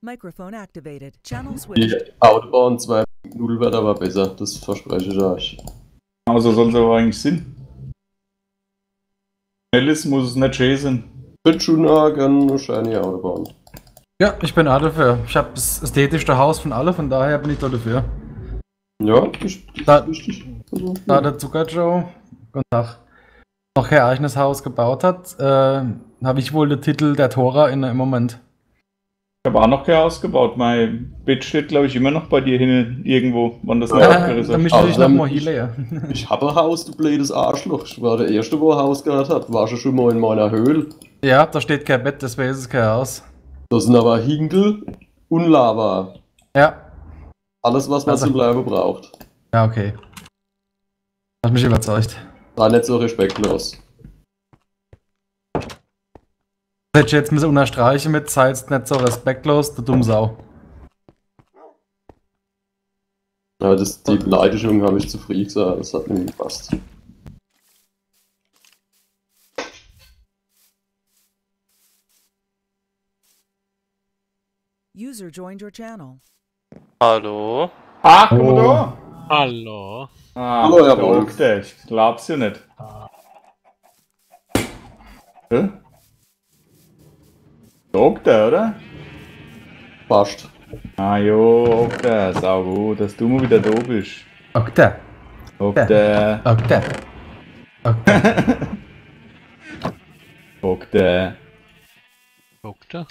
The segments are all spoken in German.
Microphone activated. Channel Die switched. Autobahn 2.0 wird aber besser, das verspreche ich euch. Also soll es aber eigentlich Sinn. Schnelles muss es nicht schön. Wird schon eine schöne Autobahn. Ja, ich bin auch dafür. Ich habe das ästhetischste Haus von allen, von daher bin ich da dafür. Ja, das ist richtig. Also, Da der Zuckerjoe, guten Tag, noch kein eigenes Haus gebaut hat, habe ich wohl den Titel der Tora im Moment. Ich habe auch noch kein Haus gebaut. Mein Bett steht, glaube ich, immer noch bei dir hin irgendwo, wann das nicht Ja, abgerissen Dann ist. mischt dich Also, noch mal hier leer. Ich habe ein Haus, du blödes Arschloch. Ich war der Erste, wo ein Haus gehabt hat. War schon mal in meiner Höhle. Ja, da steht kein Bett, deswegen ist es kein Haus. Das sind aber Hinkel und Lava. Ja, Alles, was man Also- zum Bleiben braucht. ja, okay. Hat mich überzeugt. War nicht so respektlos. Das hätte ich jetzt müssen unterstreichen mit, seid nicht so respektlos, du Dummsau. Aber die Beleidigung habe ich zu früh gesagt, das hat mir nicht gepasst. User joined your channel. Hallo? Ah, guck mal da! Hallo? Ah, Hallo, Herr Wolf. Doktor, ich glaub's ja nicht. Hä? Doktor, oder? Passt. Ah jo, Doktor, sau gut, dass du mal wieder da bist. Okta, Doktor, Okta, Okta. Doktor. Doktor?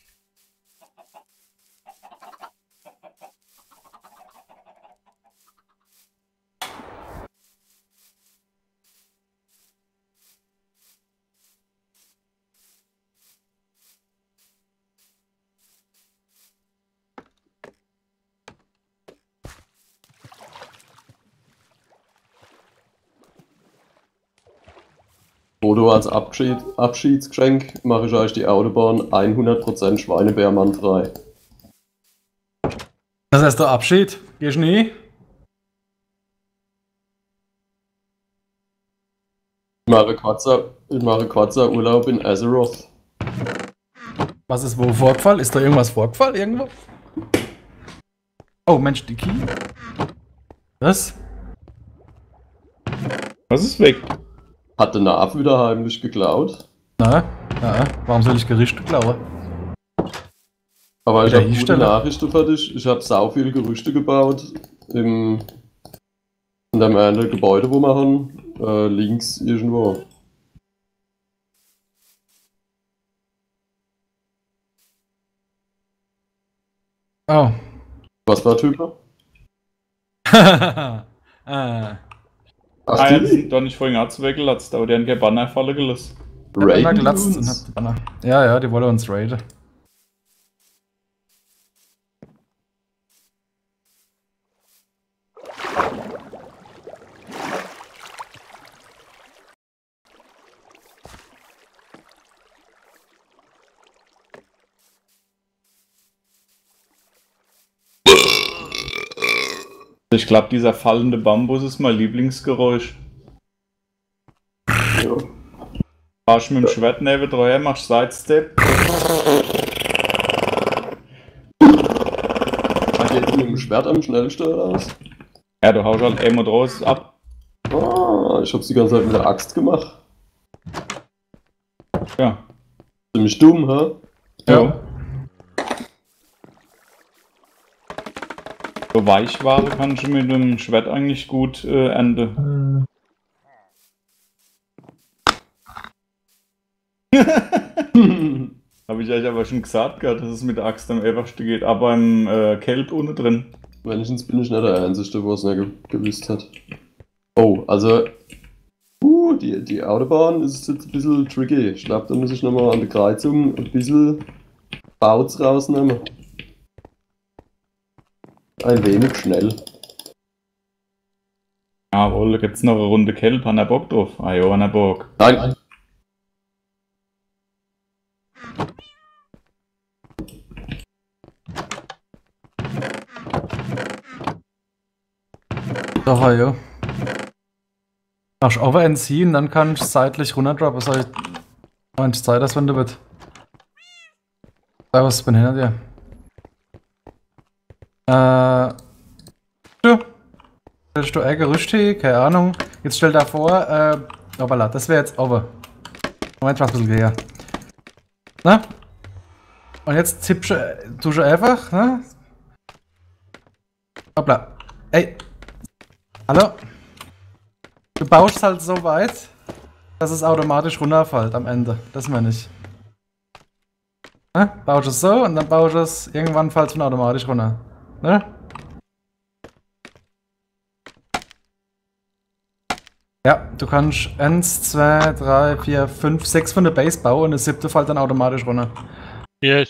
Foto als Abschiedsgeschenk mache ich euch die Autobahn 100% Schweinebärmann frei. Das heißt der Abschied, gehst nie? Ich mache kurzer Urlaub in Azeroth. Was ist wo vorgefallen? Ist da irgendwas vorgefallen irgendwo? Oh Mensch, die Key. Was? Was ist weg? Hat der Nav wieder heimlich geklaut. Na, warum soll ich Gerichte klauen? Aber ich Ja, habe die gute Stelle. Nachrichten für dich. Ich habe sau viele Gerüchte gebaut. In dem einen Gebäude, wo wir haben. Links irgendwo. Oh. Was war Typ? ah. Ach, Ah, ja, die? da nicht vorhin abzuwechseln, aber die haben keine Banner fallen gelassen. Banner Raiden glatzt und uns. hat Banner. Ja, die wollen uns raiden. Ich glaube, dieser fallende Bambus ist mein Lieblingsgeräusch. Ja. Fahrst mit dem Schwert neben dran her, machst Sidestep. Geht mit dem Schwert am schnellsten aus? Ja, du haust halt immer draus ab. Ah, ich hab's die ganze Zeit mit der Axt gemacht. Ja. Ziemlich dumm, hä? Ja. So Weichware kannst du mit dem Schwert eigentlich gut ernten. Habe ich euch aber schon gesagt, gehabt, dass es mit der Axt am einfachsten geht, aber im Kelb ohne drin. Wenigstens bin ich nicht der Einzige, wo es nicht gewusst hat. Oh, also. Die Autobahn ist jetzt ein bisschen tricky. Ich glaube, da muss ich nochmal an der Kreuzung ein bisschen Bauz rausnehmen. Ein wenig schnell. Jawohl, da gibt's noch eine Runde Kelb, hat er Bock drauf? Ah jo, hat er Bock. Nein! Doch, ja. Machst over entziehen, dann kann ich seitlich runterdroppen. Soll ich. Meinst Zeit, dass wenn du wird. Servus, bin hinter dir. Du? Stellst du ein Gerüst hin? Keine Ahnung. Jetzt stell da vor, hoppala, das wäre jetzt over. Moment, mach ein bisschen näher. Na? Und jetzt tippst du einfach, ne? Hoppla. Ey. Hallo? Du baust halt so weit, dass es automatisch runterfällt am Ende. Das meine ich. Ne? Baust es so und dann baust du es, irgendwann fällt es automatisch runter. Ne? Ja, du kannst 1, 2, 3, 4, 5, 6 von der Base bauen und das 7. fällt dann automatisch runter. Yes.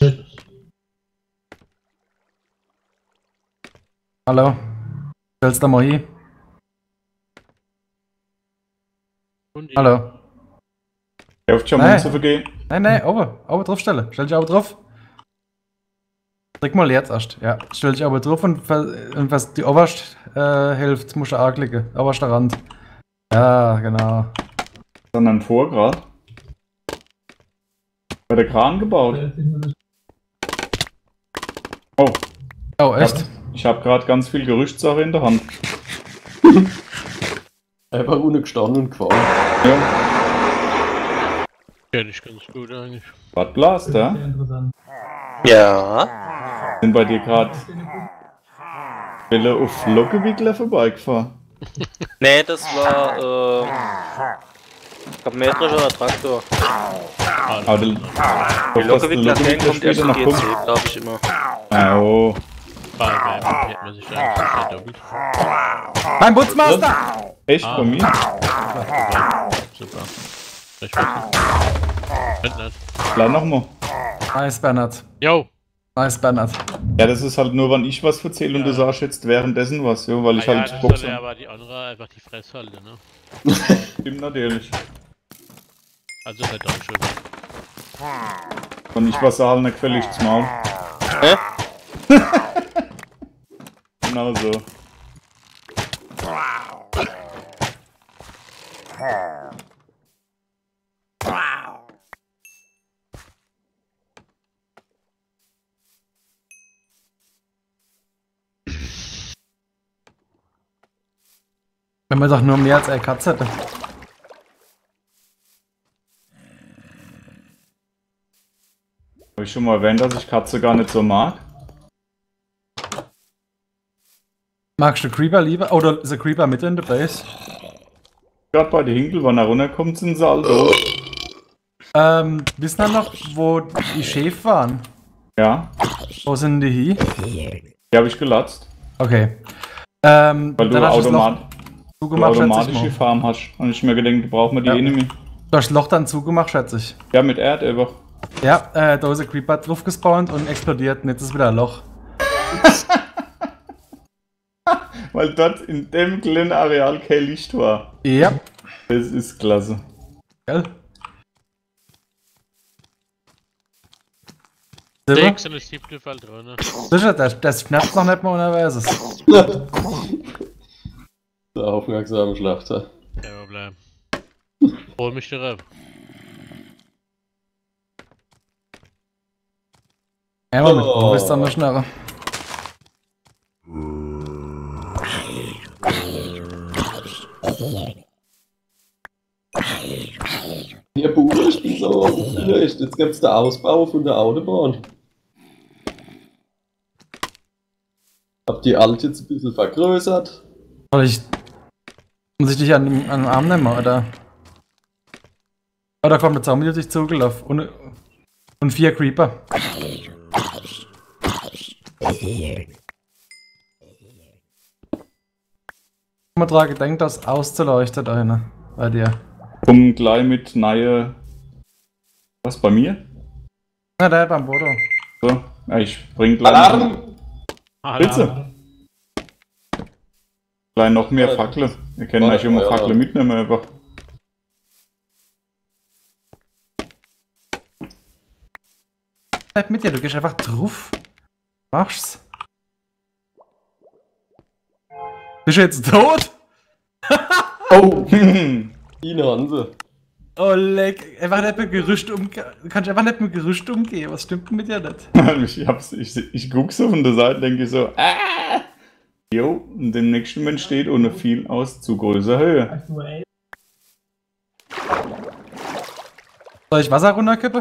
Hallo? Stellst da mal hin? Und ich- Hallo? Der auf schon Nein. Münze vergehen. Nein, oben drauf stellen. Stell dich aber drauf. Drück mal jetzt erst. Ja, stell dich aber drauf und was die oberste Hälfte musst du anklicken. Oberster Rand. Ja, genau. Sondern vor gerade. Bei der Kran gebaut. Oh, Oh, echt? ich habe gerade ganz viel Gerüchtsache in der Hand. Einfach ohne gestanden und gefahren. Ja, Kenn ich ganz gut eigentlich. Bad Blast, ja? Ja. Sind bei dir gerade Welle auf Lockewickler vorbeigefahren? Nee, das war, ich glaub, Mähdrescher oder Traktor. Aber der Die Lockewickler kennen kommt erst später im noch GC, kommt. glaube ich immer. Ah, oh. Bei Werbung hätte man sich da eigentlich doppelt. Mein Putzmaster! Echt bei mir? Super. Ich weiß nicht. Bleib nochmal. Nice, Bernhard. Yo! Nice, Bernhard. Ja, das ist halt nur, wann ich was erzähle und du sagst jetzt währenddessen was, ja, weil ich Ja, halt das Box soll ja habe. aber die andere einfach die Fresse halten, ne? Stimmt natürlich. Also ist halt auch schön. Wenn ich was sage, nicht gefällig zum Maul. Hä? Genau so. Wenn man doch nur mehr als eine Katze hätte. Habe ich schon mal erwähnt, dass ich Katze gar nicht so mag? Magst du Creeper lieber? Oder ist der Creeper mit in der Base? Gerade bei der Hinkel, wenn er runterkommt, sind sie alle doof. Wissen wir noch, wo die Chef waren? Ja, Wo sind die hier? die habe ich gelatzt. Okay. Weil du dann hast du das Loch zugemacht, schätze ich automatische mal. Farm hast. Und ich mir gedacht, du brauchst mir die Ja. eh nicht mehr. Du hast das Loch dann zugemacht, schätze ich. Ja, mit Erd einfach. Ja, da ist ein Creeper drauf gespawnt und explodiert und jetzt ist wieder ein Loch. Weil dort in dem kleinen Areal kein Licht war. Ja. Das ist klasse. Gell? Silber? 6 und das 7. fällt drin. Sicher, das schnappt noch nicht mal und er weiß es. Der aufmerksame Schlachter. Ja, Problem. Hol mich darauf. Ja, aber mit Oh. Pro bist du noch schneller. Ja, Bruder, ich bin so schlecht. Jetzt gibt's den Ausbau von der Autobahn. Hab die alte jetzt ein bisschen vergrößert. Muss ich dich an den Arm nehmen, oder? Oh, da kommt der Zombie durch zugelaufen. Und 4 Creeper. Ich habe mir daran gedacht, das auszuleuchten da hinten. Bei dir. Komm gleich mit neue. Was bei mir? Na, der beim Bodo. So, ja, ich bring gleich. Alarm! Bitte! Gleich noch mehr Fackeln. Wir können eigentlich immer Fackeln mitnehmen einfach. Bleib mit dir, du gehst einfach drauf. Mach's. Bist du jetzt tot? Oh! Ihn haben sie. Oh, leck. Einfach nicht mit Gerücht umgehen. Du kannst einfach nicht mit Gerücht umgehen. Was stimmt denn mit dir nicht? Ich guck so von der Seite, denke ich so, Jo, und im nächsten Moment steht ohne viel aus zu großer Höhe. Soll ich Wasser runterkippen?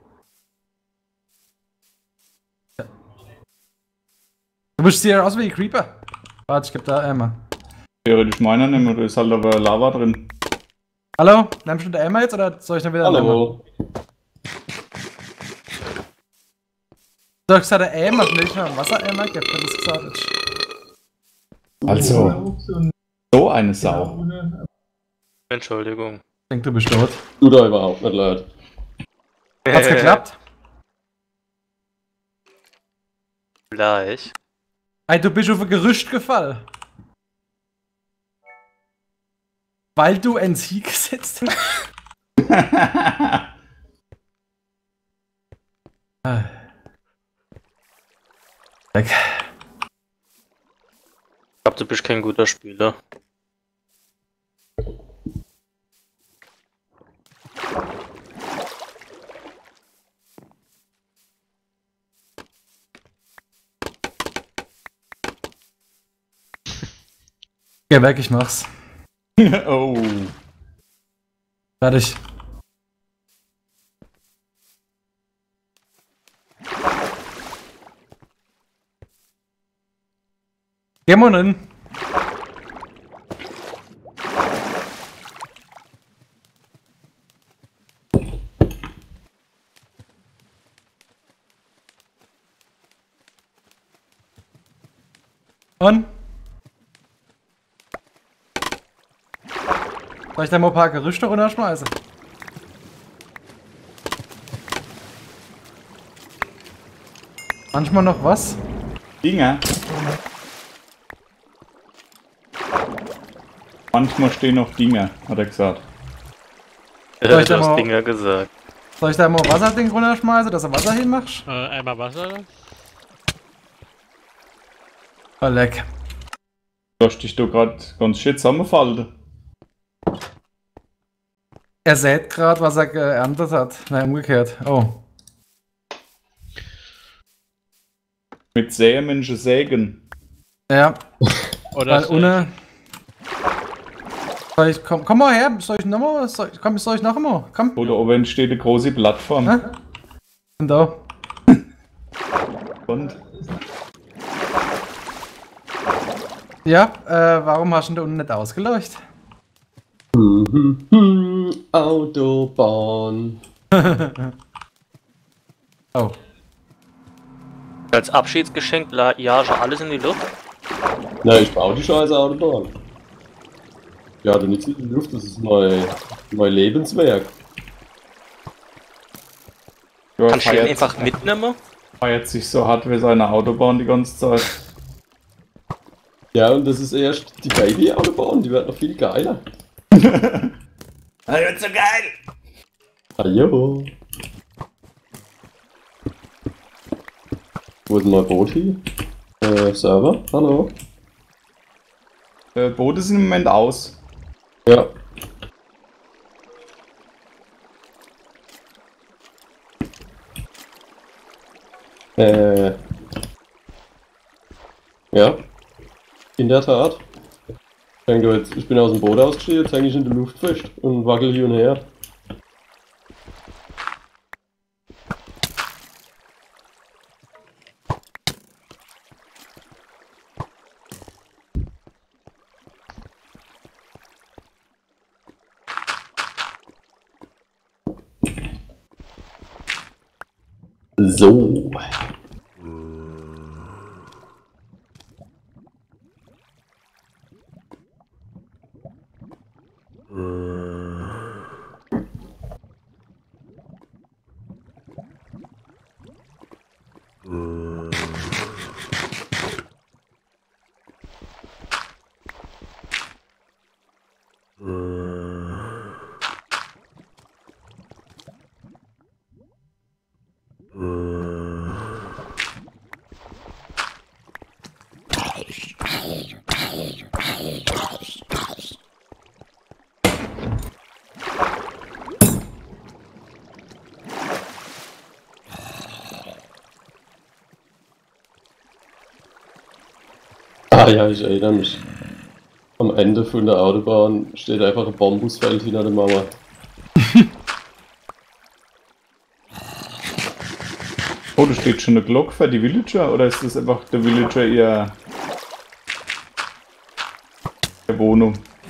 Ja. Du bist hier aus wie ein Creeper. Warte, ich geb da Eimer. Theoretisch meiner nehmen, da ist halt aber Lava drin. Hallo? Nimmst du den Eimer jetzt oder soll ich dann wieder einen Eimer? Hallo. Du hast gesagt, der Eimer, will ich mal einen Wassereimer geben, wenn du es gesagt hast. Also, so eine Sau. Entschuldigung. Ich denke, du bist tot. Tut da überhaupt nicht leid. Hat's geklappt? Gleich. Ey, du bist auf ein Gerücht gefallen. Weil du ein Sieg gesetzt hast. Weg. Ich glaube, du bist kein guter Spieler. Geh weg, ich mach's. Oh. Fertig. Geh mal hin. Und? Soll ich da mal ein paar Gerüchte runterschmeißen? Manchmal noch was? Dinger. Manchmal stehen noch Dinger, hat er gesagt. Soll ich Du da hast mal- Dinger gesagt. Soll ich da mal ein Wasserding runterschmeißen, dass du Wasser hinmachst? Einmal Wasser dann? Oh, leck. Du hast dich da gerade ganz schön zusammenfallen. Er sät gerade, was er geerntet hat. Nein, umgekehrt. Oh. Mit Sämenschen sägen. Ja, Oder weil ohne... Soll ich, komm mal her, soll ich nochmal? Soll ich noch einmal? Komm. Oder oben steht eine große Plattform. Hä? Und da. Und Ja, warum hast du denn da unten nicht ausgeleuchtet? Autobahn. Oh. Als Abschiedsgeschenk jage alles in die Luft. Na, ich baue die scheiße Autobahn. Ja, du nichts in die Luft, das ist mein Lebenswerk. ja, Kannst du den einfach mitnehmen? feiert sich so hart wie seine Autobahn die ganze Zeit. Ja, und das ist erst die Baby-Autobahn, die wird noch viel geiler. Das wird so geil! Hallo. Wo ist denn mein Boot hier? Server? Hallo? Boote sind im Moment aus. Ja. Ja. In der Tat. Ich bin aus dem Boot ausgestiegen, jetzt hänge ich in der Luft fest und wackel hier und her. So. Ah ja, ich erinnere mich. Am Ende von der Autobahn steht einfach ein Bambusfeld hinter der Mauer. Oh, da steht schon eine Glocke für die Villager, oder ist das einfach der Villager ihr Wohnung?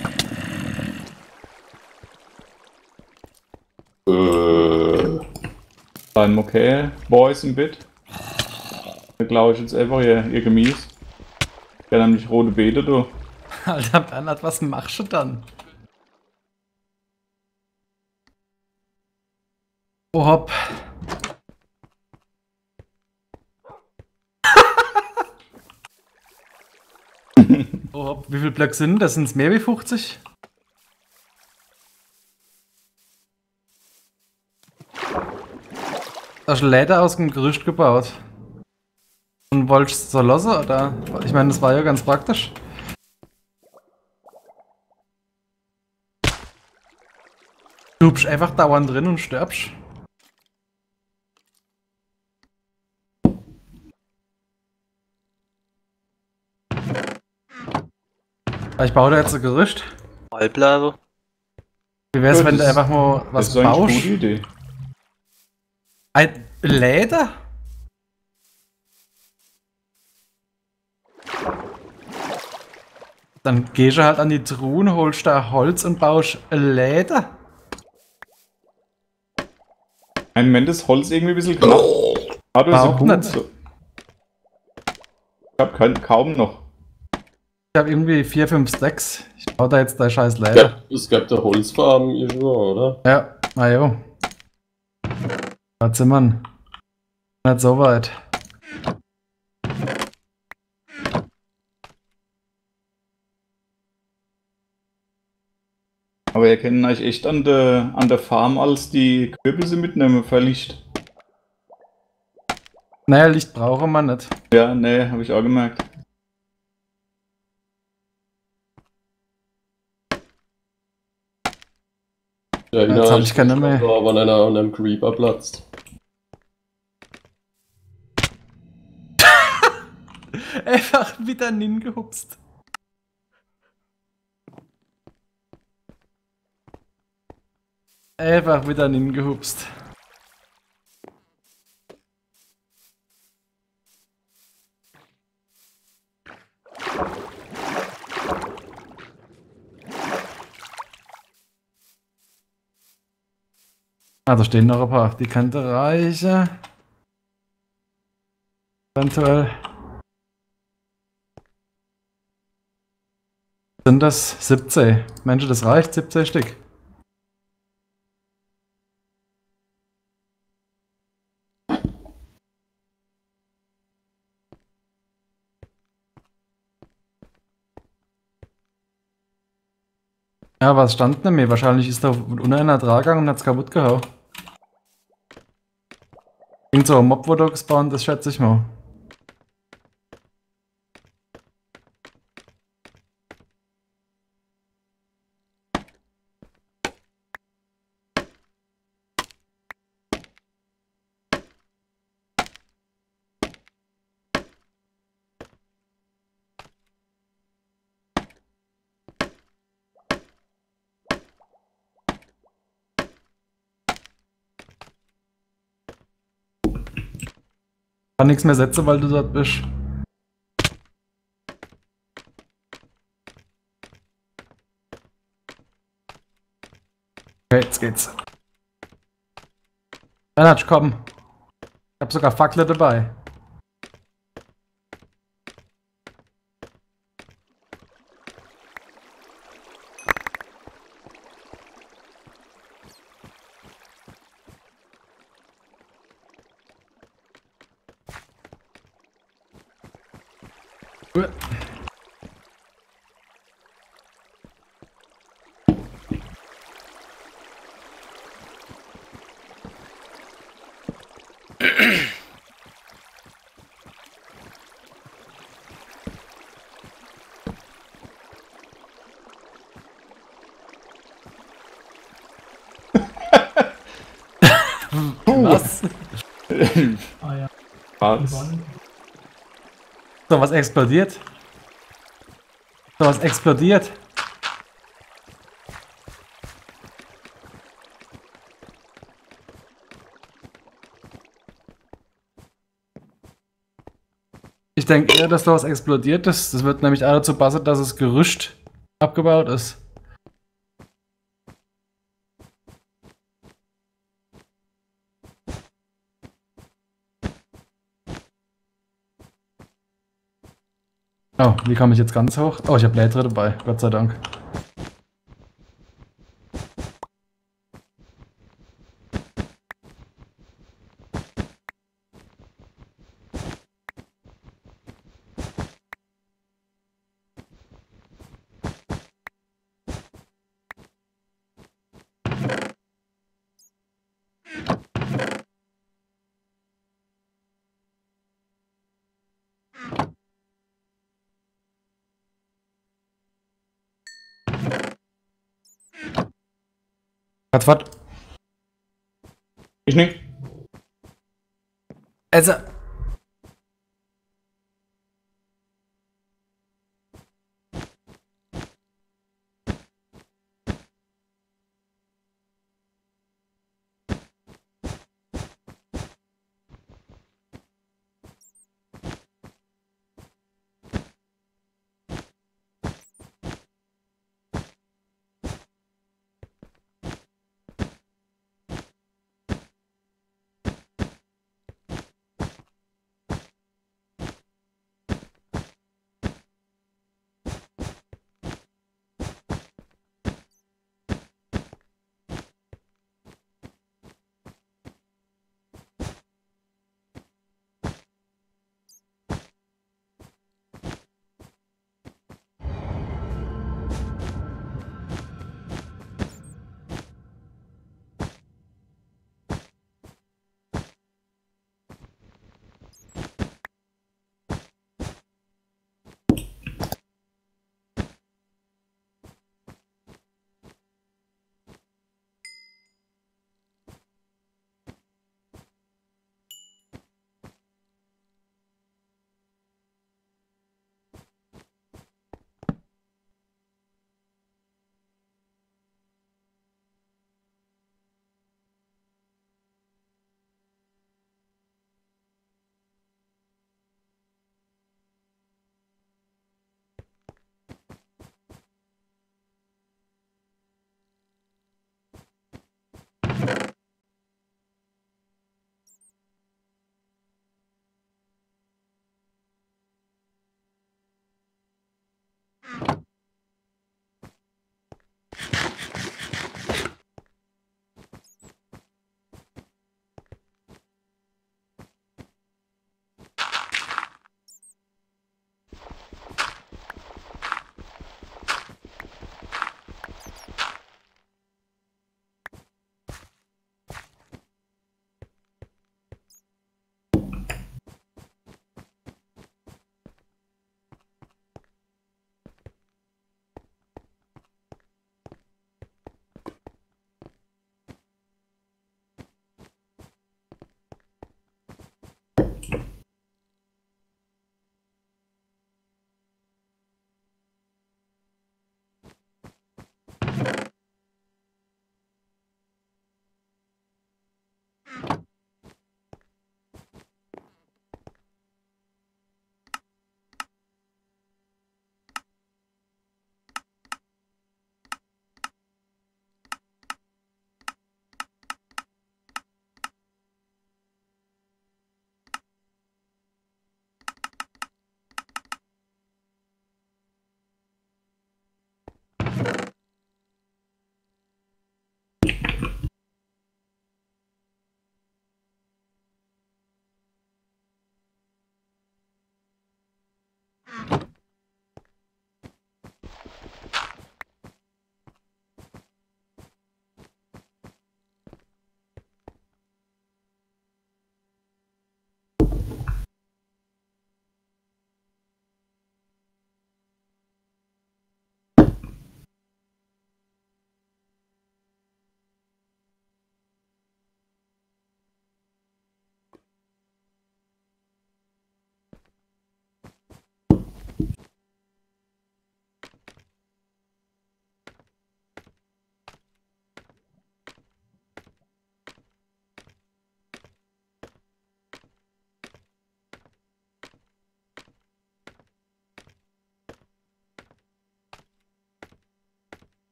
Dann okay, Boys im Bett. Da glaube ich jetzt einfach ihr Gemüse. Ja, nämlich rote Beete, du. Alter Bernhard, was machst du dann? Oh hopp. Oh hopp, wie viele Blöcke sind das? Sind es mehr wie 50? Hast du Läder aus dem Gerüst gebaut? Und wolltest du so lassen, oder? Ich meine, das war ja ganz praktisch. Du bist einfach dauernd drin und stirbst. Ich baue da jetzt ein Gerüst. Halbleibe. Wie wär's, Ja, wenn du das- einfach mal Das was ist eigentlich eine baust? gute Idee. Ein Leder? Dann gehst du halt an die Truhen, holst da Holz und baust ein Leder. Ein Moment, das Holz irgendwie ein bisschen knapp. Ah, du hast Auch eine Kuh. nicht. So. Ich hab kaum noch. Ich habe irgendwie 4, 5 Stacks. Ich baue da jetzt da scheiß Leder. Es gab der Holzfarben irgendwo, oder? Ja, na jo. Da zimmern. Nicht so weit. Aber ihr kennt euch echt an der Farm als die Kürbisse mitnehmen, verlicht. Naja, Licht brauchen wir nicht. Ja, nee, habe ich auch gemerkt. Ja, Jetzt hab ich keine mehr. Aber an einem Creeper platzt. Einfach wieder hingehupst. Einfach wieder hingehupst. Ah, da stehen noch ein paar. Die könnte reichen. Eventuell. Sind das 17? Mensch, das reicht, 17 Stück. Ja, was stand denn mir? Wahrscheinlich ist da unten einer dran und hat's kaputt gehauen. Irgend so ein Mob wurde gespawnt, das schätze ich mal. Kann nichts mehr setzen, weil du dort bist. Okay, jetzt geht's. Bernhard, komm. Ich hab sogar Fackel dabei. Was? Was? So, was explodiert? was explodiert. Ich denke eher, dass da was explodiert ist. Das wird nämlich auch dazu passen, dass das Gerüst abgebaut ist. Oh, wie komme ich jetzt ganz hoch? Oh, ich habe Blätter dabei, Gott sei Dank. Was? Ich nicht. Also,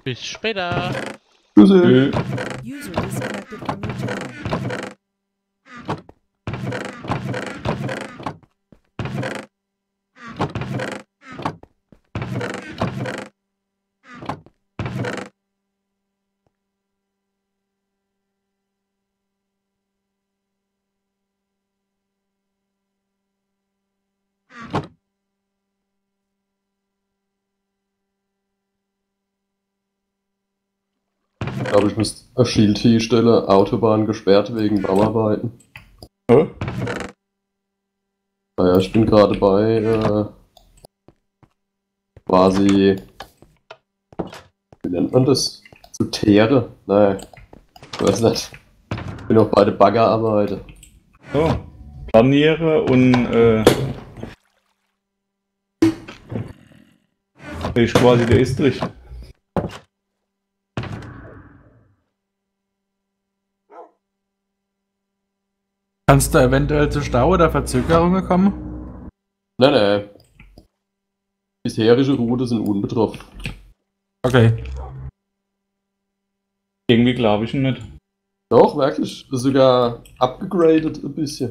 Bis später. Tschüssi. User disconnected from your channel. Ich glaube, ich muss ein Schild hinstellen. Autobahn gesperrt wegen Bauarbeiten. Oh, Naja, ich bin gerade bei quasi, wie nennt man das? Zu Teere? Nein, ich weiß nicht. Ich bin auch bei der Baggerarbeit. so. Planiere und das ist quasi der Estrich. Kannst du eventuell zu Stau oder Verzögerungen kommen? Nein, nein. Bisherige Route sind unbetroffen. Okay. Irgendwie glaube ich nicht. Doch, wirklich. Ist sogar abgegradet ein bisschen.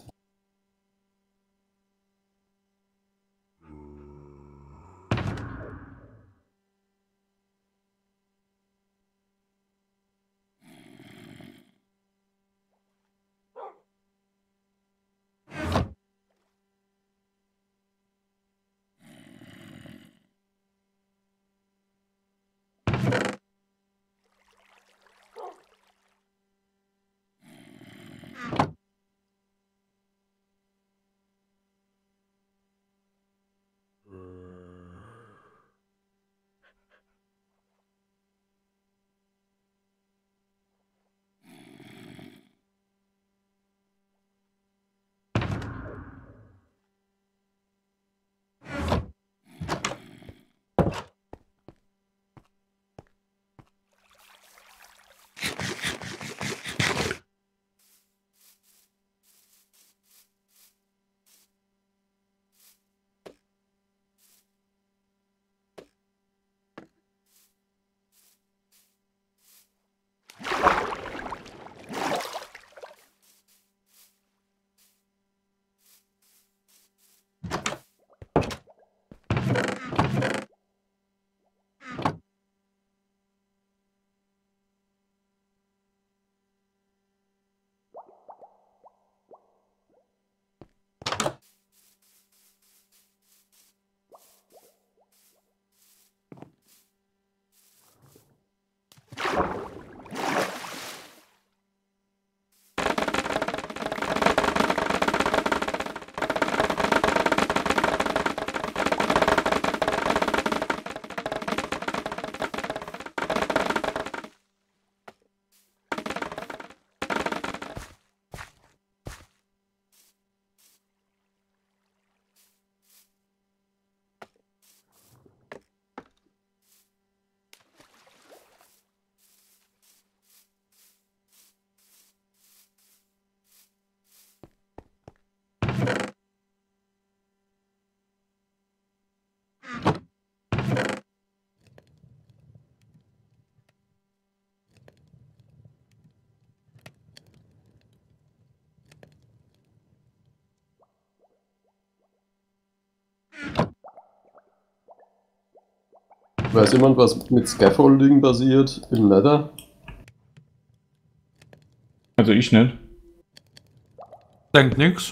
Weiß jemand, was mit Scaffolding basiert im Nether? Also ich nicht. Denkt nix.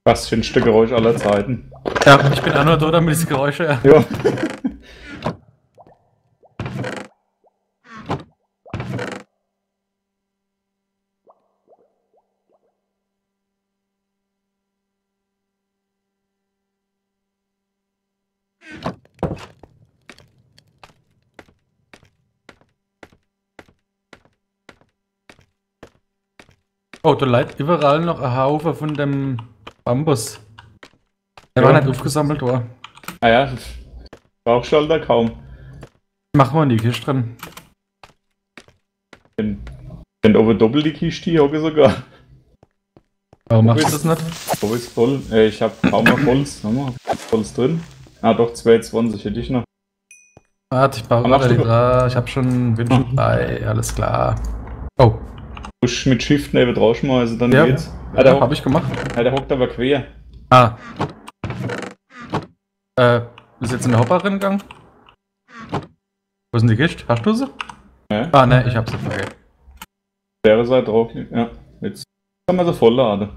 Das schönste Geräusch aller Zeiten. Ja, ich bin auch nur da, damit diese Geräusche. Ja. Ja. Oh, da liegt überall noch ein Haufen von dem Bambus. Der war Ja. nicht aufgesammelt worden. Ah ja, brauchst du halt da kaum. Machen wir in die Kiste drin. Wenn du aber doppelt die Kiste hier hocke sogar. Warum machst du das nicht? Wo ist voll? Ich hab kaum noch Holz. Haben wir Holz drin? Ah doch, 22 hätte ich noch. Warte, ich baue Was machst gerade du? die drei. Ich hab schon Wünsche bei. Alles klar. Oh, Musst mit Shift neben drauf schmeißen, dann ja, geht's. Ah, ja hab ich gemacht. Der hockt aber quer. Ah. Ist jetzt in der Hopper gegangen? Wo ist denn die Kiste? Hast du sie? Ja. Ah, ne, ich hab sie vergessen. Wäre Seite drauf. Ja, jetzt haben wir sie voll laden.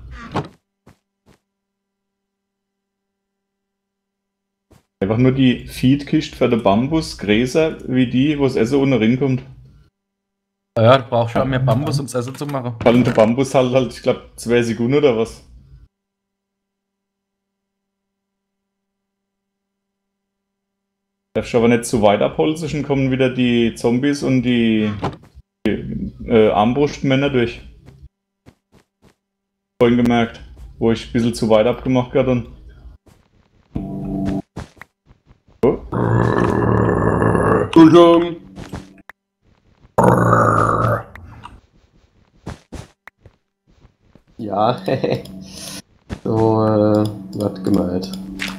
Einfach nur die Feedkiste für den Bambus größer wie die, wo das Essen unten reinkommt. Ja, du brauchst schon mehr Bambus, um das Essen zu machen. Weil der Bambus halt, ich glaube, 2 Sekunden oder was. Darfst du aber nicht zu weit abholzen, schon kommen wieder die Zombies und die Armbrustmänner durch. Vorhin gemerkt, wo ich ein bisschen zu weit abgemacht habe dann. Entschuldigung. Ja, so, was gemeint.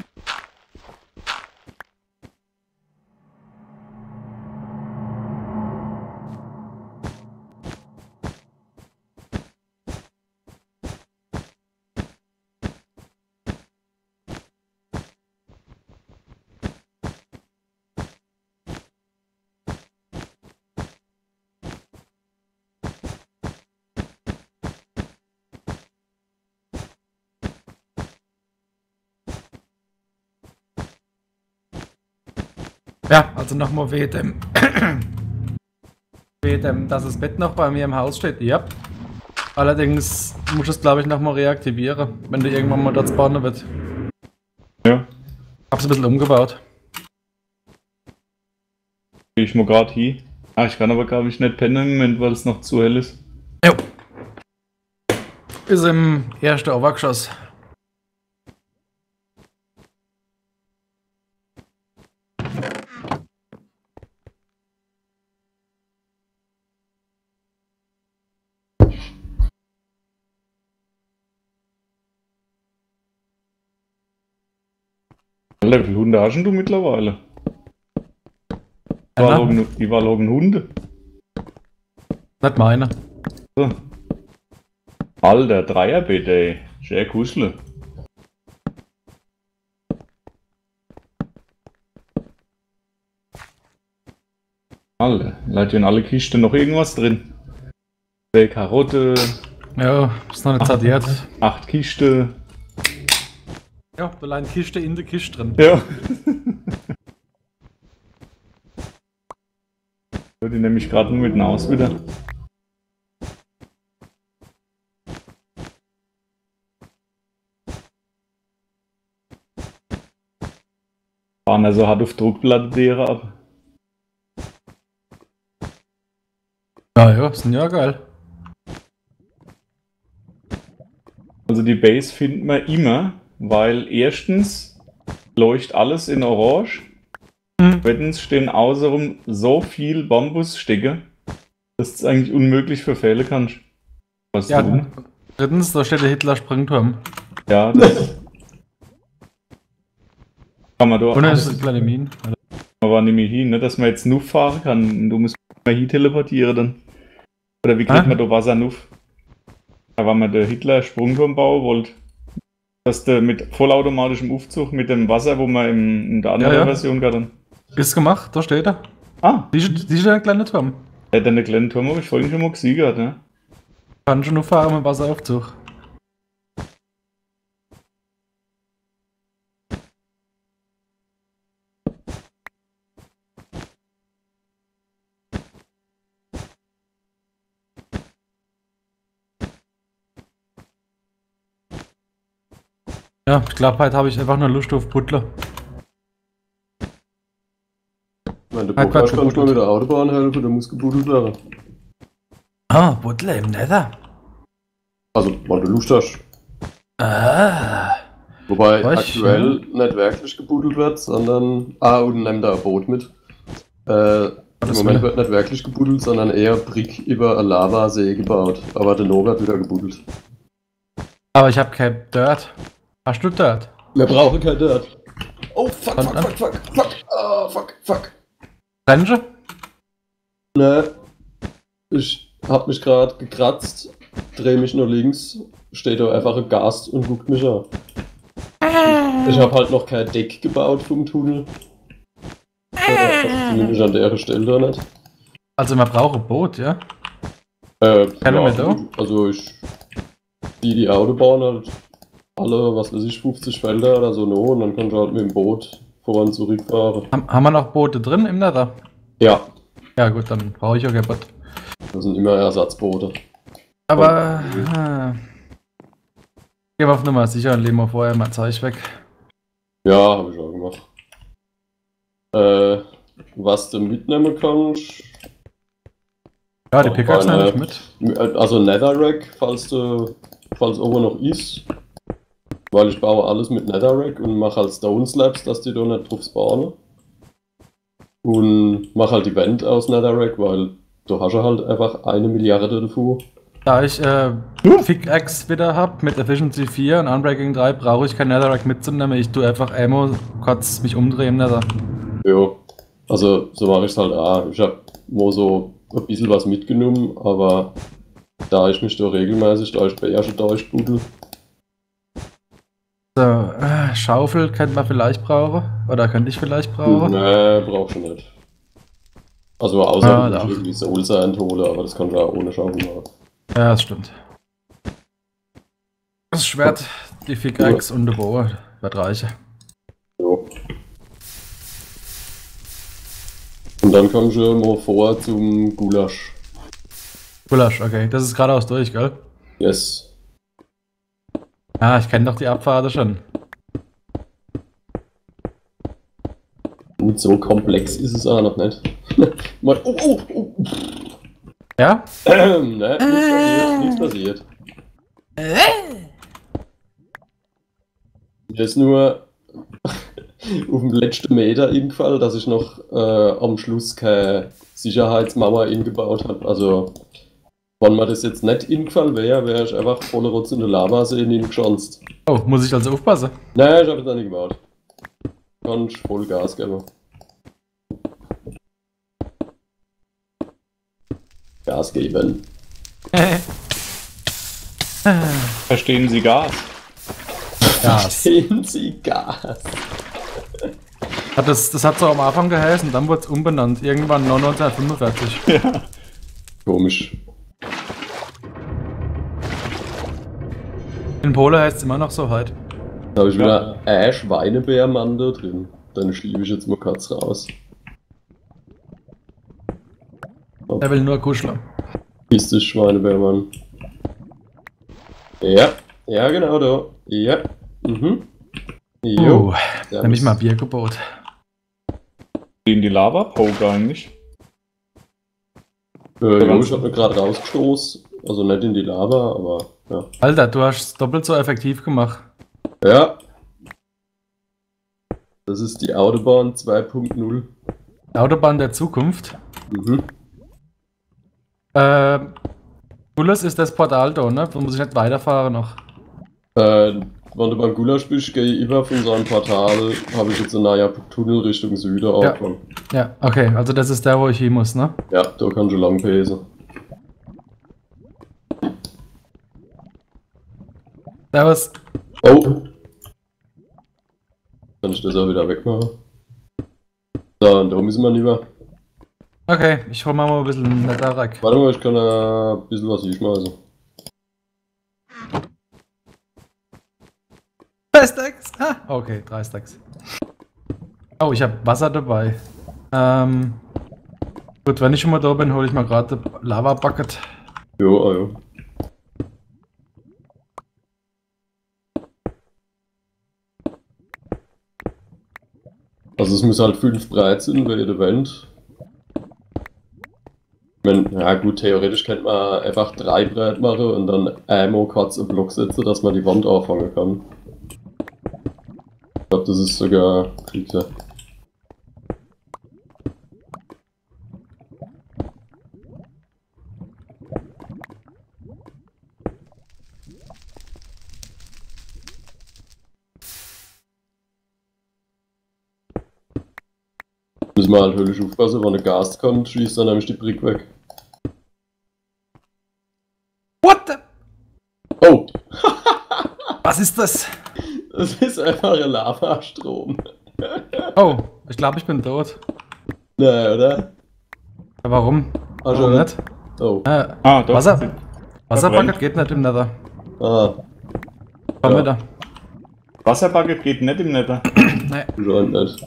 Ja, also nochmal wegen dem, dass das Bett noch bei mir im Haus steht. Ja. Allerdings muss ich es, glaube ich, nochmal reaktivieren, wenn du irgendwann mal dort spawnen wird. Ja, Hab's ein bisschen umgebaut. gehe ich mal gerade hin. Ah, ich kann aber glaube ich nicht pennen im Moment, weil es noch zu hell ist. Jo. Ist im ersten Obergeschoss. Alter, wie viele Hunde hast denn du mittlerweile? Einer. Die Wallhogen Hunde. Nicht meine. So. Alter, Dreierbett, ey. Sehr kuschelig. Alter, leid in alle Kisten noch irgendwas drin. 2 Karotte, Ja, ist noch nicht sortiert. 8 Kiste. Ja, da liegt eine Kiste in der Kiste drin. Ja. So, die nehme ich gerade nur mit hinaus wieder. Fahren also hart auf Druckplatte deren ab. Ja, sind ja geil. Also die Base findet man immer, weil erstens leuchtet alles in Orange. Zweitens stehen außenrum so viel Bambusstecke, dass es eigentlich unmöglich verfehlen kannst. Was Ja, du? drittens, da steht der Hitler-Sprungturm. Ja, das kann man doch. Und dann ist eine kleine Mine. Aber nämlich hin, ne, dass man jetzt Nuff fahren kann. Du musst mal hin teleportieren dann. Oder wie kriegt Ah. man da Wasser Nuff? Da war man der Hitler Sprungturm bauen wollte. Dass der mit vollautomatischem Aufzug mit dem Wasser, wo man in der anderen Ja, ja. Version gerade dann. Ist gemacht, da steht er. Ah, Die ist ein kleiner Turm. den kleinen Turm habe ich vorhin schon mal gesehen gehabt, ne? Kann schon nur fahren mit Wasseraufzug. Ja, ich glaube, heute habe ich einfach nur Lust auf Butler. Wenn der Hat Bock grad kannst du mal gebuddelt. mit der Autobahn helfen, der muss gebuddelt werden. Ah, Butler im Nether. Also, wenn du Lust hast. Ah. Wobei Was? aktuell nicht wirklich gebuddelt wird, sondern. Und nimm da ein Boot mit. Im Das Moment will. wird nicht wirklich gebuddelt, sondern eher Brick über eine Lavasee gebaut. Aber der No wird wieder gebuddelt. Aber ich habe kein Dirt. Hast du Dirt? Wir brauchen kein Dirt. Oh, fuck, Dann- fuck, fuck, fuck, fuck. Ah, fuck, fuck. Rennst Ne. Ich hab mich gerade gekratzt, dreh mich nur links, steht da einfach ein Gast und guckt mich an. Ich hab halt noch kein Deck gebaut vom Tunnel. Zumindest an der Stelle da nicht. Also man braucht ein Boot, ja? Ja, wir da? also ich die Autobahn halt alle, was weiß ich, 50 Felder oder so noch und dann kannst du halt mit dem Boot vor und zurückfahren. Haben wir noch Boote drin im Nether? Ja, Ja gut, dann brauche ich auch kein Boot. das sind immer Ersatzboote. Aber gehen wir auf Nummer sicher und legen wir vorher mal Zeug weg. Ja, habe ich auch gemacht. Was du mitnehmen kannst, Ja, die Oh, Pickaxe meine- nehme ich mit. also Netherrack, falls oben noch ist. Weil ich baue alles mit Netherrack und mache halt Stone Slabs, dass die da nicht drauf spawnen. Und mache halt die Wand aus Netherrack, weil du hast ja halt einfach 1 Milliarde davor. Da ich Pickaxe wieder habe mit Efficiency 4 und Unbreaking 3, brauche ich kein Netherrack mitzunehmen. Ich tue einfach Ammo kurz mich umdrehen im Nether. Ja, also so mache ich es halt auch. Ich habe nur so ein bisschen was mitgenommen, aber da ich mich da regelmäßig durch Bärchen durchbuddel. So, Schaufel könnte man vielleicht brauchen. Oder könnte ich vielleicht brauchen. Nee, brauchst du nicht. Also außer Ah, du doch. musst irgendwie Soul Sand holen, aber das kannst du auch ohne Schaufel machen. Ja, das stimmt. Das Schwert, die Pickaxe und der Bohr wird reichen. Jo. Und dann kommst du mal vor zum Gulasch. Gulasch, okay. Das ist geradeaus durch, gell? Yes. Ja, ich kenne doch die Abfahrt schon. Gut, so komplex ist es auch noch nicht. Mal, oh. Ja? Ne, nichts passiert. Mir ist nur auf dem letzten Meter eingefallen, dass ich noch am Schluss keine Sicherheitsmauer eingebaut habe. Also, wenn mir das jetzt nicht eingefallen wäre, wäre ich einfach voller Rotz in der Lavasee hingeschanzt. Oh, muss ich also aufpassen? Nein, ich habe es noch nicht gebaut. Kann ich voll Gas geben. Gas geben. Verstehen Sie Gas? Gas. Sehen Sie Gas. Ja, das hat so am Anfang geheißen, dann wurde es umbenannt. Irgendwann 1945. Komisch. In Polen heißt es immer noch so halt. Da habe ich wieder Ash-Weinebeermande drin. Dann schiebe ich jetzt mal kurz raus. Er will nur kuscheln. Ist das Schweinebeermann? Ja, genau da. Ja. Mhm. Jo. Nämlich mal Biergebot. In die Lava-Poke eigentlich? Jo, ich habe mir gerade rausgestoßen. Also nicht in die Lava, aber ja. Alter, du hast es doppelt so effektiv gemacht. Ja. Das ist die Autobahn 2.0. Autobahn der Zukunft. Mhm. Gullis ist das Portal da, ne? Da muss ich nicht weiterfahren noch. Wenn du beim Gulasch bist, gehe ich über von so einem Portal, habe ich jetzt einen neuen Tunnel Richtung Süden aufgefangen. Ja, okay, also das ist der, wo ich hin muss, ne? Ja, da kannst du lang pesen. Servus. Oh! Kann ich das auch wieder wegmachen? So, und da müssen wir lieber. Okay, ich hol mal ein bisschen Netherrack. Warte mal, ich kann ein bisschen was hinschmeißen. 3 Stacks? Ah, okay, 3 Stacks. Oh, ich habe Wasser dabei. Gut, wenn ich schon mal da bin, hole ich mal gerade Lava Bucket. Jo, jo. Also es muss halt 5 breit sein bei jeder Wand. Ich mein, ja gut, theoretisch könnte man einfach 3 breit machen und dann einmal kurz einen Block setzen, dass man die Wand anfangen kann. Ich glaube, das ist sogar kriegter. Müssen wir halt höllisch aufpassen, wenn ein Gas kommt, schießt dann nämlich die Brick weg. What the? Oh! Was ist das? Das ist einfach ein Lavastrom. Oh, ich glaube, ich bin tot. Ne, oder? Ja, warum? Also, Warum nicht? Oh. Ah, doch. Wasserbucket geht nicht im Nether. Ah, Komm Ja. wieder. Wasserbucket geht nicht im Nether. Nee. scheint nicht.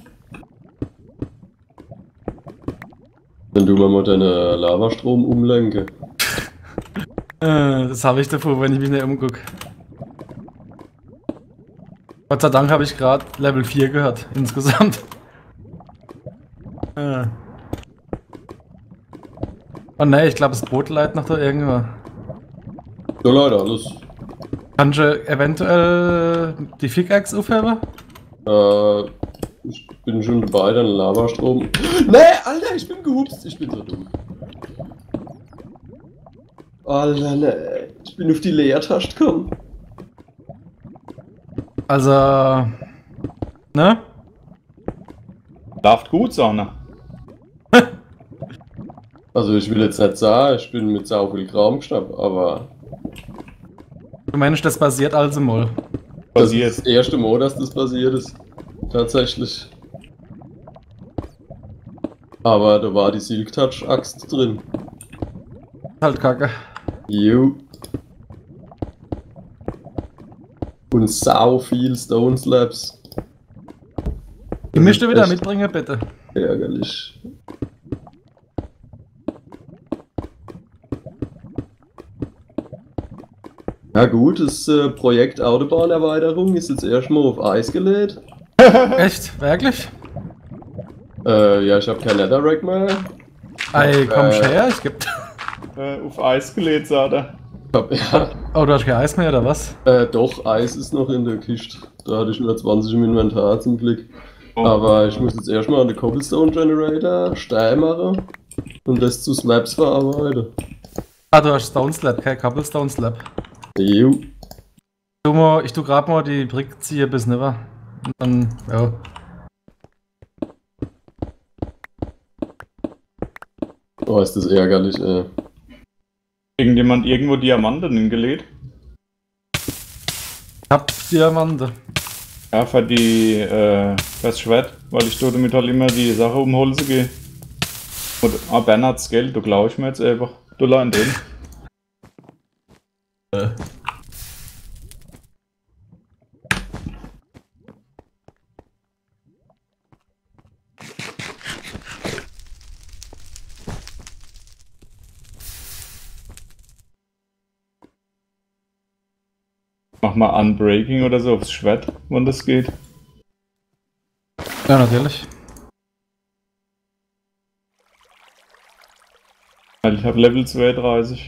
Dann tun wir mal deinen Lavastrom umlenken. Das habe ich davor, wenn ich mich nicht umgucke. Gott sei Dank habe ich gerade Level 4 gehört, insgesamt. Oh ne, ich glaube, das Boot leitet noch da irgendwo. So Leute, alles. Kannst du eventuell die Pickaxe aufheben? Ich bin schon dabei, deinen Lavastrom. Nee, Alter, ich bin gehupst. Ich bin so dumm. Alter, nee. Ich bin auf die Leertaste gekommen. Also. Ne? Läuft gut, Sonne. Also ich will jetzt nicht sagen, ich bin mit sau viel Kram geschnappt, aber Du meinst, das passiert also mal. das ist das erste Mal, dass das passiert ist. Tatsächlich. Aber da war die Silk Touch Axt drin. Halt kacke. Jo. Und sau viel Stone Slabs. Die müsst ihr wieder Echt mitbringen, bitte. ärgerlich. Ja gut, das Projekt Autobahnerweiterung ist jetzt erstmal auf Eis gelegt. Echt? Wirklich? Ja, ich habe kein Netherrack mehr. Ey, komm her, ich geb. Auf Eis gelegt, sagt er. Ja, Oh, du hast kein Eis mehr, oder was? doch, Eis ist noch in der Kiste. Da hatte ich nur 20 im Inventar zum Glück. Oh. Aber ich muss jetzt erstmal an den Cobblestone Generator Stein machen und das zu Slabs verarbeiten. Ah, du hast Stone Slab, kein Cobblestone Slab. Jo. Ich tu grad mal die Brick ziehen bis Never. Und dann, ja. Oh, ist das ärgerlich, ey. Irgendjemand irgendwo Diamanten hingelegt? Ich hab Diamante. Ja, für die, das Schwert, weil ich dort damit halt immer die Sache umholzen gehe. Und Bernhards Geld, da glaube ich mir jetzt einfach. Dollar in drin. Mach mal Unbreaking oder so aufs Schwert, wann das geht. Ja, natürlich. Weil ich habe Level 32.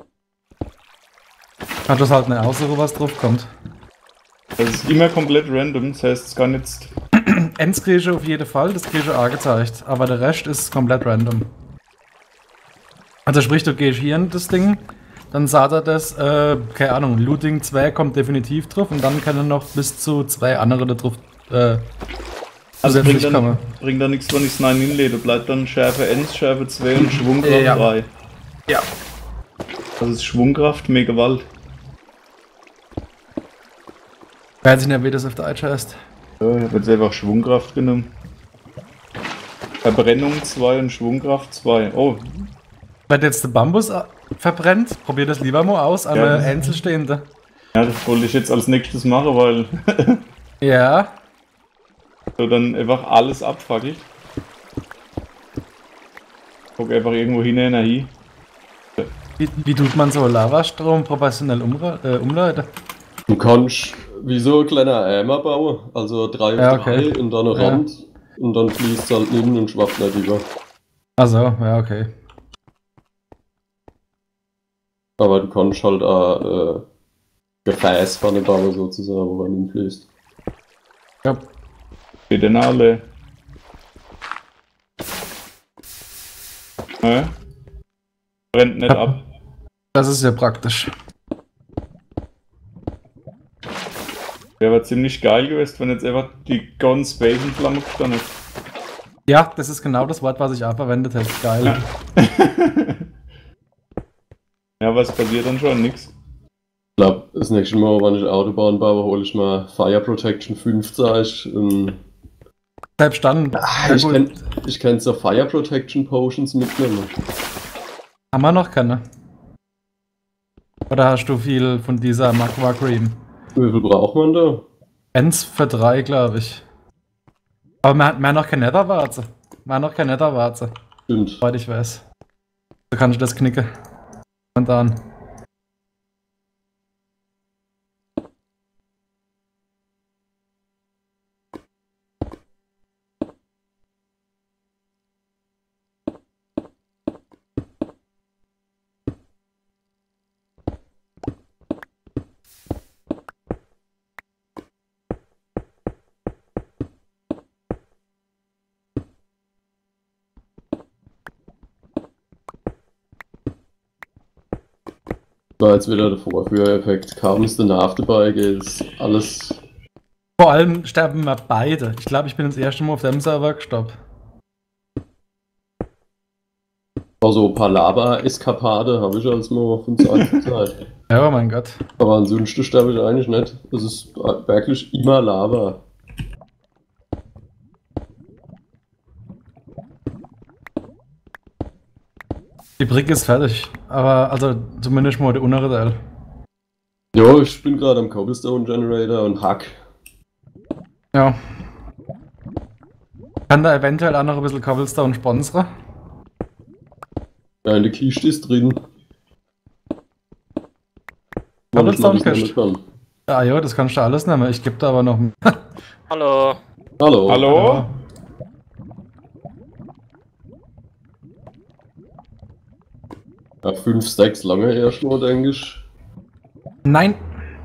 Kannst du es halt nicht aussuchen, was drauf kommt. Das ist immer komplett random, das heißt, es kann jetzt. Ends kriege ich auf jeden Fall, das kriege ich angezeigt. Aber der Rest ist komplett random. Also sprich, du gehst hier in das Ding, dann sagt er das, keine Ahnung, Looting 2 kommt definitiv drauf und dann können noch bis zu 2 andere da drauf Also zusätzlich kommen. bringt dann nichts, wenn ich es 9 hinlege. Bleibt dann Schärfe 1, Schärfe 2 und Schwungkraft Ja. 3. Ja. Das ist Schwungkraft, mehr Gewalt. Weiß ich nicht, wie das auf der Deutsch heißt. Ja, ich habe jetzt einfach Schwungkraft genommen. Verbrennung 2 und Schwungkraft 2. Oh, Wenn jetzt der Bambus verbrennt, probier das lieber mal aus, einmal Ja. einzelstehende. ja, das wollte ich jetzt als nächstes machen, weil Ja. so dann einfach alles abfackelt. Guck einfach irgendwo hin, Energie. Wie tut man so Lavastrom professionell umleiten? Du kannst wie so ein kleiner Eimer bauen, also 3 Ja, auf 3 okay. und dann eine Ja. Rand. und dann fließt es halt hin und schwappt nicht über. Also, ja, okay. Aber du kannst halt auch Gefäß von der Baue sozusagen, wo man hinfließt. Ja. Bitte alle. Ne? Brennt nicht ab. Das ist ja praktisch. Wäre aber ziemlich geil gewesen, wenn jetzt einfach die ganze Base in Flamme gestanden hätte. Ja, das ist genau das Wort, was ich auch verwendet hätte. Geil. Ja. Ja, was passiert dann schon? Nix. Ich glaube, das nächste Mal, wenn ich Autobahn baue, hole ich mal Fire Protection 50. Selbst dann. Ja, gut. Ich kann so Fire Protection Potions mitnehmen. Haben wir noch keine? Oder hast du viel von dieser Magma Cream? Wie viel braucht man da? Eins für 3, glaube ich. Aber wir haben noch keine Netherwarze. Wir haben noch keine Netherwarze, Stimmt. soweit ich weiß. So kann ich das knicken. Und dann. Da jetzt wieder der Vorführeffekt. Kaum ist der Nerv dabei, geht alles. Vor allem sterben wir beide. Ich glaube, ich bin das erste Mal auf dem Server gestorben. Also ein paar Lava-Eskapade habe ich als mal von Zeit zu Zeit. Ja, oh mein Gott. Aber ansonsten sterbe ich eigentlich nicht. Es ist wirklich immer Lava. Die Brick ist fertig. Aber, also, zumindest mal der untere Teil. Jo, ich bin gerade am Cobblestone Generator und Hack. Ja. Kann da eventuell auch noch ein bisschen Cobblestone sponsern? Ja, in der Kiste ist drin. Cobblestone Wenn ich Kiste? noch was nehmen Ja, ja, das kannst du alles nehmen. Ich gebe da aber noch. Hallo. kann. Hallo. Hallo? Ja, 5 Stacks lange erst mal, denke ich. Nein!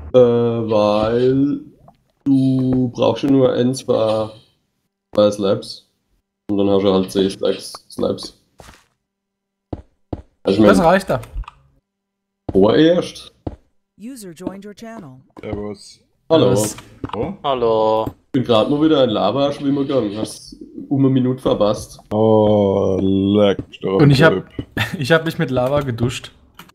Weil du brauchst ja nur 1 bei Slabs. Und dann hast du halt 10 Stacks Slabs. Also ich Das meine, reicht da. vorerst. User joined your channel. Servus. Hallo. Das- Oh. Hallo. Ich bin gerade mal wieder in Lava schwimmen gegangen. Hast um eine Minute verpasst. Oh, leck. Und ich hab mich mit Lava geduscht.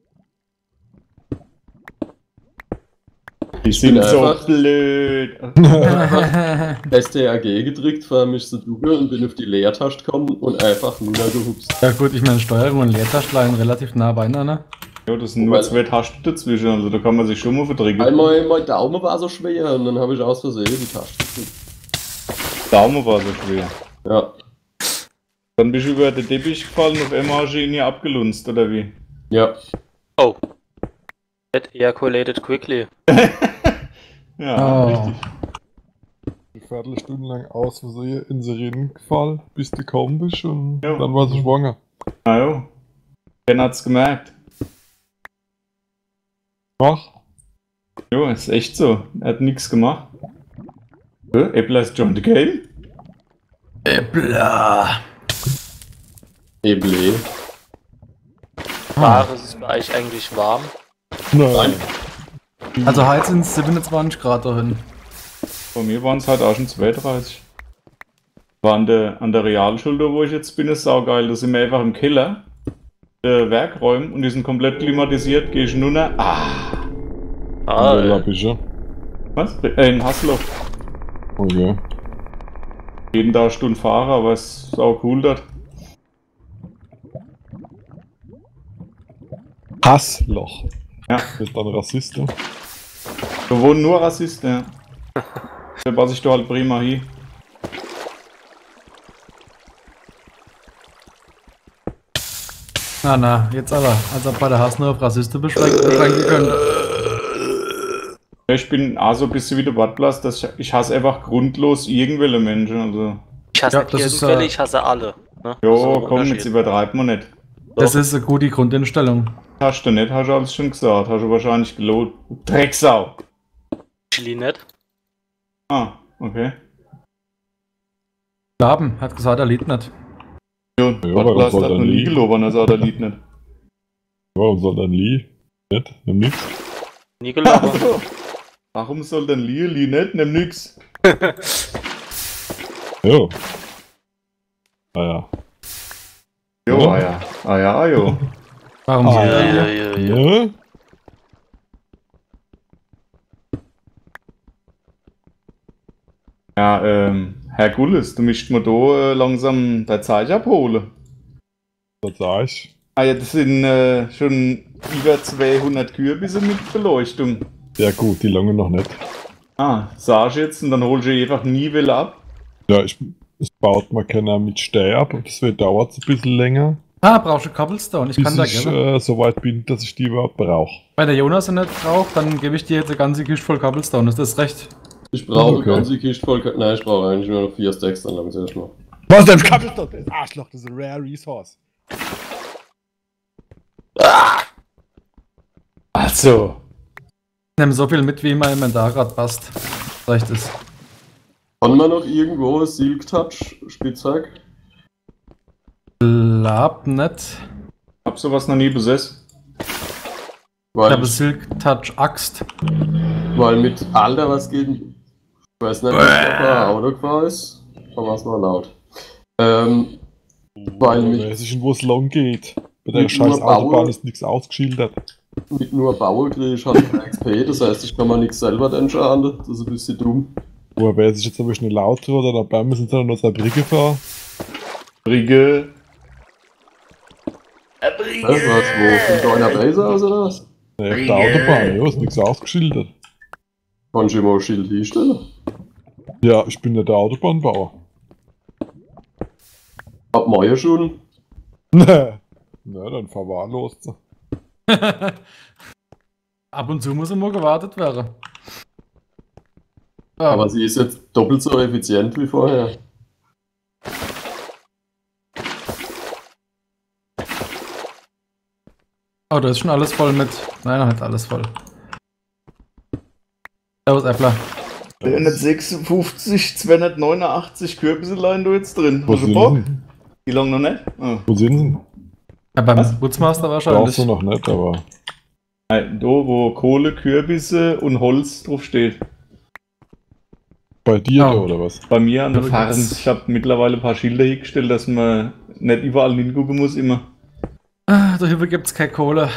Die sind so einfach- blöd. STRG gedrückt, vor mich zu duschen und bin auf die Leertaste gekommen und einfach nur gehupst. Ja gut, ich meine Steuerung und Leertaste lagen relativ nah beieinander. Ja, das sind nur 2 Tasten dazwischen, also da kann man sich schon mal verdrücken. Einmal mein Daumen war so schwer und dann habe ich aus Versehen die Taste gedrückt. Daumen war so schwer. Ja. Dann bist du über den Teppich gefallen, auf einmal hast du ihn hier abgelunzt, oder wie? Ja. Oh. It ejaculated quickly. Ja, Oh. richtig. Eine Viertelstunde lang aus Versehen in sie gefallen, bis du gekommen bist und Ja. dann war sie schwanger. Na jo. Ken hat's gemerkt. Mach. Jo, ist echt so. Er hat nichts gemacht. Apple has joined the game. Bla. Eble. War es bei euch eigentlich warm? Nein. Also heute sind es 27 Grad dahin. Bei mir waren es halt auch schon 32. War an der Realschule, wo ich jetzt bin, ist saugeil. Da sind wir einfach im Keller. Werkräumen und die sind komplett klimatisiert. Gehe ich nur noch. Ah, Ja, bist du. Was? In Hasloch. Okay. Jeden Tag Stunde fahren, aber es ist auch cool dort. Hassloch. Ja. Bist dann Rassist, ne? Da wohnen nur Rassisten, ja. Da passe ich da halt prima hin. Na, jetzt aber. Als ob bei der Hass nur auf Rassisten beschränken könnte. Ich bin auch so ein bisschen wie der Badplatz, dass ich hasse einfach grundlos irgendwelche Menschen. Also Ich hasse Ja, nicht das ist, irgendwelche, ich hasse alle. Ne? Jo, So ein komm, jetzt Unterschied. übertreibt man nicht. Das ist eine gute Grundeinstellung. Hast du nicht, hast du alles schon gesagt. Hast du wahrscheinlich gelogen. Drecksau! Chili nicht. Ah, okay. Laben hat gesagt, er liebt nicht. Ja, warum Butler soll hat dann noch nie nie? gelogen, er sagt, er liebt nicht. Warum soll dann Lee? Nicht? Nimm nix. Nie gelogen. Warum soll denn Lee nicht? Nimm nix. Jo. Ah ja. Jo, Ja. ah ja. Ah ja, ah jo. Warum Ah, soll Ja, er? ja, ja, ja. Ne? Ja, Herr Gullis, du müsst mir da langsam der Zeit abholen. Das sag ich. Ah ja, das sind schon über 200 Kürbisse mit Beleuchtung. Ja gut, die lange noch nicht. Ah, sag ich jetzt und dann holst du einfach nie wieder ab. Ja, es baut mal keiner mit Steh ab und deswegen dauert es ein bisschen länger, Ah, brauchst du Cobblestone? Ich bis kann da ich gerne. so weit bin, dass ich die überhaupt brauche. Wenn der Jonas ihn nicht braucht, dann gebe ich dir jetzt eine ganze Kiste voll Cobblestone. Ist das recht? Ich brauche Okay. eine ganze Kiste voll. Nein, ich brauche eigentlich nur noch 4 Stacks, dann langsam erstmal. Was denn? Cobblestone? Das Arschloch, das ist eine Rare Resource. Also. Ich nehme so viel mit, wie mein Inventar gerade passt. Recht ist. Kann man noch irgendwo ein Silk Touch Spitzhack? Lab nicht. Hab sowas noch nie besessen. Ich Weil, habe Silk Touch Axt. weil mit Alter was geht. Ich weiß nicht, ob da ein Auto gefahren ist. Aber es war laut. Weil Ich mit, weiß nicht, wo es lang geht. Bei der Mit scheiß nur Bauer- Autobahn ist nichts ausgeschildert. mit nur Bauen kriege ich halt kein XP, das heißt, ich kann mir nichts selber entscheiden. Das ist ein bisschen dumm. Woher weiß ich jetzt, ob ich eine Lauter oder dabei müssen sie dann aus der Brücke fahren? Brigge. Was, wo? Von deiner Base aus oder was? Ne, auf der Autobahn, ja, ist nichts ausgeschildert. Kannst du immer ein Schild hinstellen? Ja, ich bin ja der Autobahnbauer. Ab morgen schon. Ne, na, dann verwahrlost sie. Ab und zu muss immer gewartet werden. Aber sie ist jetzt doppelt so effizient wie vorher. Oh, da ist schon alles voll mit. Nein, noch nicht alles voll. Servus, Äppler. 256, 289 Kürbiselein du jetzt drin. Wo Hast du sind Bock? sie? Wie lange noch nicht? Ah. Wo sind sie? Ja, beim Was? Putzmaster Brauchst wahrscheinlich. du noch nicht, aber. Da, wo Kohle, Kürbisse und Holz drauf steht. Bei dir Oh. da, oder was? Bei mir an der Ja, Farm. jetzt- Ich habe mittlerweile ein paar Schilder hingestellt, dass man nicht überall hingucken muss immer. Ah, da hinten gibt's keine Kohle.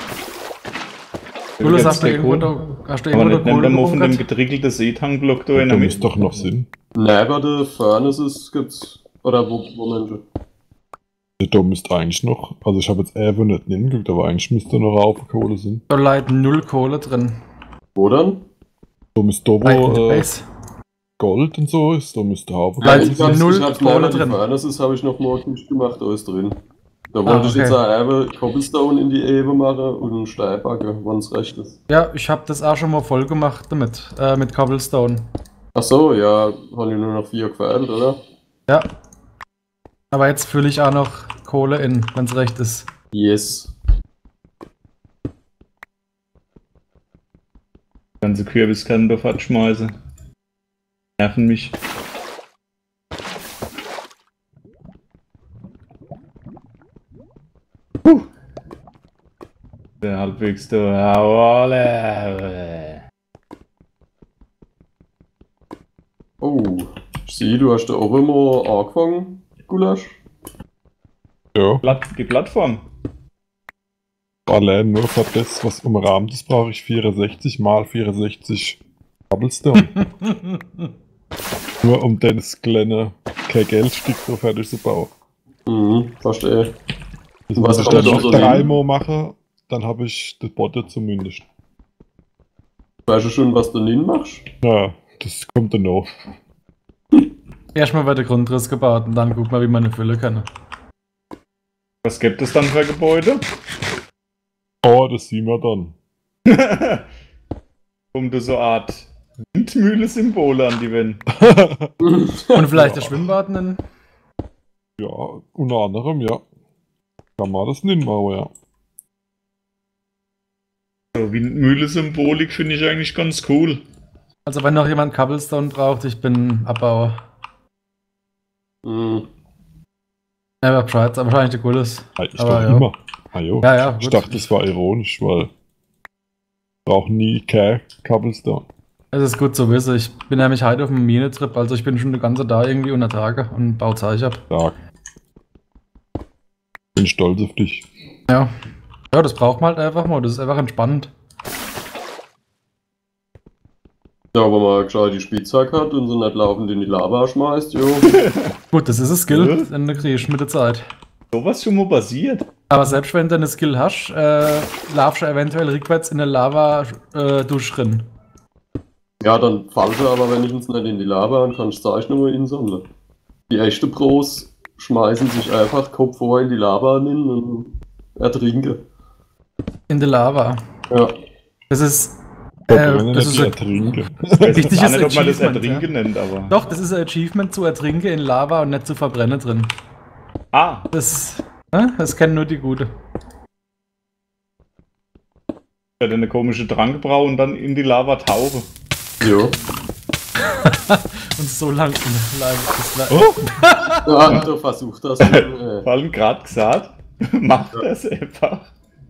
Du Jetzt hast du der irgendwo Kohle. da, hast du Aber irgendwo nicht da neben Kohle dem von dem gebunkert? getrickelten Seetang-Block da in Da der muss Mitte. doch noch Sinn. Neben der Furnaces gibt's. Oder wo Menschen? Da müsste eigentlich noch. Also, ich habe jetzt Evo nicht hingeguckt, aber eigentlich müsste noch auf Kohle sein. Da liegt 0 Kohle drin. Wo dann? Da müsste da, Liegt in der wo Base. Gold und so ist, da müsste Haufen Nein, Kohle ich sein. hab's- null ich hab's Kohle neben die drin. Furnaces habe ich noch morgens gemacht, da ist drin. Da wollte ich okay. jetzt auch Cobblestone in die Ewe machen und einen Steinbacke, wenn's recht ist. Ja, ich habe das auch schon mal voll gemacht damit. Mit Cobblestone. Ach so, ja, haben die nur noch 4 gefällt, oder? Ja. Aber jetzt fülle ich auch noch Kohle in, wenn's recht ist. Yes. Ganze Kürbiskerne da fast schmeißen. Nerven mich. Der halbwegs da. Jawolle. Oh, ich sehe, du hast da oben mal angefangen, Gulasch. Ja, Die Plattform. allein nur für das, was umrahmt ist, brauche ich 64 mal 64 Cobblestone. Nur um das kleine kein Geldstück so fertig zu bauen. Mhm, verstehe. Also, Was wenn ich kommt dann da noch so 3 hin? Mal mache, dann habe ich das Botte zumindest. Weißt du schon, was du hin machst? Ja, das kommt dann noch. Erstmal wird der Grundriss gebaut und dann guck mal, wie man eine Fülle kann. Was gibt es dann für Gebäude? Oh, das sehen wir dann. Um du so Art Windmühle-Symbole an die Wände. Und vielleicht das Schwimmbad nennen. Ja, unter anderem, ja. Kann man das nicht machen, ja. So, Windmühle-Symbolik finde ich eigentlich ganz cool. Also wenn noch jemand Cobblestone braucht, ich bin Abbauer. Hm. Ja, Bescheid, aber wahrscheinlich der Gutes. Ich Aber doch ja. immer. Ah, jo. Ja, ja, Ich gut. dachte, das war ironisch, weil ich brauche nie kein Cobblestone. Es ist gut zu wissen. Ich bin nämlich heute auf einem Minetrip, also ich bin schon den ganzen Tag irgendwie unter Tage und baue Zeug ab. Stark. Bin stolz auf dich. Ja. Ja, das braucht man halt einfach mal. Das ist einfach entspannend. Ja, wenn man gescheit die Spitzhack hat und so nicht laufend in die Lava schmeißt, jo. Gut, das ist ein Skill, den du kriegst mit der Zeit. Sowas schon mal passiert. Aber selbst wenn du eine Skill hast, laufst du eventuell rückwärts in eine Lava-Dusch drin. Ja, dann fallst du aber wenigstens nicht in die Lava und kannst Zeichnungen einsammeln. Die echten Pros schmeißen sich einfach Kopf vor in die Lava hin und ertrinken. In der Lava. Ja. Das ist. Verbrennen, das nicht ist ein ertrinken. Ich weiß richtiges gar nicht, ob man das Achievement, Ertrinken nennt, aber. Doch, das ist ein Achievement zu ertrinken in Lava und nicht zu verbrennen drin. Ah, Das kennen nur die Gute. ich hatte eine komische Trankbrau und dann in die Lava tauche. Jo. Und so lang. Ja, du versuchst das. Vor allem gerade gesagt, mach das einfach.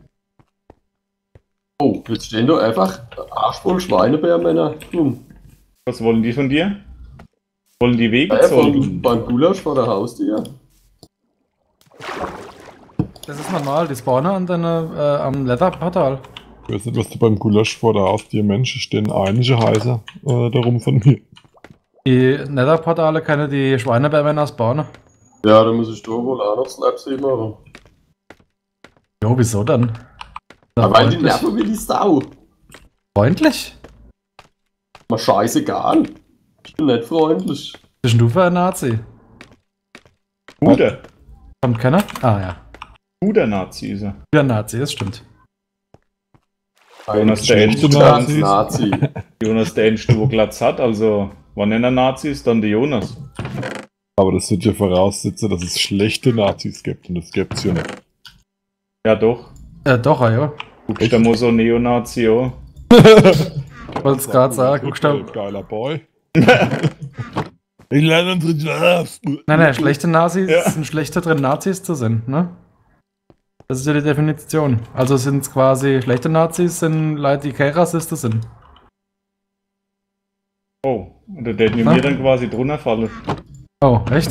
Oh, jetzt stehen da einfach arschvoll Schweinebärmänner rum. Was wollen die von dir? Wollen die Wege Ja, zollen? beim Gulasch vor der Haustür. Das ist normal, die spawnen am Leather-Portal. Ich weiß nicht, was du beim Gulasch vor der Haustür Menschen stehen. Einige heißer darum von mir. Die Nether-Portale können die Schweinebärmänner spawnen. Ja, da muss ich da wohl auch noch Slaps machen. Jo, wieso dann? Aber weil die nerven wie die Sau. Freundlich? Mal scheißegal. Ich bin nicht freundlich. Bist du für ein Nazi? Guter. Kommt keiner? Ah ja. Guter Nazi ist er. Wieder ein Nazi, das stimmt. Jonas der schlechte Enste, Nazis. Nazi. Jonas der Enste, wo Glatz hat, also wann er Nazi ist, dann der Jonas. Aber das wird ja voraussetzen, dass es schlechte Nazis gibt. Und das gibt's ja nicht. Ja doch. Doch, ja. Guckst du mal so Neonazi an. Ich wollte es gerade sagen. Guckst du. Geiler Boy. Ich lerne unsere Jobs. Nein, schlechte Nazis Ja. sind schlechter drin, Nazis zu sein, ne? Das ist ja die Definition. Also sind es quasi schlechte Nazis, sind Leute, die keine Rassisten sind. Oh, und der hätte mir dann quasi drunter fallen. Oh, echt?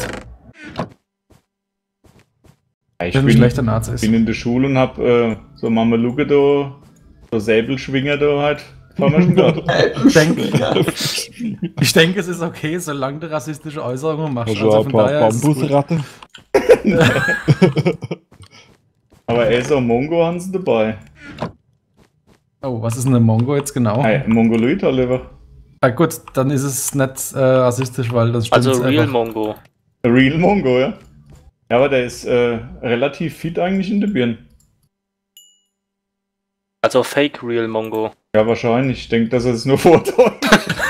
Ja, ich Das sind schlechte Nazis. bin in der Schule und hab so Mameluke da, so Säbelschwinger da halt vor mir schon gehabt. Ich denke, es ist okay, solange du rassistische Äußerungen machst. Hast du auch ein paar daher ist es gut. Bambusratte? Aber so Mongo haben sie dabei. Oh, was ist denn ein Mongo jetzt genau? Hey, Mongoloid halt einfach. Ah, gut, dann ist es nicht rassistisch, weil das stimmt. Also Real einfach. Mongo. Real Mongo, ja. Ja, aber der ist relativ fit eigentlich in der Birne. Also Fake Real Mongo. Ja, wahrscheinlich. Ich denke, dass er es nur vortäuscht.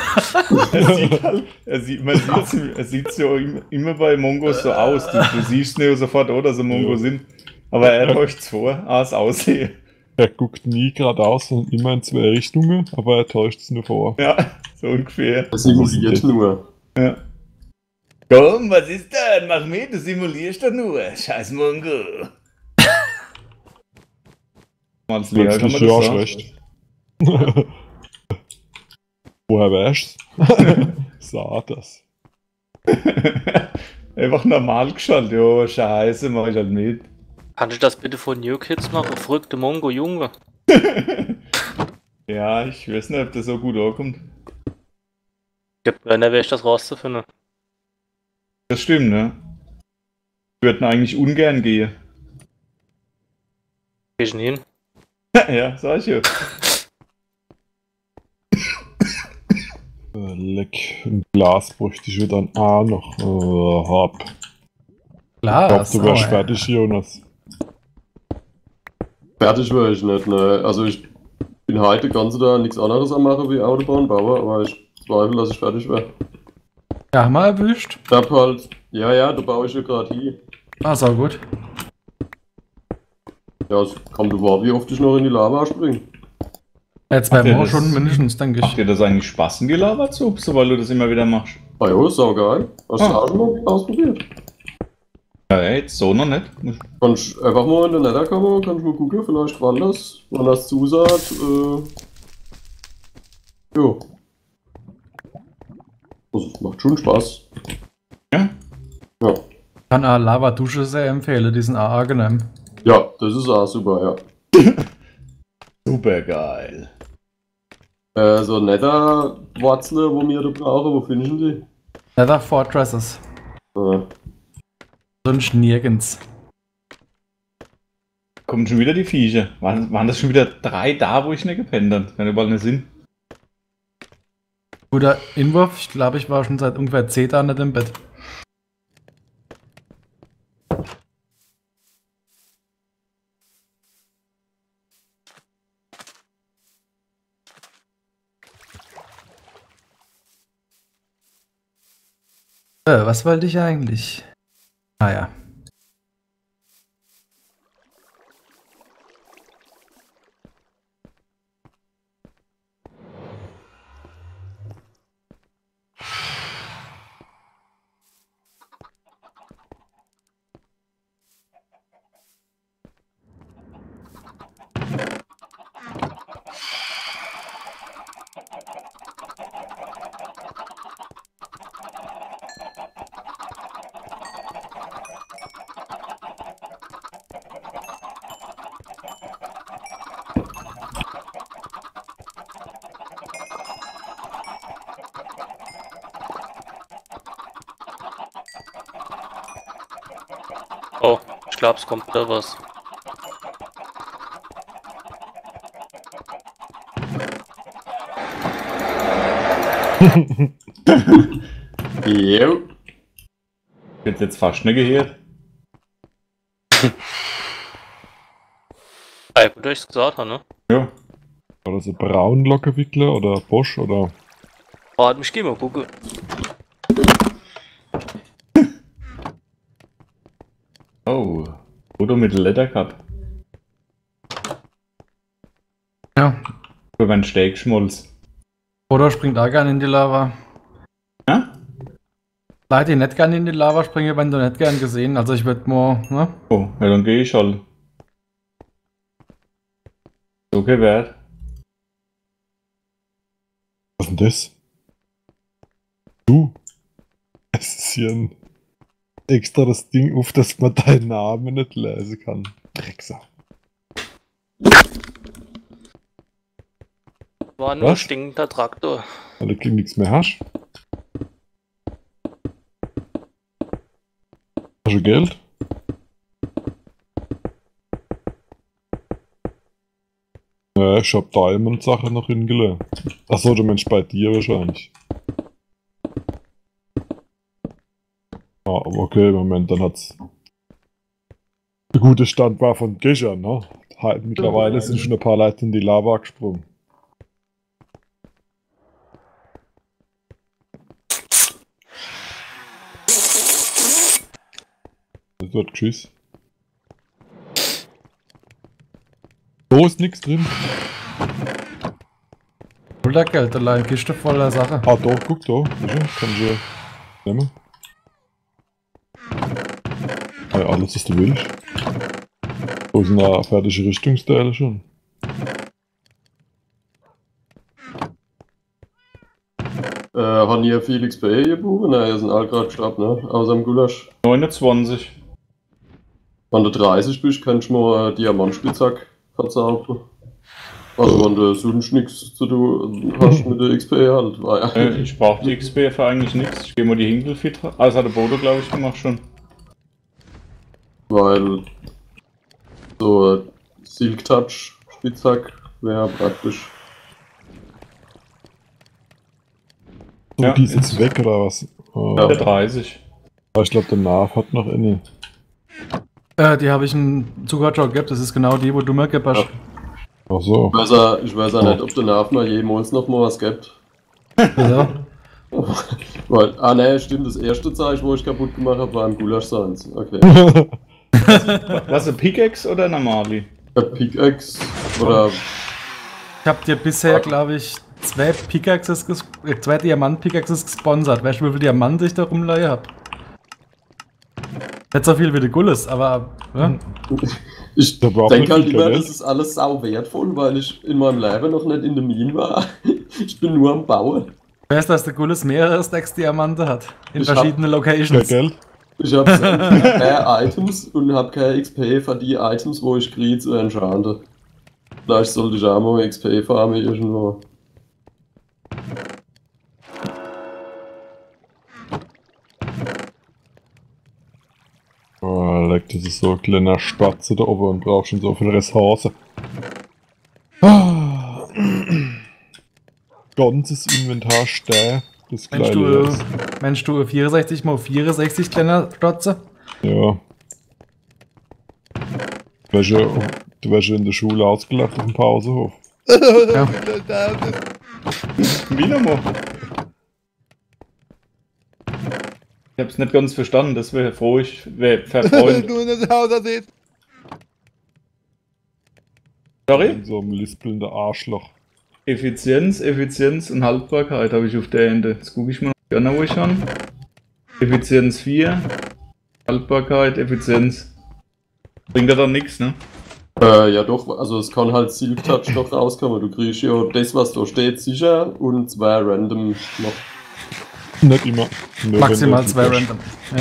Er sieht so immer bei Mongos so aus. Du siehst nicht sofort, dass sie Mongo sind. Aber er täuscht es vor, es aussehe. Er guckt nie geradeaus, sondern immer in zwei Richtungen, aber er täuscht es nur vor. Ja, so ungefähr. Das simuliert nur. Ja. Komm, was ist denn? Mach mit, du simulierst doch nur. Scheiß Mongo. Als Lehrer kann Plötzlich man das ja sagen. schlecht. Woher weißt du? Sah das. Einfach normal geschaltet. Jo, scheiße, mach ich halt mit. Kannst du das bitte von New Kids machen? Verrückte Mongo, Junge. Ja, ich weiß nicht, ob das so gut ankommt. Gibt mir nicht, das rauszufinden. Das stimmt, ne? Wir würden eigentlich ungern gehen. Geh ich nie hin. Ja, sag ich ja. Leck, ein Glas bräuchte ich dann auch noch. Hab. Klar, Ich glaub, du wärst ey. fertig, Jonas. Fertig wäre ich nicht, ne. Also ich bin heute den ganzen Tag nichts anderes am machen wie Autobahnbauer, aber ich Zweifel, dass ich fertig wäre. Ja, mal erwischt. Ich hab halt. Ja, da baue ich ja gerade hier. Ah, so gut. Ja, es kommt vor, wie oft ich noch in die Lava springe. Jetzt Habt ihr werden wir das- schon mindestens, denke Macht ich. dir das eigentlich Spaß in die Lava zu hupsen, weil du das immer wieder machst? Ah jo, ist auch geil. Hast du das auch schon mal ausprobiert? Ja, jetzt so noch nicht. Kannst einfach mal in den Nether kommen, kannst mal gucken, vielleicht wann das zusagt. Jo. Also, es macht schon Spaß. Ja? Ja. Kann eine Lava-Dusche sehr empfehlen, diesen AA genommen. Ja, das ist auch super, ja. Super geil. So Nether-Wurzeln, wo wir da brauchen, wo findest du die? Nether Fortresses. Sonst nirgends. Kommen schon wieder die Viecher. Waren das schon wieder 3 da, wo ich nicht gepennt habe? Kann überall nicht Sinn. Guter Inwurf. Ich glaube, ich war schon seit ungefähr 10 Tagen nicht im Bett. Was wollte ich eigentlich? Ah ja. Oh, ich glaube, es kommt wieder was. Jo. Jetzt fast nicht gehört. Ah, gut, dass ich es gesagt habe, ne? Ja. Oder so Braunlockewickler oder Bosch oder. Warte, ich geh mal gucken. Oh. Foto mit Leather Cup. Ja. Für meinen Steakschmolz. Oder springt auch gerne in die Lava. Ja? Leute, die nicht gerne in die Lava springen, wenn du nicht gern gesehen. Also ich würde mal, ne? Oh, ja, dann gehe ich halt. So gewährt. Was ist denn das? Du? Es ist hier ein extra das Ding auf, dass man deinen Namen nicht lesen kann. Drecksack. War nur ein Was? stinkender Traktor. Weil du nichts mehr hast. Hast du Geld? Ja, ich hab Diamond-Sache noch hingelegt. Achso, du meinst bei dir wahrscheinlich. Ah, aber okay, Moment, dann hat's. Der gute Stand war von gestern, ne? Mittlerweile sind schon ein paar Leute in die Lava gesprungen. Das wird tschüss. So ist nichts drin. Schultergeld, allein Kiste voller Sache. Ah, doch, guck da. Sicher, kannst du nehmen. Ja, alles, was du willst. Wo sind da fertige Richtungsteile schon? Haben hier Felix bei gebucht? Nein, hier sind alle gerade gestorben, ne? Außer dem Gulasch. 29. Wenn du 30 bist, kannst du mal Diamantspitzhack verzaubern. Also wenn du sonst nichts zu tun hast mit der XP halt. Weil, Ich brauche die XP für eigentlich nichts. Ich gehe mal die Hinkelfit. Also hat der Bodo, glaube ich, gemacht schon. weil so Silk Touch Spitzhack wäre praktisch. So, Ja, die ist jetzt jetzt- weg oder was? Ja. Der 30. Ich glaube, der Nav hat noch eine. Die habe ich einen Zuckerjob gehabt, das ist genau die, wo du mir gegeben hast. Ach so. Ich weiß auch nicht, ob der Nerv mal jemals noch mal was gibt. Wieso? Ne, stimmt, das erste Zeichen, wo ich kaputt gemacht habe, war ein Gulasch-Seins. Okay. Was, ein Pickaxe oder eine Normali? Pickaxe oder. Ich hab dir bisher, glaube ich, zwei Diamant-Pickaxes gesponsert. Weißt du, wie viel Diamant ich da rumleihe hab? Nicht so viel wie die Gullis, aber. Ja? Ich Da braucht denke man halt viel immer, Geld. das ist alles sau wertvoll, weil ich in meinem Leben noch nicht in der Mine war. Ich bin nur am Bauen. Ich weiß, dass der Gullis mehrere Stacks Diamante hat. In Ich hab- verschiedenen Ja, Locations. Geld. Ich habe keine Items und habe keine XP für die Items, wo ich kriege zu enchanten. Vielleicht sollte ich auch mal XP farmen irgendwo. Oh, leck, das ist so ein kleiner Spatze da oben und braucht schon so viele Ressourcen. Ah. Ganzes Inventar stehen. Das Mensch, kleine jetzt. Mensch, du 64 mal 64 kleiner Stotze. Ja. Du wärst ja in der Schule ausgelacht auf dem Pausenhof. Ja. Wie nochmal? Ich hab's nicht ganz verstanden, das wäre froh, ich wäre verfreundet. Sorry? So ein lispelnder Arschloch. Effizienz und Haltbarkeit habe ich auf der Ende. Jetzt gucke ich mal noch gerne, wo ich habe. Effizienz 4, Haltbarkeit, Effizienz. Bringt ja dann nichts, ne? Ja doch, also es kann halt Silk Touch noch rauskommen. Du kriegst ja das, was da steht, sicher und 2 random noch. Nicht immer. Nur Maximal wenn du 2 das random. Ja.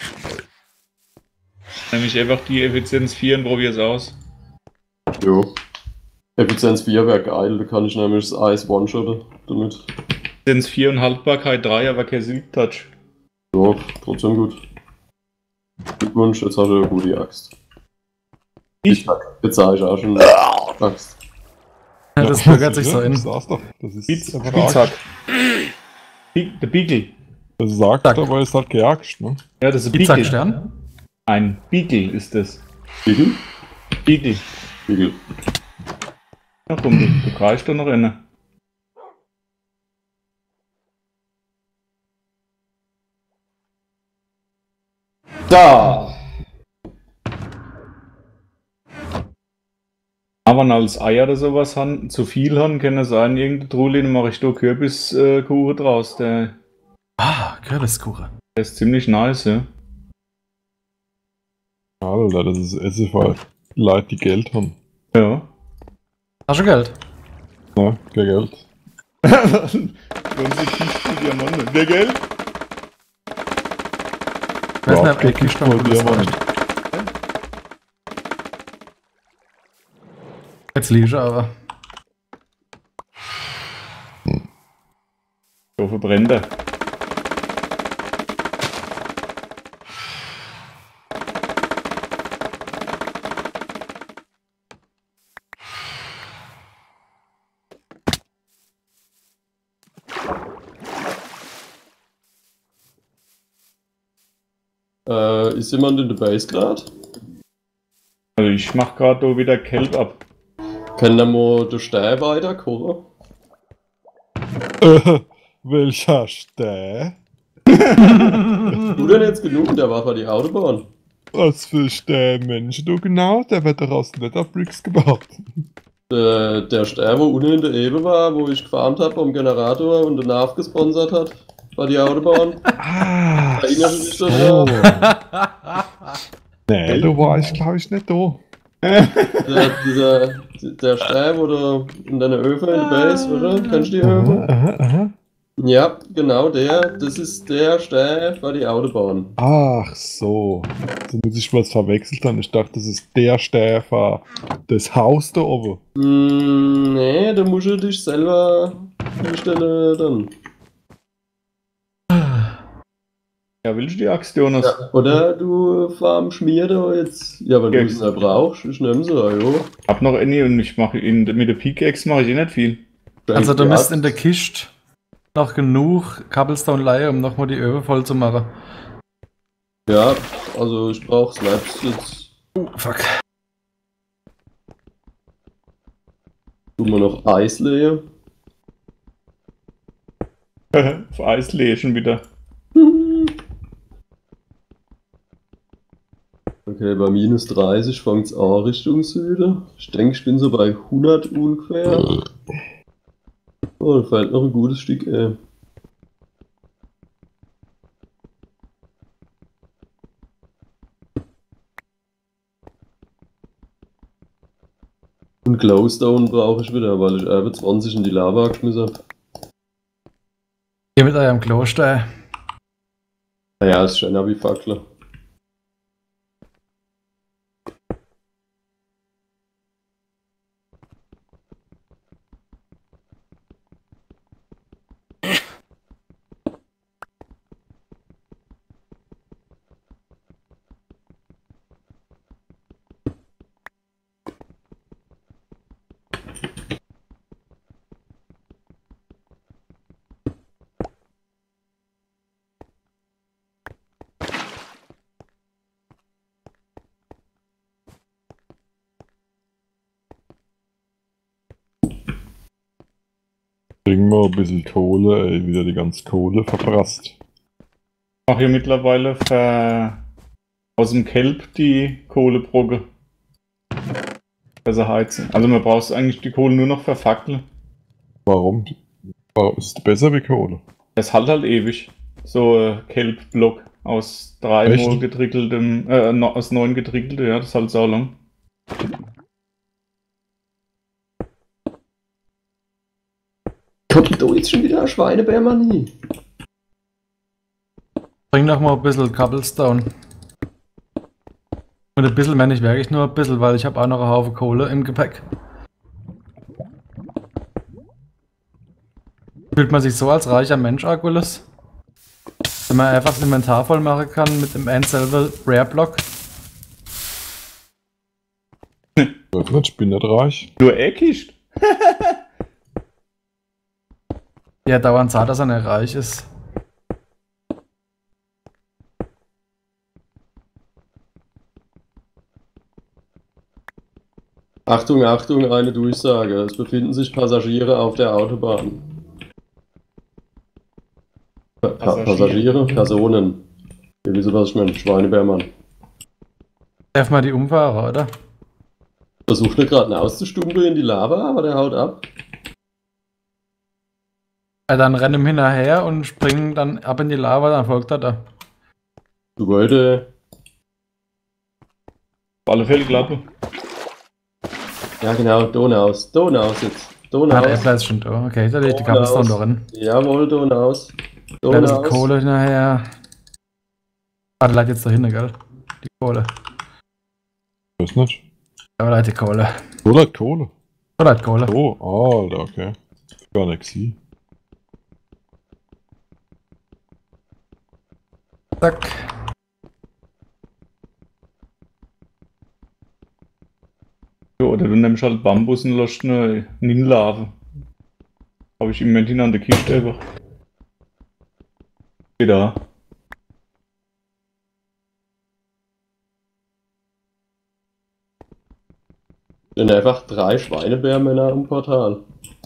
Nämlich einfach die Effizienz 4 und probier's aus. Jo. Effizienz 4 wäre geil, da kann ich nämlich das Eis one-shotten damit. Effizienz 4 und Haltbarkeit 3, aber kein Silk Touch. Ja, trotzdem gut. Glückwunsch, jetzt hast du eine gute Axt. Ich? Jetzt sag ich auch schon Axt. Ja, das bürgert sich so Ich in. sag's doch. Das ist Spitzhack. Der Beagle. Das sagt Zack. aber, ist halt gejagt, ne? Ja, das ist ein Beagle. Pizzack-Stern. Ein Beagle ist das. Spiegel? Beagle. Spiegel. Na komm, du greifst doch noch inne. Da! Aber wenn als Eier oder sowas haben, zu viel haben, kann es sein, irgendeine Trulle, dann mache ich da Kürbiskuchen draus. Der Ah, Kürbiskuchen. ist ziemlich nice, ja. Alter, das ist Essen für Leute, die Geld haben. Ja. Hast du Geld? Ne, kein Geld. Unsere Kiste Diamanten. Der Geld? Ich weiß nicht, ob die Kiste Kiste voll noch gut ist. Diamant. Jetzt liege ich aber. So verbrennt er. Ist jemand in der Base gerade? Also ich mach gerade da wieder Kelp ab. Können wir mal den Stein weiter kochen? Welcher Steh? Du denn jetzt genug? Der war für die Autobahn. Was für Steh-Menschen du genau? Der wird doch aus Netherbricks gebaut. Der Stein, wo unten in der Ebene war, wo ich gefarmt habe am Generator und den NAV gesponsert hat, war die Autobahn. Ah, Erinnerst du dich so. daran? Nee, du warst, glaube ich, nicht da. Der Stein, wo du in deiner Öfen in der Base, oder? Kennst du die Öfen? Aha. Ja, genau der. Das ist der Stein für die Autobahn. Ach so. Da muss ich was verwechselt haben. Ich dachte, das ist der Steh für das Haus da oben. Nee, da musst du dich selber hinstellen dann. Ja, willst du die Axt, Jonas? Ja, oder du farm schmier da jetzt. Ja, wenn du es nicht brauchst, ich nehm sie, jo. Hab noch eine und ich mache mit der Pickaxe mache ich eh nicht viel. Also du Ja, müsst in der Kiste noch genug Cobblestone leihen, um nochmal die Öwe voll zu machen. Ja, also ich brauch Slabs jetzt. Fuck. Tun wir noch Eis leeren. Auf Eis lesen wieder. Okay, bei minus 30 fängt es an Richtung Süden. Ich denke, ich bin so bei 100 ungefähr. Oh, da fällt noch ein gutes Stück. Und Glowstone brauche ich wieder, weil ich Erbe 20 in die Lava geschmissen habe. Hier mit eurem Kloster. Naja, ist schon wie Fackler. Bringen wir ein bisschen Kohle, ey, wieder die ganze Kohle verprasst. Auch hier mittlerweile aus dem Kelp die Kohlebrocke. Besser heizen. Also man braucht eigentlich die Kohle nur noch verfackeln. Warum? Ist es besser wie Kohle? Das halt ewig. So Kelp-Block aus 3 Echt? Mal getrickeltem, aus 9 getrickelte, ja, das ist halt so lang. Kommt da jetzt schon wieder ein Schweinebärmanni? Bring noch mal ein bisschen Cobblestone. Und ein bisschen, wenn nicht wirklich nur ein bisschen, weil ich habe auch noch einen Haufen Kohle im Gepäck. Fühlt man sich so als reicher Mensch, Argulis? Wenn man einfach das Inventar voll machen kann mit dem End-Selber Rare-Block. Ich bin nicht reich. Nur Eckicht. Ja, dauernd sagt, dass er nicht reich ist. Achtung, Achtung, eine Durchsage. Es befinden sich Passagiere auf der Autobahn. Passagiere? Personen. Ihr wisst, was ich meine. Schweinebärmann. Treffen wir die Umfahrer, oder? Versucht er gerade auszustumpen in die Lava, aber der haut ab. Ja, dann rennen wir hinterher und springen dann ab in die Lava, dann folgt er da. Du wolltest. Auf alle Fälle Klappe. Ja genau, Donaus. Donaus jetzt. Ah, der Donaus. Äppler ist schon da. Okay, da legt die Donaus. Cobblestone da rein. Jawohl, Donaus. Ein bisschen Donaus. Kohle hinterher. Ah, der leitet jetzt da hinten, gell? Die Kohle. Weiß nicht. Da leitet die Kohle. Oder Kohle. Da leitet Kohle. Oh, Alter, okay. Gar nicht sie. Zack. Ja, oder du nimmst halt Bambus und lässt eine Ninlave. Habe ich im Moment hin an der Kiste einfach. Da. Sind einfach 3 Schweinebärmänner im Portal.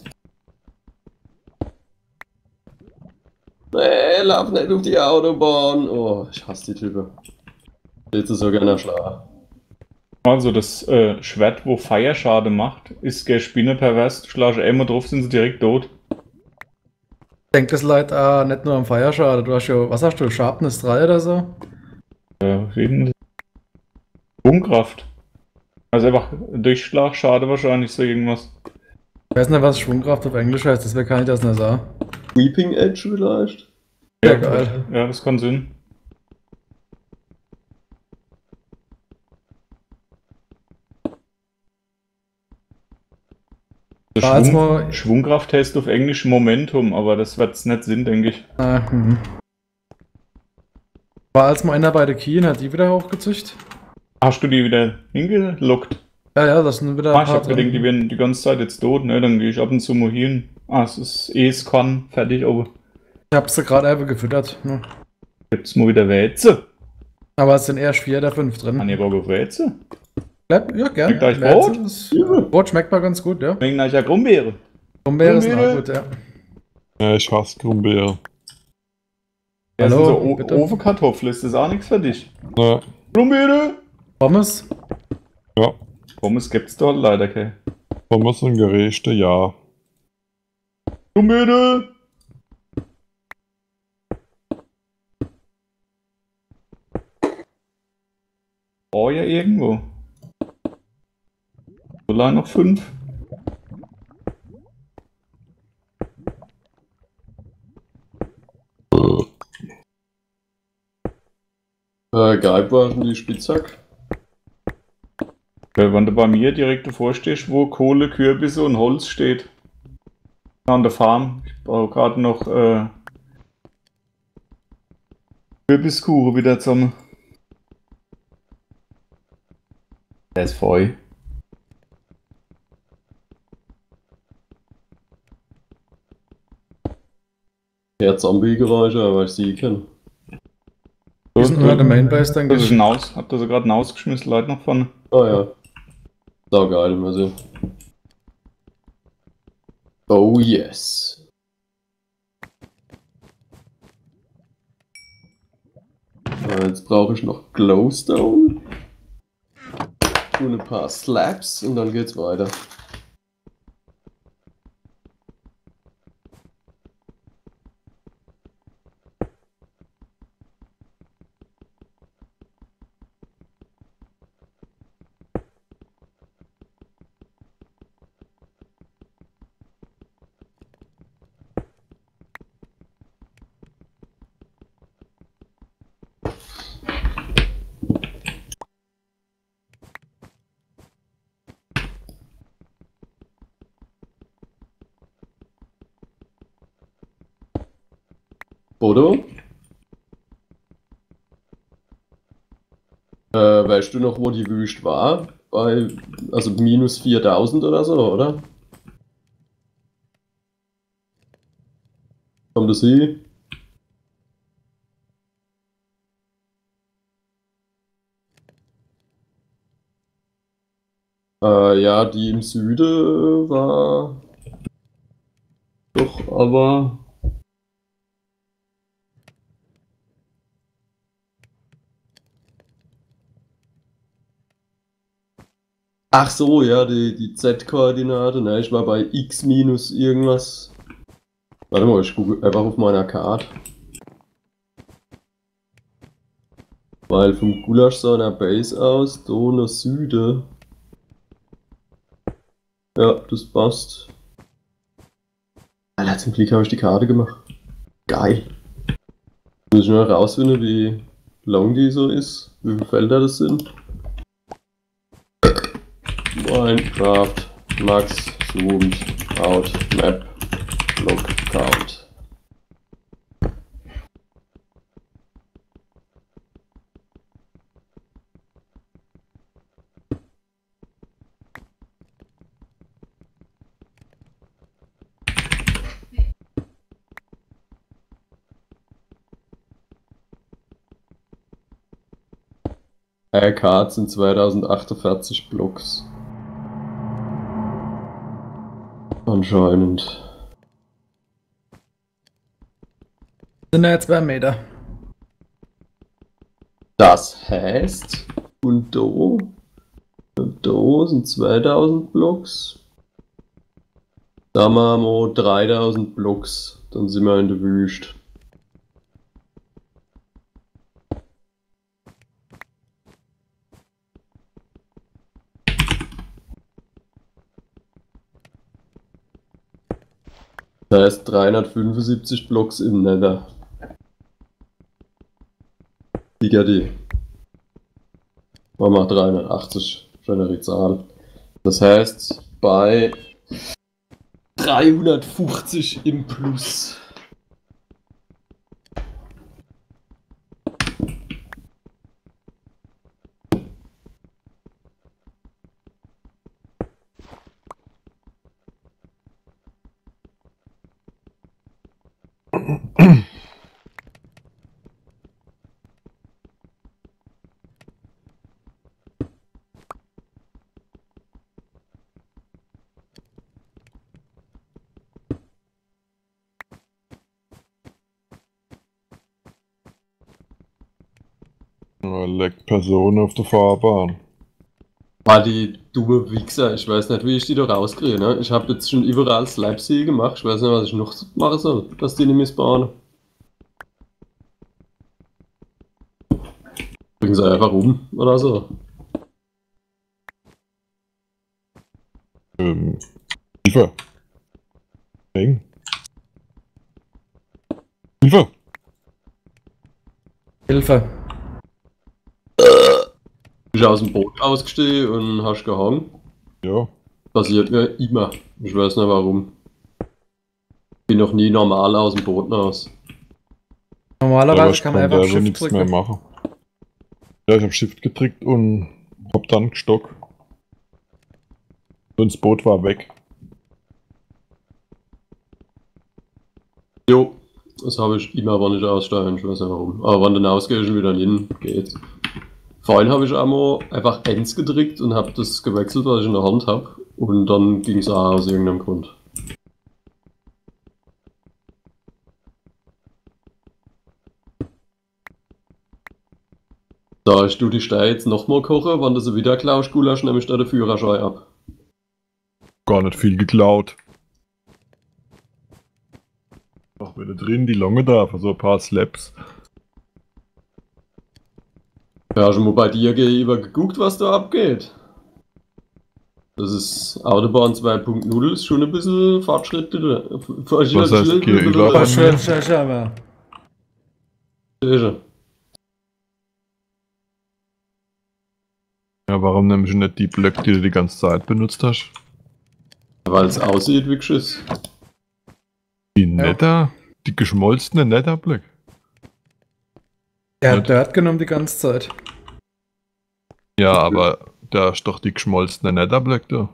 Nee, lauf nicht auf die Autobahn. Oh, ich hasse die Typen. Willst du so gerne erschlagen? Also das Schwert, wo Feierschade macht, ist Spinne pervers. Schlage einmal drauf, sind sie direkt tot. Denkt das Leid nicht nur am Feierschade. Du hast ja, was hast du, Sharpness 3 oder so? Reden Schwungkraft. Also einfach Durchschlagschade wahrscheinlich, so irgendwas. Ich weiß nicht, was Schwungkraft auf Englisch heißt, deswegen kann ich das nicht sagen. Weeping Edge vielleicht? Ja, geil. Ja, das kann Sinn. War jetzt mal- Schwungkraft heißt auf Englisch Momentum, aber das wird's nicht Sinn, denke ich. War als mal einer bei der Kien, hat die wieder hochgezüchtet? Hast du die wieder hingelockt? Ja, das sind wieder Ich hab gedacht, die werden die ganze Zeit jetzt tot, ne? Dann gehe ich ab und zu mal hin. Es ist Scan, fertig, aber Ich hab sie gerade einfach gefüttert. Ne? jetzt mal wieder Wäze. Aber es sind erst 4 oder 5 drin. Kann ich Bock auf Wäze? Bleib, ja, gerne. Schmeckt euch Brot? Brot schmeckt mal ganz gut, ja. Wegen nachher Grumbeere. Brombeere sind Brombeere? auch gut, ja. Ja, ich hasse Grumbeere. Ja, Hallo, sind so bitte? Ofenkartoffeln, ist das auch nichts für dich? Na, Blumbeere! Pommes? ja, Pommes gibt's dort leider kein. Pommes und Gerichte, ja. Blumbeere! Oh ja, irgendwo. So lange noch 5. Geil war schon die Spitzhack. Wenn du bei mir direkt davor stehst, wo Kohle, Kürbisse und Holz steht. An der Farm. Ich baue gerade noch Kürbiskuchen wieder zusammen. Der ist voll. Ja, Zombie-Geräusche, aber ich sie kenne. Die sind unter der Mainbase, denke Das ist ich. ein Aus. Habt ihr sie gerade ausgeschmissen, Leute noch vorne? Ah ja. Sau geil, mal sehen. Oh yes. Jetzt brauche ich noch Glowstone. Und ein paar Slabs und dann geht's weiter. Bodo? Weißt du noch, wo die Wüste war? Also minus 4000 oder so, oder? Kommt das hin? Ja, die im Süden war doch, aber ach so, ja, die Z-Koordinate, ne, ich war bei x minus irgendwas. Warte mal, ich gucke einfach auf meiner Karte. Weil vom Gulasch seiner Base aus, da nach Süden. Ja, das passt. Alter, zum Glück habe ich die Karte gemacht. Geil. Muss ich nur herausfinden, wie lang die so ist, wie viele Felder das sind. Minecraft, Max, zoomed, out, map, log, count. Cards sind 2048 Blocks. Anscheinend. Sind ja jetzt 2 Meter. Das heißt, und da sind 2000 Blocks. Da machen wir 3000 Blocks. Dann sind wir in der Wüste. Das heißt 375 Blocks im Nether. Digga. Machen wir 380, schönere Zahl. Das heißt, bei 350 im Plus. Leckt Personen auf der Fahrbahn. Ah, die dumme Wichser, ich weiß nicht, wie ich die da rauskriege, ne? Ich habe jetzt schon überall Slapsee gemacht, ich weiß nicht, was ich noch machen soll, dass die nicht missbauen. Bringen sie einfach um oder so. Hilfe! Ding. Hilfe! Hilfe. Bist du aus dem Boot ausgestiegen und hast gehangen? Ja. Passiert mir immer. Ich weiß nicht warum. Bin noch nie normal aus dem Boot aus. Normalerweise kann man konnte einfach aber Shift nichts mehr drücken. machen. Ja, ich hab Shift gedrückt und hab dann gestockt. Und das Boot war weg. Jo, das habe ich immer, wenn ich aussteige, ich weiß nicht warum. Aber wenn dann ausgehe ich wieder hin, geht's. Vorhin habe ich einmal einfach Ends gedrückt und habe das gewechselt, was ich in der Hand habe. Und dann ging es auch aus irgendeinem Grund. Da ich du die Steine jetzt nochmal koche, wann du sie wieder klaust, Gulasch, nehme ich da den Führerschein ab. Gar nicht viel geklaut. Noch wieder drin, die Longe da, für so ein paar Slaps. Ja, schon mal bei dir gegenüber geguckt, was da abgeht. Das ist Autobahn 2.0, ist schon ein bisschen Fortschritt. Was heißt gegenüber? Aber schön, mal. Ja, warum nimmst du nicht die Blöcke, die du die ganze Zeit benutzt hast? Weil es aussieht wie Geschiss. Die Netter? Die geschmolzene Netterblöcke? Er hat Nicht. Dirt genommen die ganze Zeit. Ja, aber da ist doch die geschmolzene Netterblöcke da.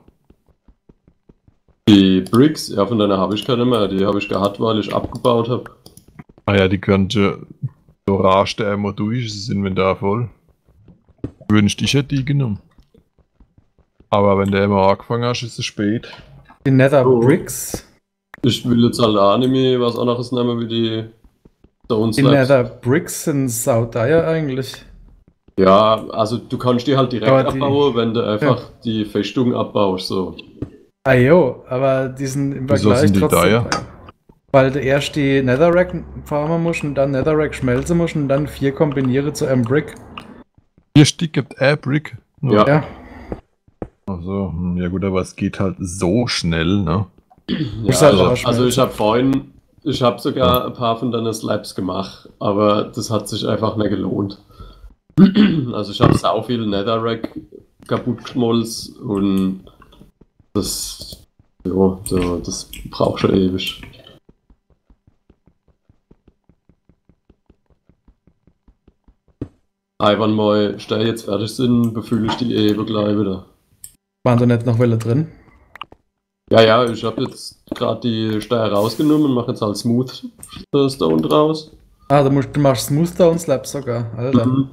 Die Bricks, ja, von deiner habe ich keine mehr. Die habe ich gehabt, weil ich abgebaut habe. Ah ja, die könnte so rasch der einmal durch, das Inventar voll. Wünschte ich hätte die genommen. Aber wenn der immer angefangen hast, ist es spät. Die Nether Oh. Bricks. Ich will jetzt halt auch nicht mehr was anderes nehmen wie die Stone Die Slabs. Nether Bricks sind sauteuer eigentlich. Ja, also du kannst die halt direkt Aber die- abbauen, wenn du einfach die Festung abbaust. So. Ah jo, aber die sind im Wieso Vergleich sind die trotzdem. teuer? Weil du erst die Netherrack farmen musst und dann Netherrack schmelzen musst und dann 4 kombiniere zu einem Brick. 4 Stück gibt Brick. Ja. Ja. Also, ja gut, aber es geht halt so schnell, ne? Ja, halt aber also ich schmelzen. habe vorhin, ich habe sogar ein paar von deinen Slabs gemacht, aber das hat sich einfach nicht gelohnt. Also ich habe sau viel Netherrack kaputt geschmolzen und das, ja, das braucht schon ewig. Wenn mal Steine jetzt fertig sind, befülle ich die ewig gleich wieder. Waren da nicht noch welche drin? Ja, ich habe jetzt gerade die Steine rausgenommen und mache jetzt halt Smooth Stone draus. Ah, du machst Smoothstone Slab sogar. Alter. Mhm.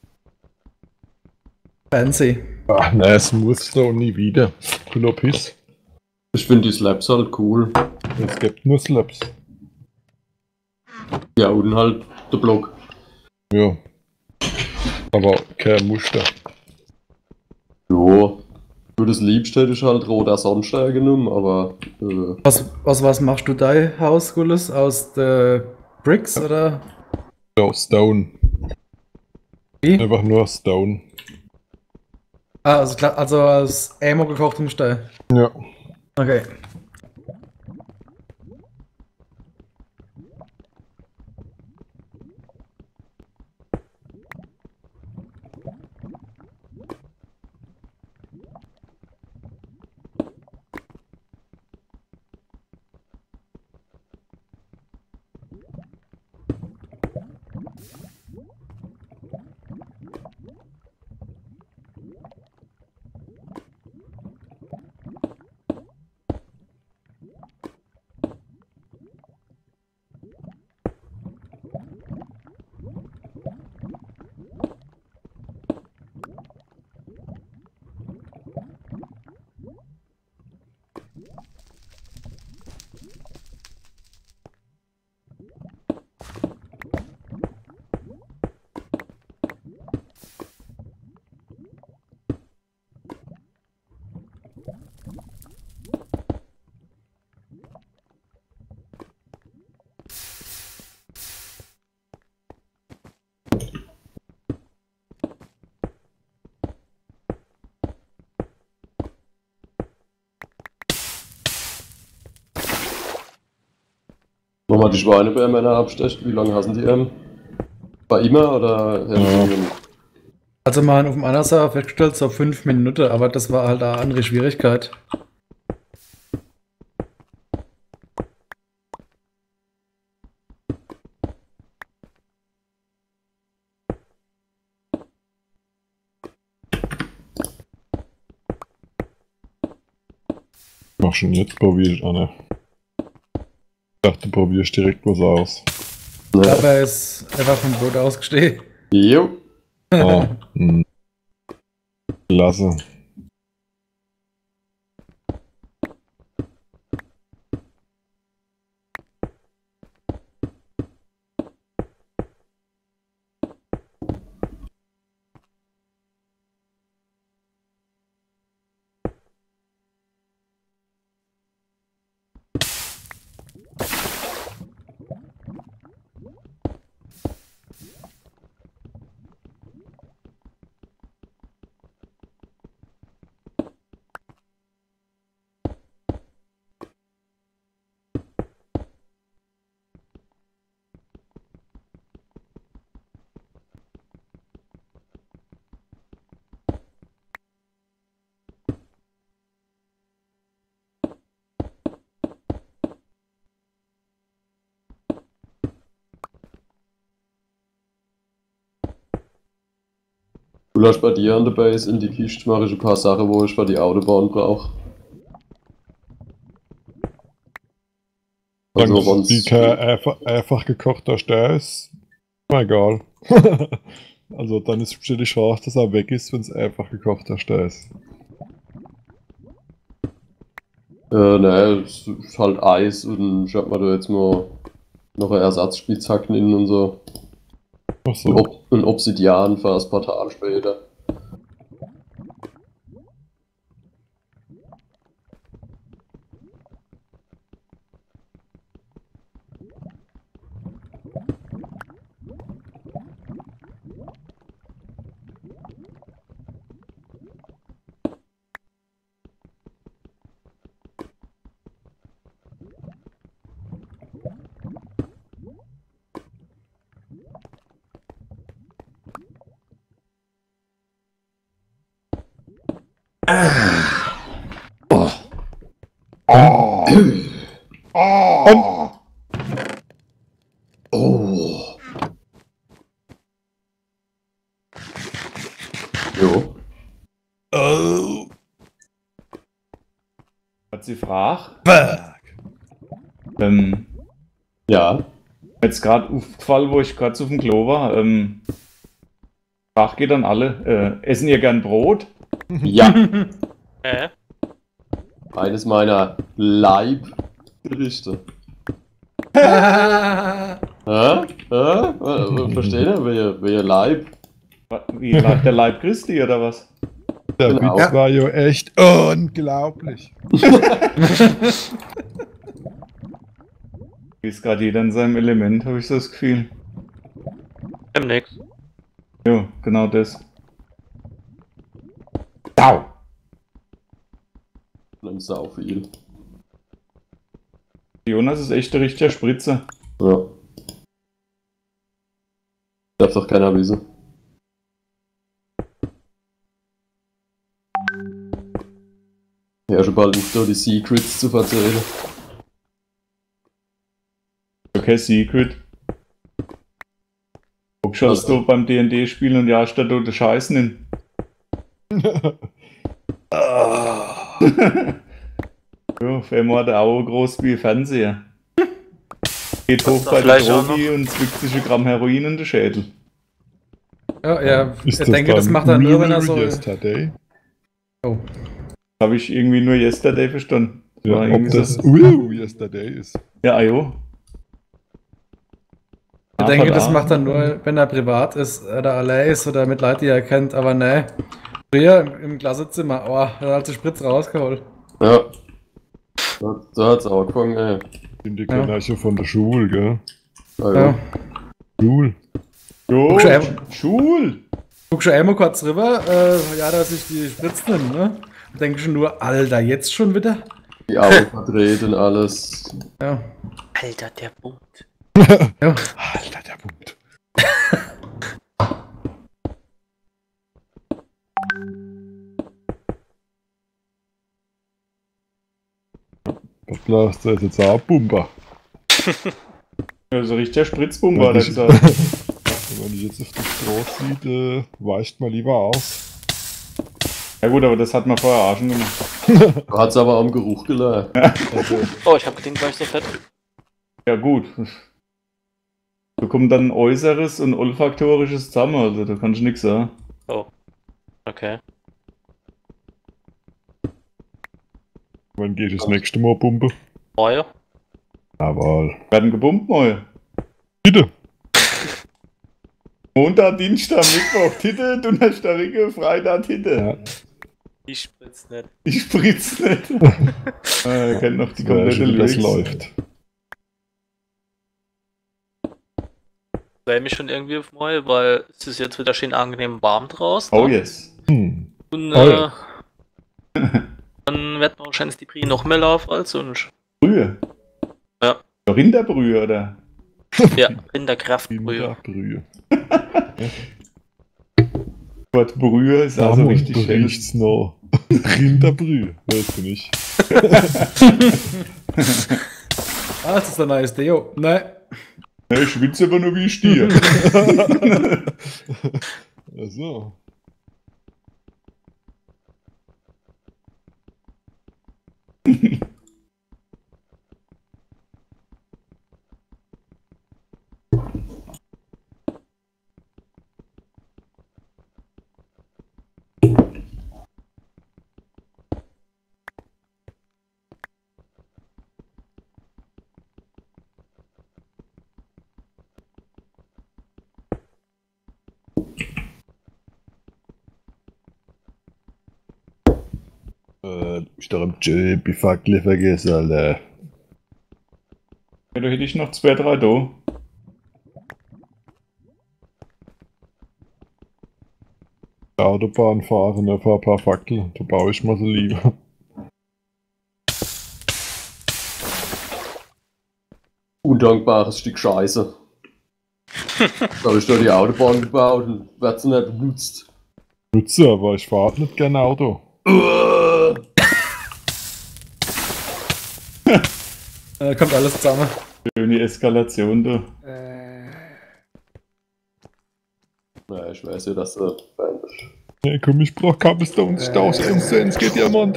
Fancy. Ach, ne, Smoothstone nie wieder. Cooler Piss. Ich finde die Slabs halt cool. Es gibt nur Slaps. Ja, und halt der Block. Ja. Aber kein Muster. Jo. Für das Liebste hätte ich halt roter Sonnenstein genommen, aber Was machst du dein Haus, Gullis? Aus der Bricks oder Ja, Stone. wie? Einfach nur Stone. Ah, also, also aus Ammo gekochtem Stein. Ja. Okay. Wenn man die Schweine bei Männern abstecht, wie lange hassen die War immer oder? Ja. Also mal auf dem anderen Server festgestellt, so 5 Minuten, aber das war halt eine andere Schwierigkeit. Mach schon jetzt, probier ich Anne. Ich dachte, du probierst direkt was aus. Ja. Aber er ist einfach vom Boot ausgestiegen. Jo. Ah, klasse. Du lässt bei dir an der Base in die Kiste, mache ich ein paar Sachen, wo ich für die Autobahn brauche. Also, Solange wenn's- die kein einfach gekochter Stern ist, mir egal. Also dann ist bestimmt die Chance, dass er weg ist, wenn es einfach gekochter Stern ist. Ne, es ist halt Eis und ich hab mir da jetzt mal noch eine Ersatzspitzhacken in und so. Ach so. Ein Obsidian für das Portal später. Oh. Jo. Oh. Hat sie Frage? Fuck. Ja. Jetzt gerade aufgefallen, wo ich gerade auf dem Klo war. Frage geht an alle. Essen ihr gern Brot? Ja. Eines meiner Leibgerichte. Hä? Versteht ihr? Wer Leib? Wie der Leib Christi oder was? Der Genau. Witz war ja echt unglaublich. Ist gerade jeder in seinem Element, habe ich so das Gefühl. Demnächst. Jo, genau das. Sau! Dann sau viel. Jonas ist echt der richtige Spritzer. Ja. Darf doch keiner wissen. Ja, schon bald nicht nur die Secrets zu erzählen. Okay, Secret. Guck schon, dass du beim D&D spielen und ja, statt du Scheißen hin. Ja, auf einmal hat der Auge groß wie ein Fernseher. Geht hoch bei der vielleicht auch Drogi und zwickt sich ein Gramm Heroin in den Schädel. Ja, Ist ich denke, das dann macht er nur, wenn er Real so. Yesterday? Oh. Habe ich irgendwie nur yesterday verstanden. Ja, War ob irgendwie das so. Yesterday ist. Ja, ajo. Ich denke, das macht er nur, wenn er privat ist oder allein ist oder mit Leuten, die er kennt, aber ne. Früher im Klassenzimmer, oh, hat er halt die Spritz rausgeholt. Ja. Da hat's auch angefangen, ey. Die kennen ja schon von der Schule, gell? Ah, Ja. ja. Schule. Jo, Guck schon, Schul! Guck schon einmal kurz rüber, ja, dass ich die Spritz nehme, ne? Denke schon nur, Alter, jetzt schon wieder? Die Augen verdreht und alles. Ja. Alter, der Punkt. Ja. Alter, der Punkt. Was blast du jetzt auch Bumper? Ja, so richtig der Spritzbomber, Wenn der ich, gesagt. wenn ich jetzt auf die Straße sehe, weicht mal lieber aus. Ja gut, aber das hat man vorher auch schon gemacht. Du hat's aber am Geruch gelernt. Oh, ich hab gedacht, war ich so fett. Ja gut. Da kommt dann Äußeres und Olfaktorisches zusammen, also da kannst du nichts sagen. Okay. Wann geht das nächste Mal Pumpe? Feuer? Jawohl. Werden gebumpt mal. Bitte. Montag, Dienstag, Mittwoch, Titte, Donnerstag, Ricke, Freitag, Titte. Ja. Ich spritz nicht. Ich spritz nicht. Er kennt noch die Ja, komplette schon, wie das Lyrics. läuft. Freue mich schon irgendwie auf morgen, weil es ist jetzt wieder schön angenehm warm draußen. Oh ne? yes. Hm. Und Oh ja. dann wird man wahrscheinlich die Brie noch mehr laufen als sonst. Brühe. Ja. Rinderbrühe, oder? Ja, Rinderkraftbrühe. Brühe. Wort Brühe ist also richtig schön. riecht's noch. Rinderbrühe. Weißt du nicht. Ah, das ist ein neues Deo. Nein. Ja, ich schwitze aber nur wie ein Stier. Also. Ich doch am Fackel vergessen, Alter. Ja, da hätte ich noch 2, 3 da. Autobahn fahren, ein paar Fackeln. Da baue ich mal so lieber. Undankbares Stück Scheiße. Da habe ich da die Autobahn gebaut und wird sie nicht benutzt. Nutze, aber ich fahre nicht gerne Auto. Kommt alles zusammen. Schöne Eskalation da. Na, ich weiß ja, dass du Fan bist. Ja, komm, ich brauch Cobblestones, Staus, Cents, geht Diamante.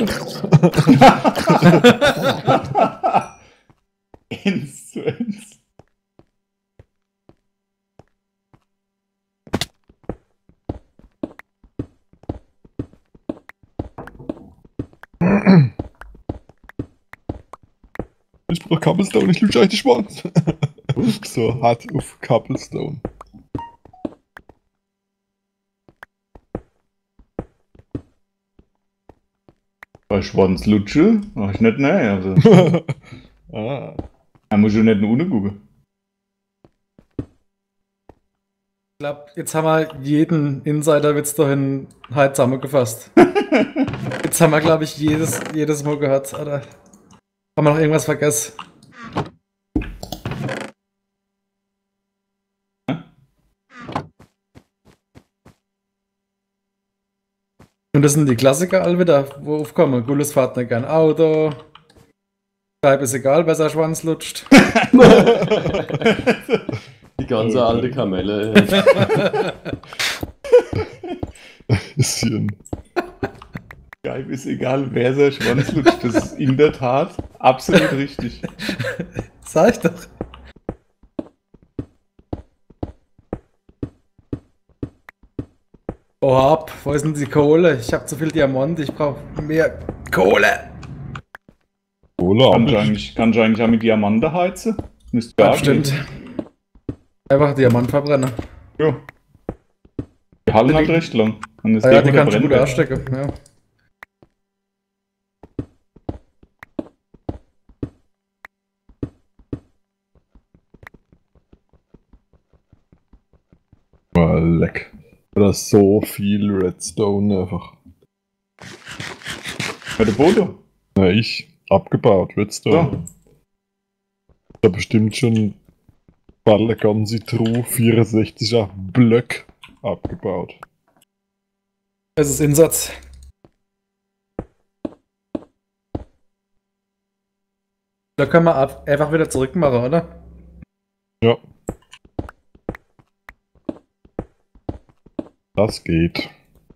1:1. Ich brauch Cobblestone, ich lutsche euch die Schwanz. So, hart auf Cobblestone. Bei Schwanzlutsche? Mach ich nicht, ne? Also, Ah. da muss ich nicht nur ohne gucken. Ich glaube, jetzt haben wir jeden Insider-Witz dahin heute zusammengefasst. Jetzt haben wir, glaube ich, jedes Mal gehört. Oder haben wir noch irgendwas vergessen? Und das sind die Klassiker all wieder, wo aufkommen. Gulles fahrt nicht gern Auto. Schreib ist egal, besser Schwanz lutscht. Die ganze alte Kamelle. Ist hier ein Geil, ist egal, wer sein Schwanz lutscht. Das ist in der Tat absolut richtig. Sag ich doch. Oh, ab, wo ist denn die Kohle? Ich habe zu viel Diamant, ich brauche mehr Kohle. Cola. Kannst du eigentlich auch mit Diamanten heizen? Müsste Ja, gar stimmt. Einfach Diamant verbrennen. Ja. Die halten halt recht lang. Und das Ah ja, Ding die kannst du verbrennt gut weg. ausstecken. Ja. Mal leck. Oder so viel Redstone einfach. Bei der Bodo. Na, ich abgebaut, Redstone. So. Da bestimmt schon bald eine ganze Truhe 64er Blöcke abgebaut. Es ist Insatz. Da können wir einfach wieder zurück machen, oder? Ja. Das geht.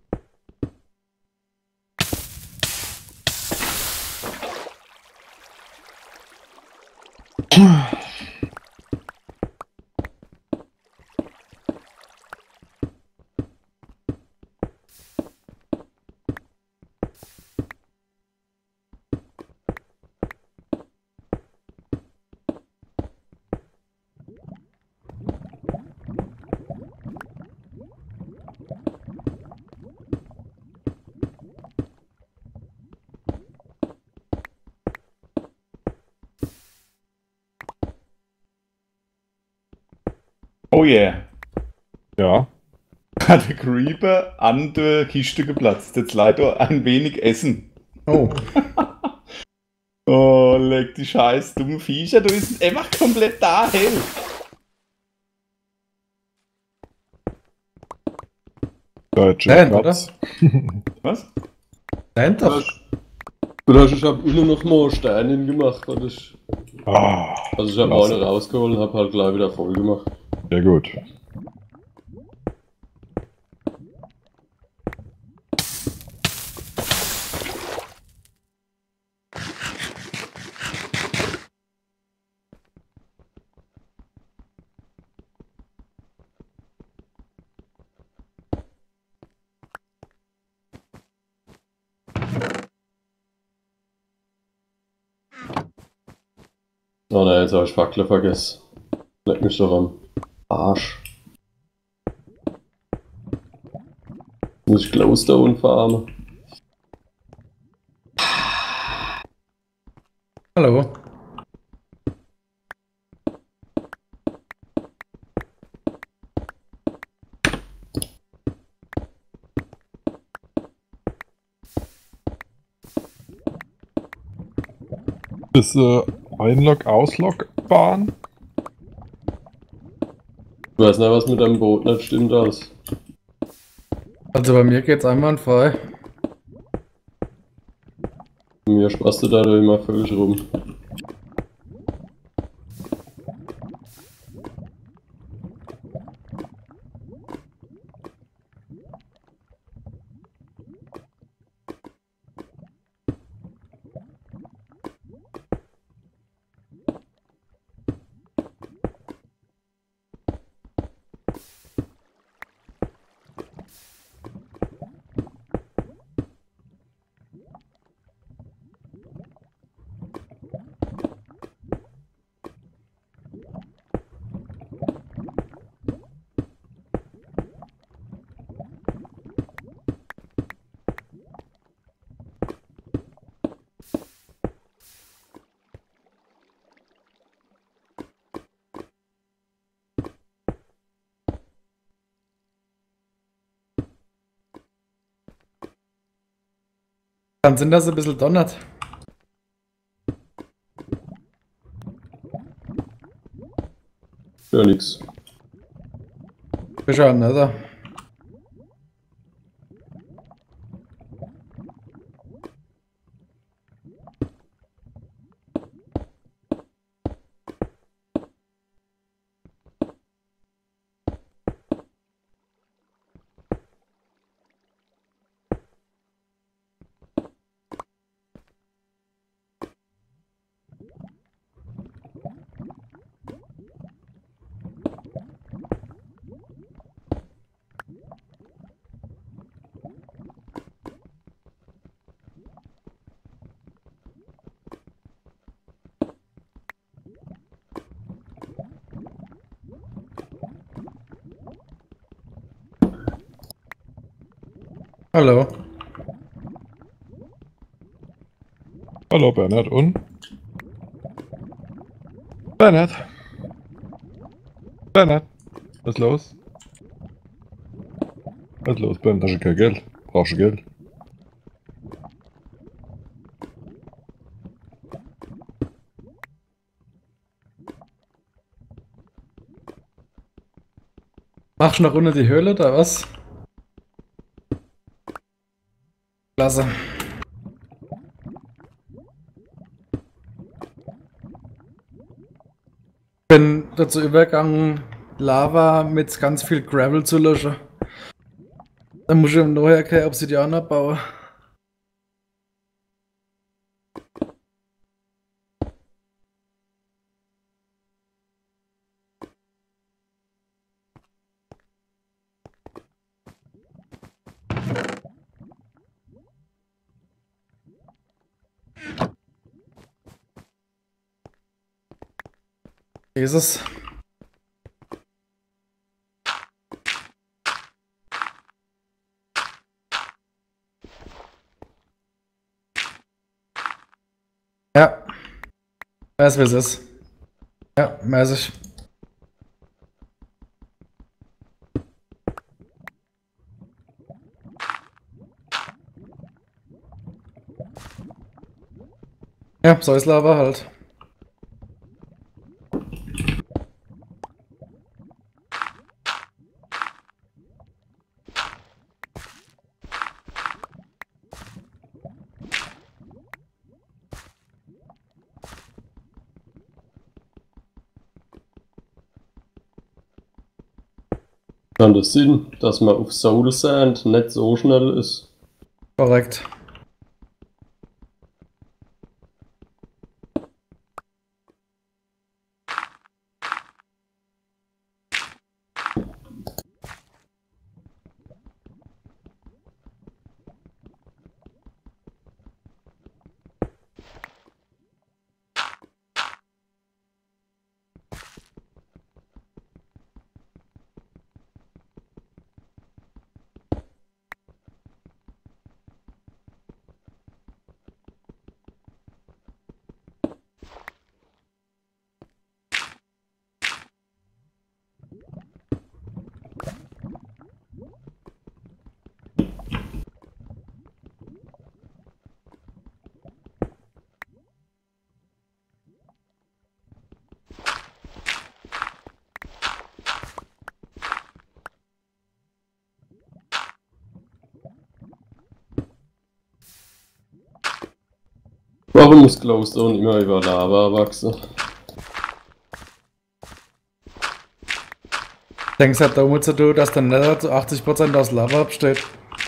Oh yeah. Ja. Hat der Creeper an der Kiste geplatzt. Jetzt leider ein wenig Essen. Oh. Oh, leck die scheiß dumme Viecher, du bist einfach komplett da, hell. Deutsche Nein, Platz. Was? Nein, doch. Vielleicht ich habe innen noch mal Steine gemacht. Also ich Ah, habe klasse. eine rausgeholt und habe halt gleich wieder voll gemacht. Sehr gut. Oh nein, jetzt habe ich Fackler vergessen. Leck mich doch am Arsch. Muss ich Glowstone farmen? Hallo. Das Einlog-Auslog-Bahn? Ich weiß nicht, was mit deinem Boot nicht stimmt aus. Also bei mir geht's einwandfrei. Mir spaßt du da doch immer völlig rum. Kann sein, dass es ein bisschen donnert. Ja, nix. Beschauen, oder? Hallo. Hallo Bernhard und? Bernhard? Bernhard? Was ist los? Was ist los, Bernhard? Hast du kein Geld? Brauchst du Geld? Machst du noch runter die Höhle oder was? Klasse. Bin dazu übergegangen, Lava mit ganz viel Gravel zu löschen. Dann muss ich im Neujahr keine Obsidian abbauen. Jesus. Ja. Weiß, wie es ist. Ja, weiß ich. Ja, so ist Lava halt. Kann das Sinn, dass man auf Soul Sand nicht so schnell ist? Korrekt. Warum muss Glowstone immer über Lava wachsen? Ich denke, es hat damit zu tun, dass der Nether zu 80% aus Lava besteht.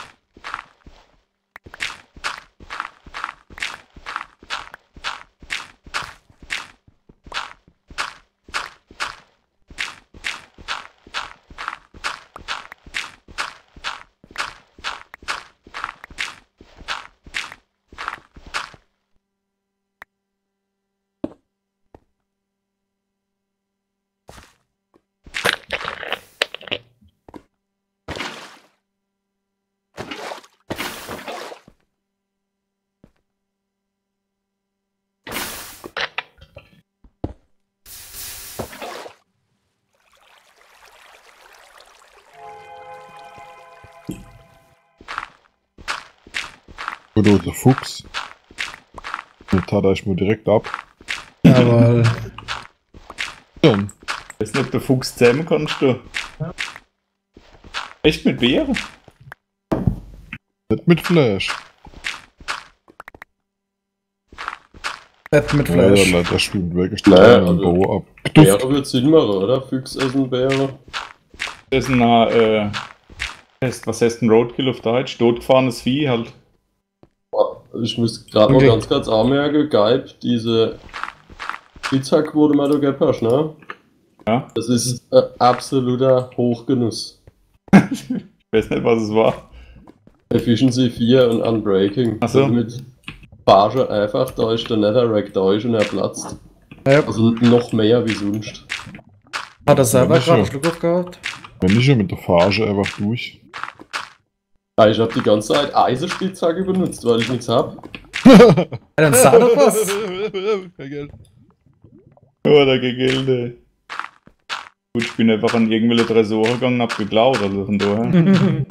Oder der Fuchs. Den tat ich mir direkt ab. Jawohl. Ja, Ich weiß nicht, ob der Fuchs zähmen kannst du. Echt mit Beeren? nicht mit Flash. Nicht mit Ja, Fleisch. der schwimmt weg. Naja, Den also- Bo ab. Beere wird Sinn machen, oder? Füchs essen Beere. Das ist ein, was heißt ein Roadkill auf Deutsch? Totgefahrenes Vieh halt. Ich muss gerade Okay. mal ganz anmerken, Geib, diese Spitzhack, wo du mal da gegeben hast, ne? Ja. Das ist absoluter Hochgenuss. Ich weiß nicht, was es war. Efficiency 4 und Unbreaking. Ach so. Also mit Barge einfach, da ist der Netherrack durch und er platzt. Ja, Also noch mehr wie sonst. hat er selber Ja, gerade einen schon. Schluck aufgehabt? Wenn ich ja mit der Phage einfach durch. Ja, ich habe die ganze Zeit Eisenspitzhacke benutzt, weil ich nichts hab. Ja, dann sag doch was. Kein Geld. Oh, der Gegilde. Gut, ich bin einfach an irgendwelche Tresore gegangen und hab geklaut, also von daher.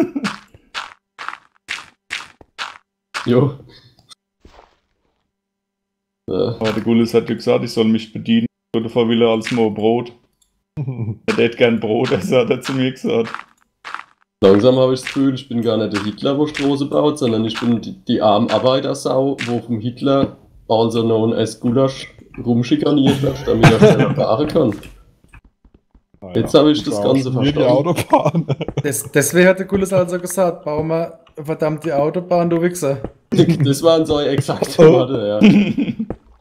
Jo. Aber der Gullis hat ja gesagt, ich soll mich bedienen. Oder Verwille als Mo Brot. Er hätte gern Brot, das hat er zu mir gesagt. Langsam habe ich das Gefühl, ich bin gar nicht der Hitler, der Straße baut, sondern ich bin die arme Arbeitersau, wo vom Hitler, also known as Gulasch, rumschikaniert wird, damit er schneller fahren kann. Naja, Jetzt habe ich das baust Ganze mir die verstanden. Autobahn. Deswegen hat der Gullis also gesagt, bau mal verdammt die Autobahn, du Wichser. Das waren so exakte Oh. Worte, ja.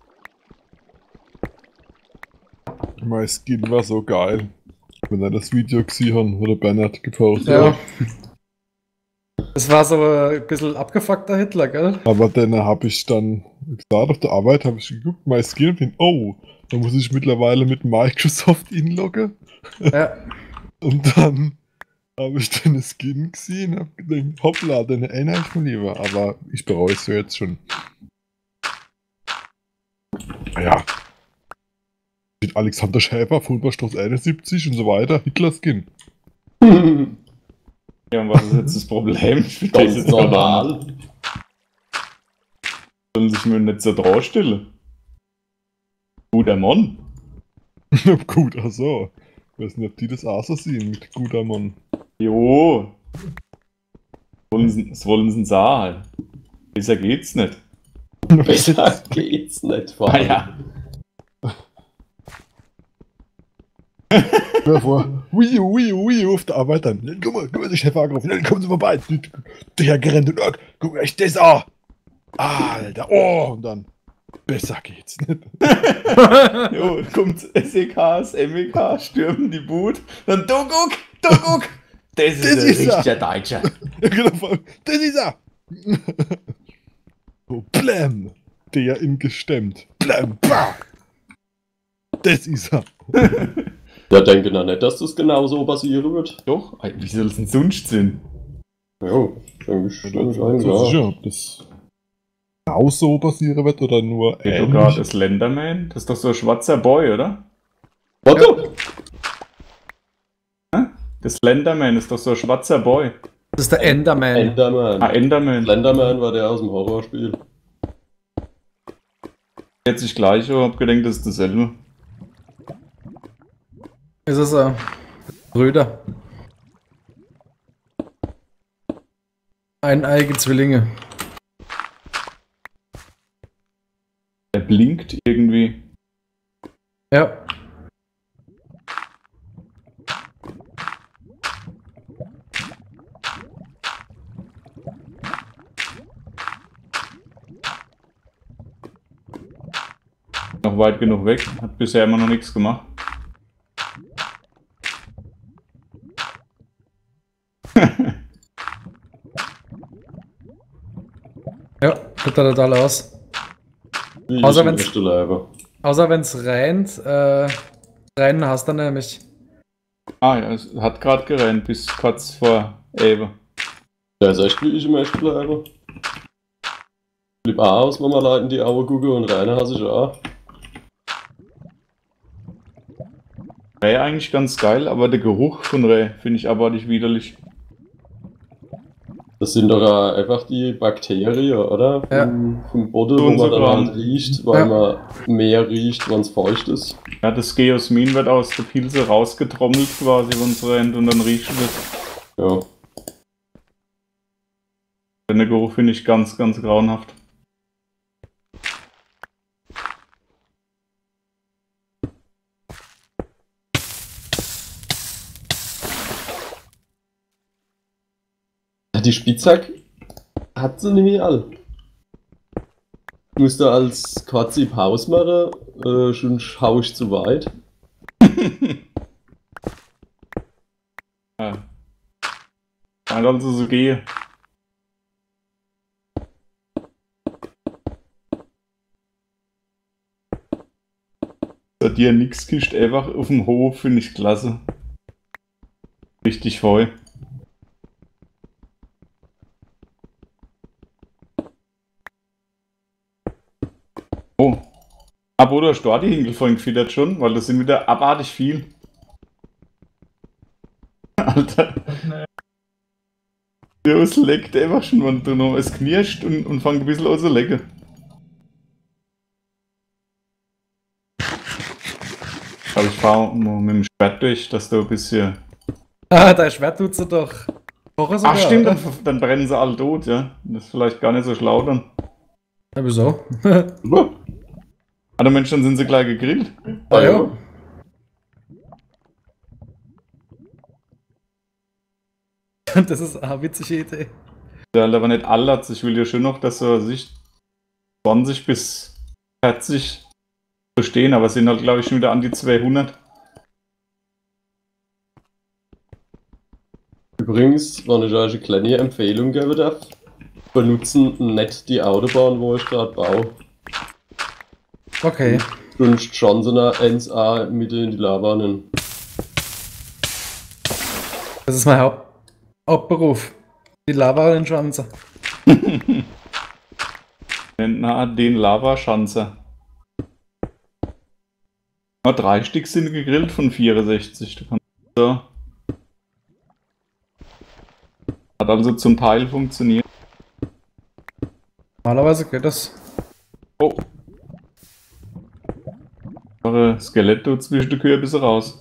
Mein Skin war so geil. Wenn er das Video gesehen hat, wo der Bernhard gepostet Ja. hat. Das war so ein bisschen abgefuckter Hitler, gell? Aber dann habe ich dann gesagt, auf der Arbeit habe ich geguckt, mein Skin und bin, oh, da muss ich mittlerweile mit Microsoft inloggen. Ja. Und dann habe ich den Skin gesehen und habe gedacht, hoppla, den erinnere ich mir lieber. Aber ich bereue es ja jetzt schon. Ja. Mit Alexander Schäfer, Fulberstraße 71 und so weiter, Hitler-Skin. Ja, und was ist jetzt das Problem? Ich Das verstehe ist jetzt aber normal. nicht. Sollen sich mir nicht so draufstellen. Guter Mann. Gut, ach so. Ich weiß nicht, ob die das auch so sehen mit guter Mann. Jo. Das wollen sie sagen. Besser geht's nicht. Besser geht's nicht. vor allem. ja. Ja, vor Wii U auf der Arbeit dann. Dann guck mal, der Chef angerufen, dann kommen sie vorbei. Der gerannt und guck euch das an. Alter, oh, und dann. Besser geht's nicht. Jo, kommt SEKs, MEK, stürmen die Boot. Dann du guck. Das ist Das ein ist er. richtiger Deutscher. Ja, genau, vor allem, das ist er. So, blam. Der ihn gestemmt. Blam, bah. Das ist er. Ja, denke da nicht, dass das genau so passieren wird. Doch, wie soll es denn sonst sein? Ja, denke ich Das eigentlich, ist ja. ja, ob das genau so passieren wird oder nur Geht doch gerade ähnlich. das Slenderman? Das ist doch so ein schwarzer Boy, oder? Warte! Das Slenderman ist doch so ein schwarzer Boy. Das ist der Enderman. Enderman. Enderman. Slenderman war der aus dem Horrorspiel. Jetzt ich gleich, aber hab gedacht, das ist dasselbe. Ist es Brüder. Eineige Zwillinge. Er blinkt irgendwie. Ja. Noch weit genug weg. Hat bisher immer noch nichts gemacht. Ja, sieht da total aus. Wie Außer ich im wenn's- echten Leben. Außer wenn es rennt. Rennen hast du nämlich. Ah ja, es hat gerade gerannt bis kurz vor Ewe. Der ist echt wie ich im echten Leben. Blieb auch aus, wenn man Leuten die Augen gucke und reiner hasse ich auch. Reh eigentlich ganz geil, aber der Geruch von Reh finde ich abartig widerlich. Das sind doch einfach die Bakterien, oder? Ja. Vom Boden, So wo und so man dann dran. halt riecht, weil Ja. man mehr riecht, wenn es feucht ist. Ja, das Geosmin wird aus der Pilze rausgetrommelt quasi, wenn es rennt und dann riecht es. Ja. Den Geruch finde ich ganz, ganz grauenhaft. Die Spitzhack hat sie nämlich all. Ich musste als Kotzi Pause machen, schon hau ich zu weit. Ja. Kann also so gehen. Da dir nix kischt, einfach auf dem Hof, finde ich klasse. Richtig voll. Oh. Aber oder Storti-Hinkel vorhin gefiedert schon, weil das sind wieder abartig viel. Alter. Ja, es leckt einfach schon, wenn du noch es knirscht und fängt ein bisschen an zu lecken. Aber ich fahr mit dem Schwert durch, dass du ein bisschen. Ah, dein Schwert tut sie doch. Kochen sogar, Ach stimmt, oder? dann brennen sie alle tot, ja. Das ist vielleicht gar nicht so schlau dann. Ja, wieso? Ah, Mensch, dann sind sie gleich gegrillt. Ah, ja. Das ist eine witzige Idee. Ja, aber nicht alle. Ich will ja schon noch, dass so sich 20 bis 40 bestehen, aber es sind halt, glaube ich, schon wieder an die 200. Übrigens, wenn ich euch eine kleine Empfehlung geben darf, benutzen nicht die Autobahn, wo ich gerade baue. Okay. Sonst schauen sie nach 1A mitten in die Lava rein. Das ist mein Hauptberuf. Die Lava in Schanze. Na, den Lavaschanzer. Na, 3 Stück sind gegrillt von 64. Du kannst so. Hat also zum Teil funktioniert. Normalerweise geht das. Oh. Eure Skelette zwischen die Kürbisse raus.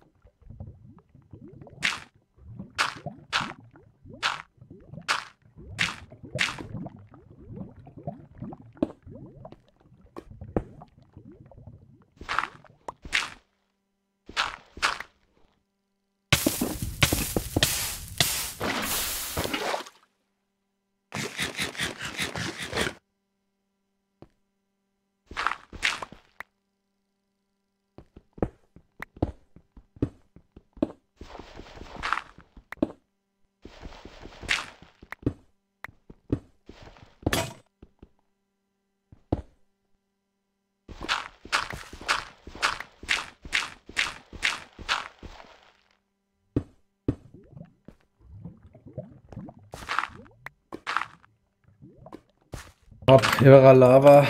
Ab ihrer Lava.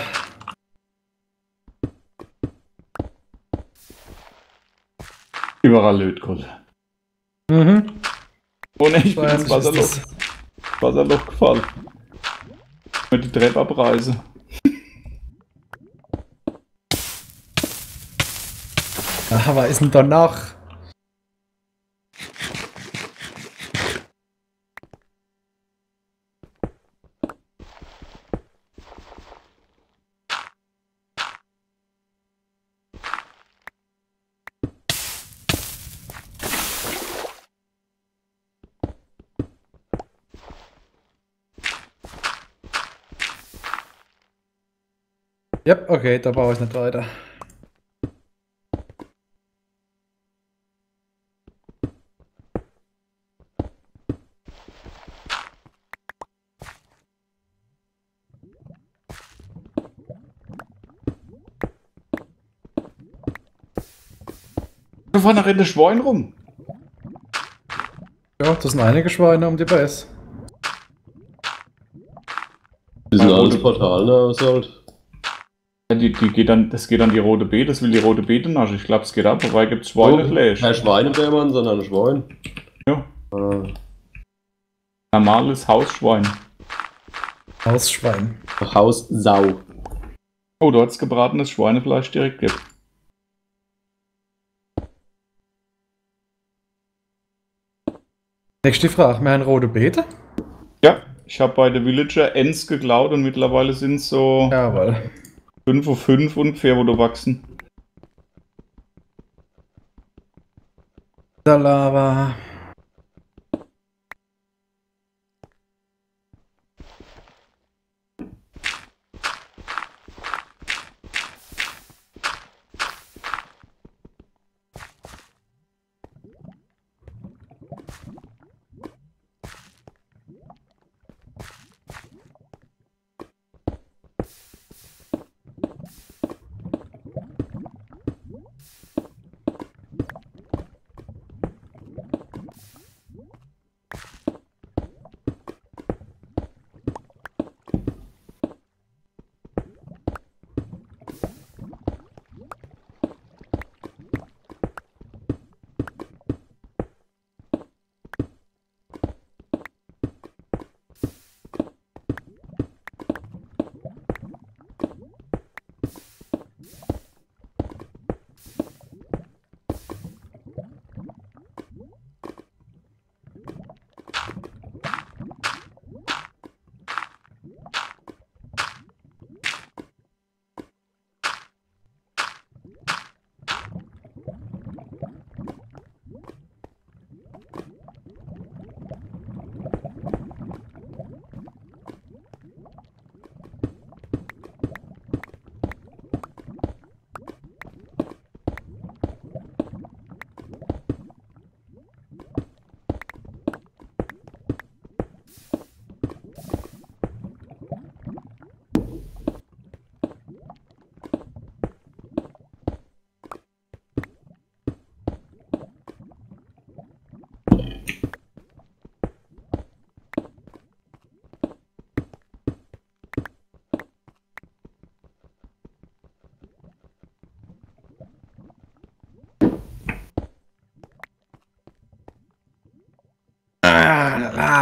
Überall Lötkohle. Mhm. Oh ne, ich bin Wahrscheinlich ins Wasserloch. ist Wasserloch gefallen. Mit die Treppe abreißen. Ah, was ist denn danach? Yep, okay, da baue ich nicht weiter. Da fahren nach in der Schwein rum. Ja, das sind einige Schweine um die Base. Die sind alles Portal, ne? Was halt. Ja, das geht an die rote B, das will die rote Beete-Nasche. Ich glaube, es geht ab, wobei gibt es Schweinefleisch. Kein Schweinebärmann, sondern ein Schwein. Ja. Ah, Normales Hausschwein. Hausschwein. Haussau. Oh, du hast gebratenes Schweinefleisch direkt gibt. Nächste Frage, wir haben rote Beete? Ja, ich habe bei der Villager Ents geklaut und mittlerweile sind es so Jawohl. 5 auf 5 ungefähr, wo du wachsen. Da Lava.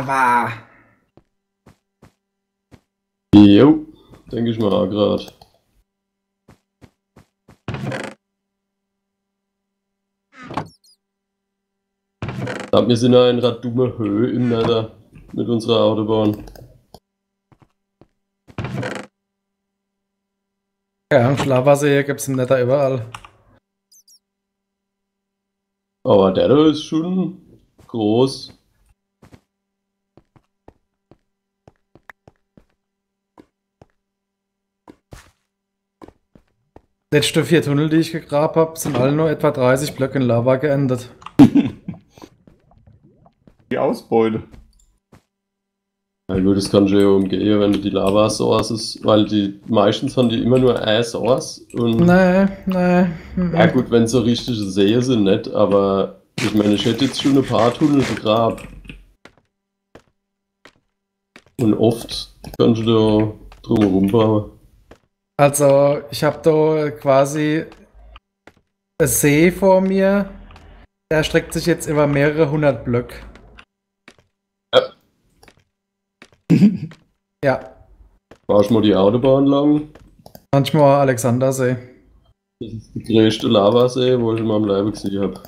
Lava. Jo, denke ich mal auch gerade. Aber wir sind ja in einer dummen Höhe im Nether mit unserer Autobahn. Ja, Schlafwasser gibt's im Nether überall. Aber der da ist schon groß. Letzte 4 Tunnel, die ich gegraben habe, sind alle nur etwa 30 Blöcke in Lava geendet. Die Ausbeute. Ja gut, das kannst du ja umgehen, wenn du die Lava-Sources, weil die meistens haben die immer nur eine Source und Nee. ja gut, wenn so richtige Seen sind, nicht, aber ich meine, ich hätte jetzt schon ein paar Tunnel gegraben. Und oft kannst du da drumherum bauen. Also, ich habe da quasi einen See vor mir. Der erstreckt sich jetzt über mehrere hundert Blöcke. Ja. Ja, Fahrst mal die Autobahn lang. manchmal Alexandersee. Das ist der größte Lavasee, wo ich in meinem Leben gesehen habe.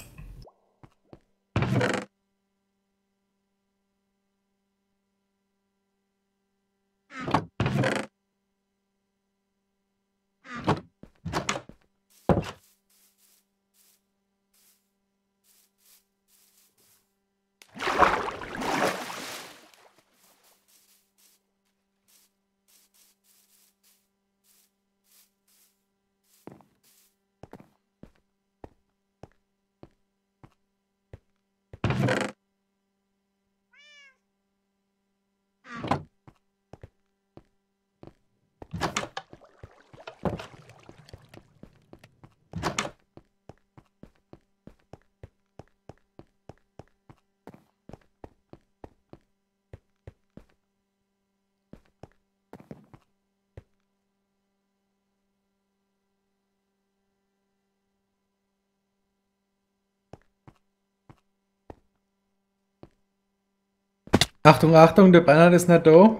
Achtung, Achtung, der Bernhard ist nicht da.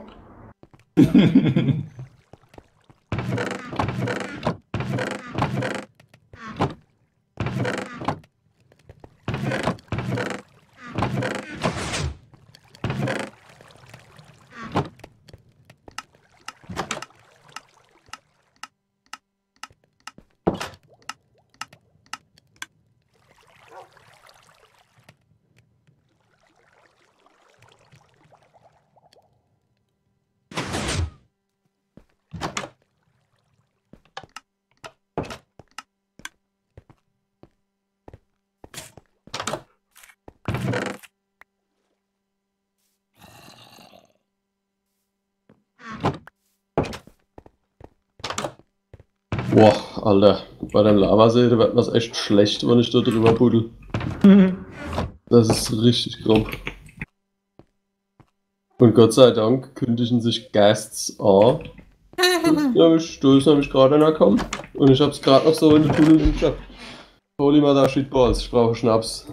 Boah, Alter, bei dem Lavasee, da wird mir's echt schlecht, wenn ich da drüber buddel. Das ist richtig grob. Und Gott sei Dank kündigen sich Guests an. Da ist nämlich gerade einer gekommen. Und ich hab's gerade noch so in den Tunnel geschafft. Holy mother shitballs, ich brauche Schnaps.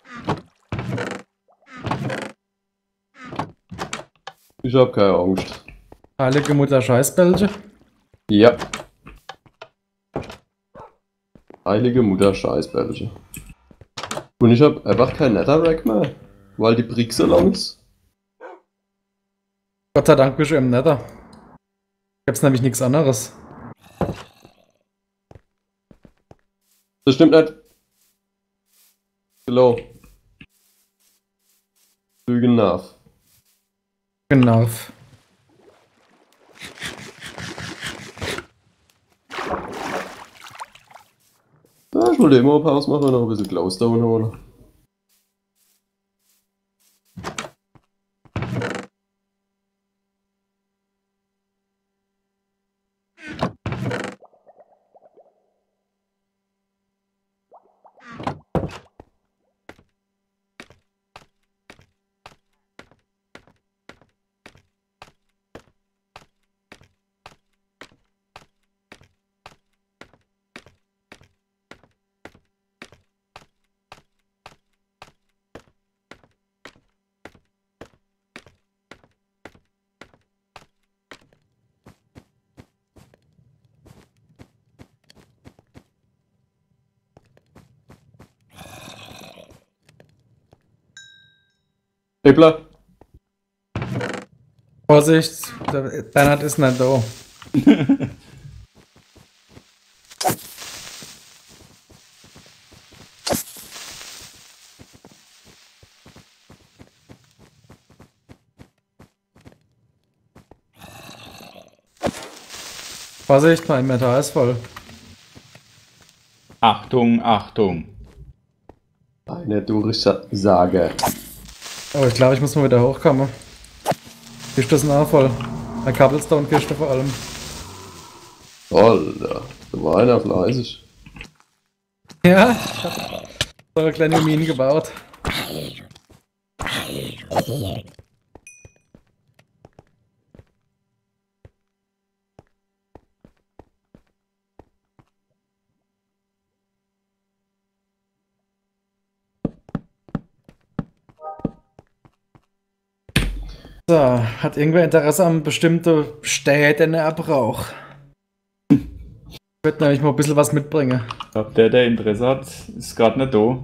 Ich hab keine Angst. Heilige Mutter Scheißbälge. Ja. Heilige Mutter Scheißbärliche. Und ich hab einfach kein Netherrack mehr. Weil die Bricks so lang ist. Gott sei Dank bist du im Nether. Gibt's nämlich nichts anderes. Das stimmt nicht. Hello. Lügen nach. Genau. Ja, ich wollte immer Pause machen und noch ein bisschen Glowstone holen. Hebler. Vorsicht, der Bernhard ist nicht da. Vorsicht, mein Inventar ist voll. Achtung, Achtung. Eine Durchsage. Aber ich glaube, ich muss mal wieder hochkommen. Kiste ist auch voll. Eine Cobblestone-Kiste vor allem. Alter, da war einer fleißig. Ja, ich hab so eine kleine Mine gebaut. So, hat irgendwer Interesse an bestimmten Städten, den er braucht? Ich würde nämlich mal ein bisschen was mitbringen. Ich glaube, der Interesse hat, ist gerade nicht da.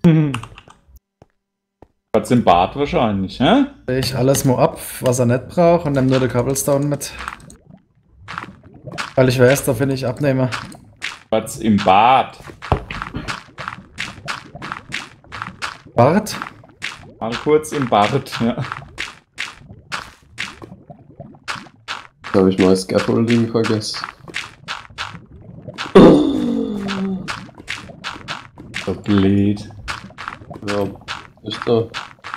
Hat's im Bad wahrscheinlich, hä? Ich alles mal ab, was er nicht braucht und nehme nur den Cobblestone mit. Weil ich weiß, da finde ich abnehme. Hat's im Bad. Bart? Mal kurz im Bad, ja. Da habe ich mal Scaffolding vergessen. So blöd. Ja, ist da.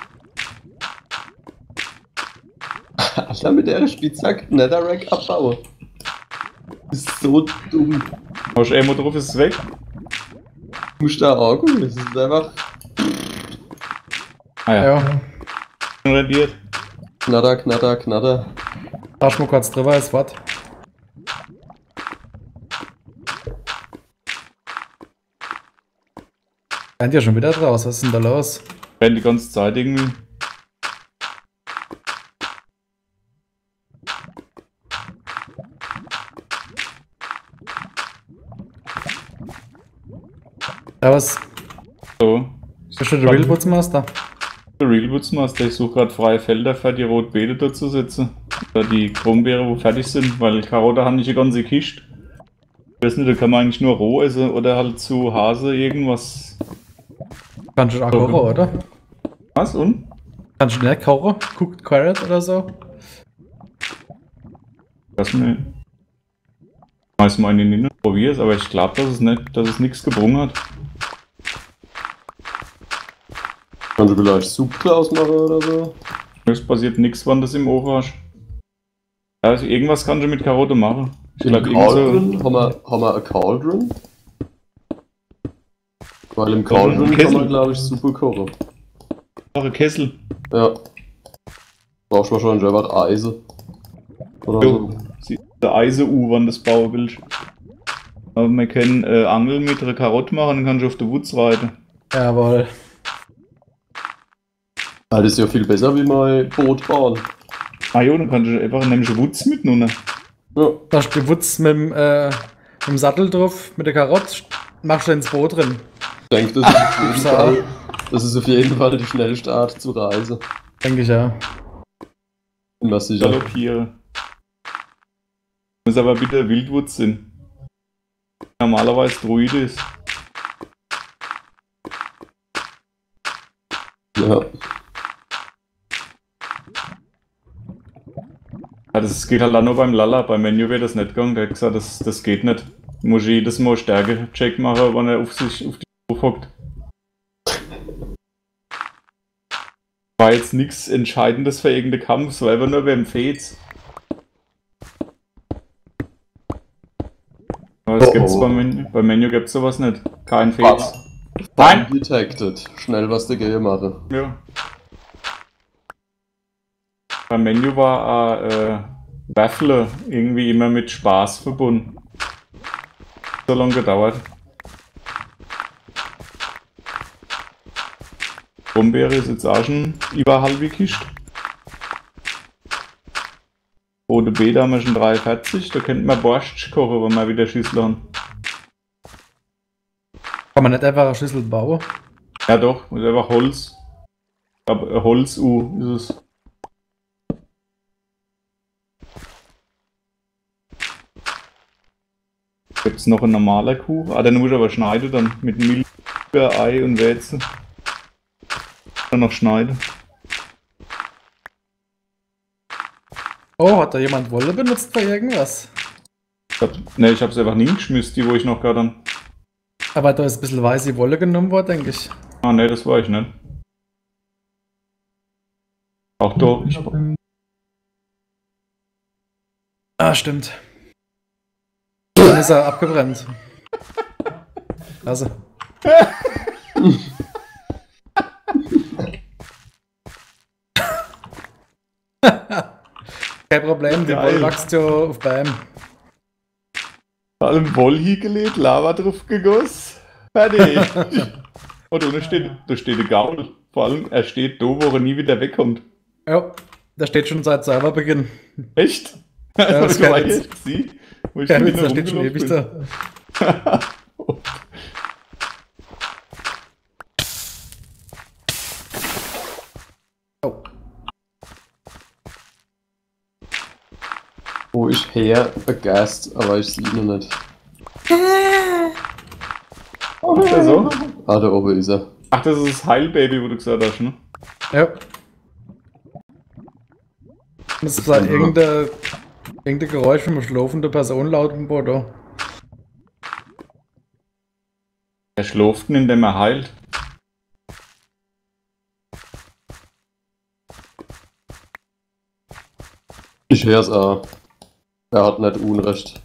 Alter, mit der Spitzhack Netherrack abbauen. Ist so dumm. Hast du Ammo drauf, ist es weg? Du musst da auch gucken, das ist einfach Ah ja, Ja. rendiert. Knatter, Knatter, Knatter. Tausch mal kurz drüber, ist was. Rennt ihr schon wieder draus? Was ist denn da los? Rennt die ganze Zeit irgendwie. Ja, was? So. Ist schon der Real Putzmaster? Der Real Woodsmaster, ich suche gerade freie Felder für die Rotbeete dort zu setzen. Oder die Krummbeere, wo fertig sind, weil Karotte haben nicht eine ganze Kiste. Ich weiß nicht, da kann man eigentlich nur roh essen oder halt zu Hase irgendwas. Kannst du auch kochen, oder? Was? Und? Kannst du nicht kochen? Cooked Carrot oder so? Was mir. Weiß meine nicht, probier's, aber ich glaube, dass es nichts gebrungen hat. Kannst du vielleicht Soup draus machen oder so? Es passiert nichts, wenn das im Ofen hast. Also irgendwas kannst du mit Karotte machen. Ich Im glaube, Cauldron haben wir ein Cauldron? Weil im Cauldron, Cauldron kann Kessel. man, glaube ich, super kochen. so ein Kessel. Ja. Brauchst wahrscheinlich einfach Eisen. Oder Jo. so. Der Eisen-U, wenn das bauen willst. Aber wir können Angel mit einer Karotte machen, dann kannst du auf der Wutz reiten. Jawohl. Das ist ja viel besser wie mein Boot bauen. Ah jo, dann kannst du einfach nämlich eine Wutz mitnehmen. Ja. Da ist die Wutz mit dem Sattel drauf, mit der Karotte, machst du ins Boot drin. Ich denke, das ist auf jeden Fall die schnellste Art zu reisen. Denke ich ja. Bin mir sicher. Galoppiere. Muss aber bitte Wildwutz sein. Normalerweise Druide ist. Ja. Ja, das geht halt auch nur beim Lala. Beim Menü wäre das nicht gegangen. Der hat gesagt, das geht nicht. Muss ich jedes Mal Stärke-Check machen, wenn er auf die Stufe hockt. War jetzt nichts Entscheidendes für irgendeinen Kampf, es war einfach nur beim Fates. Aber das Oh, gibt's oh. beim Menü gibt's sowas nicht. Kein Fates. Nein! Detected. Schnell was dagegen machen. Ja. Beim Menü war Waffle irgendwie immer mit Spaß verbunden. So lange gedauert. Brombeere ist jetzt auch schon über halbe Kiste. Rote Beete haben wir schon 43, da könnten wir Borscht kochen, wenn wir wieder Schüssel haben. Kann man nicht einfach eine Schüssel bauen? Ja doch, ist einfach Holz. Aber Holz-U ist es. Gibt's noch ein normaler Kuchen? Ah, den muss ich aber schneiden dann mit Milch, Ei und Weizen. Dann noch schneiden. Oh, hat da jemand Wolle benutzt für irgendwas? Ich hab's einfach nie geschmissen, die wo ich noch gerade dann. Aber da ist ein bisschen weiße Wolle genommen worden, denke ich. Ah ne, das war ich nicht. Auch da. Ah, stimmt. Dann ist er abgebrannt. Also. Kein Problem, die Geil. Wolle wächst ja auf Bäumen. Vor allem Woll hingelegt, Lava drauf gegossen. Fertig. Und da steht der Gaul. Vor allem, er steht da, wo er nie wieder wegkommt. Ja, da steht schon seit Serverbeginn. Echt? Ja, das war kann ich jetzt. echt gesehen, wo ich Ja, wieder da steht schon ewig rumgelaufen da. bin. Oh. Wo ich her vergast, aber ich sehe ihn noch nicht. Ist der so? Ah, da oben ist er. Ach, das ist das Heilbaby, wo du gesagt hast, ne? Ja. Das ist halt irgendein Geräusch von einer schlafenden Person laut im Bodo. Er schläft, indem er heilt. Ich hör's auch. Er hat nicht Unrecht.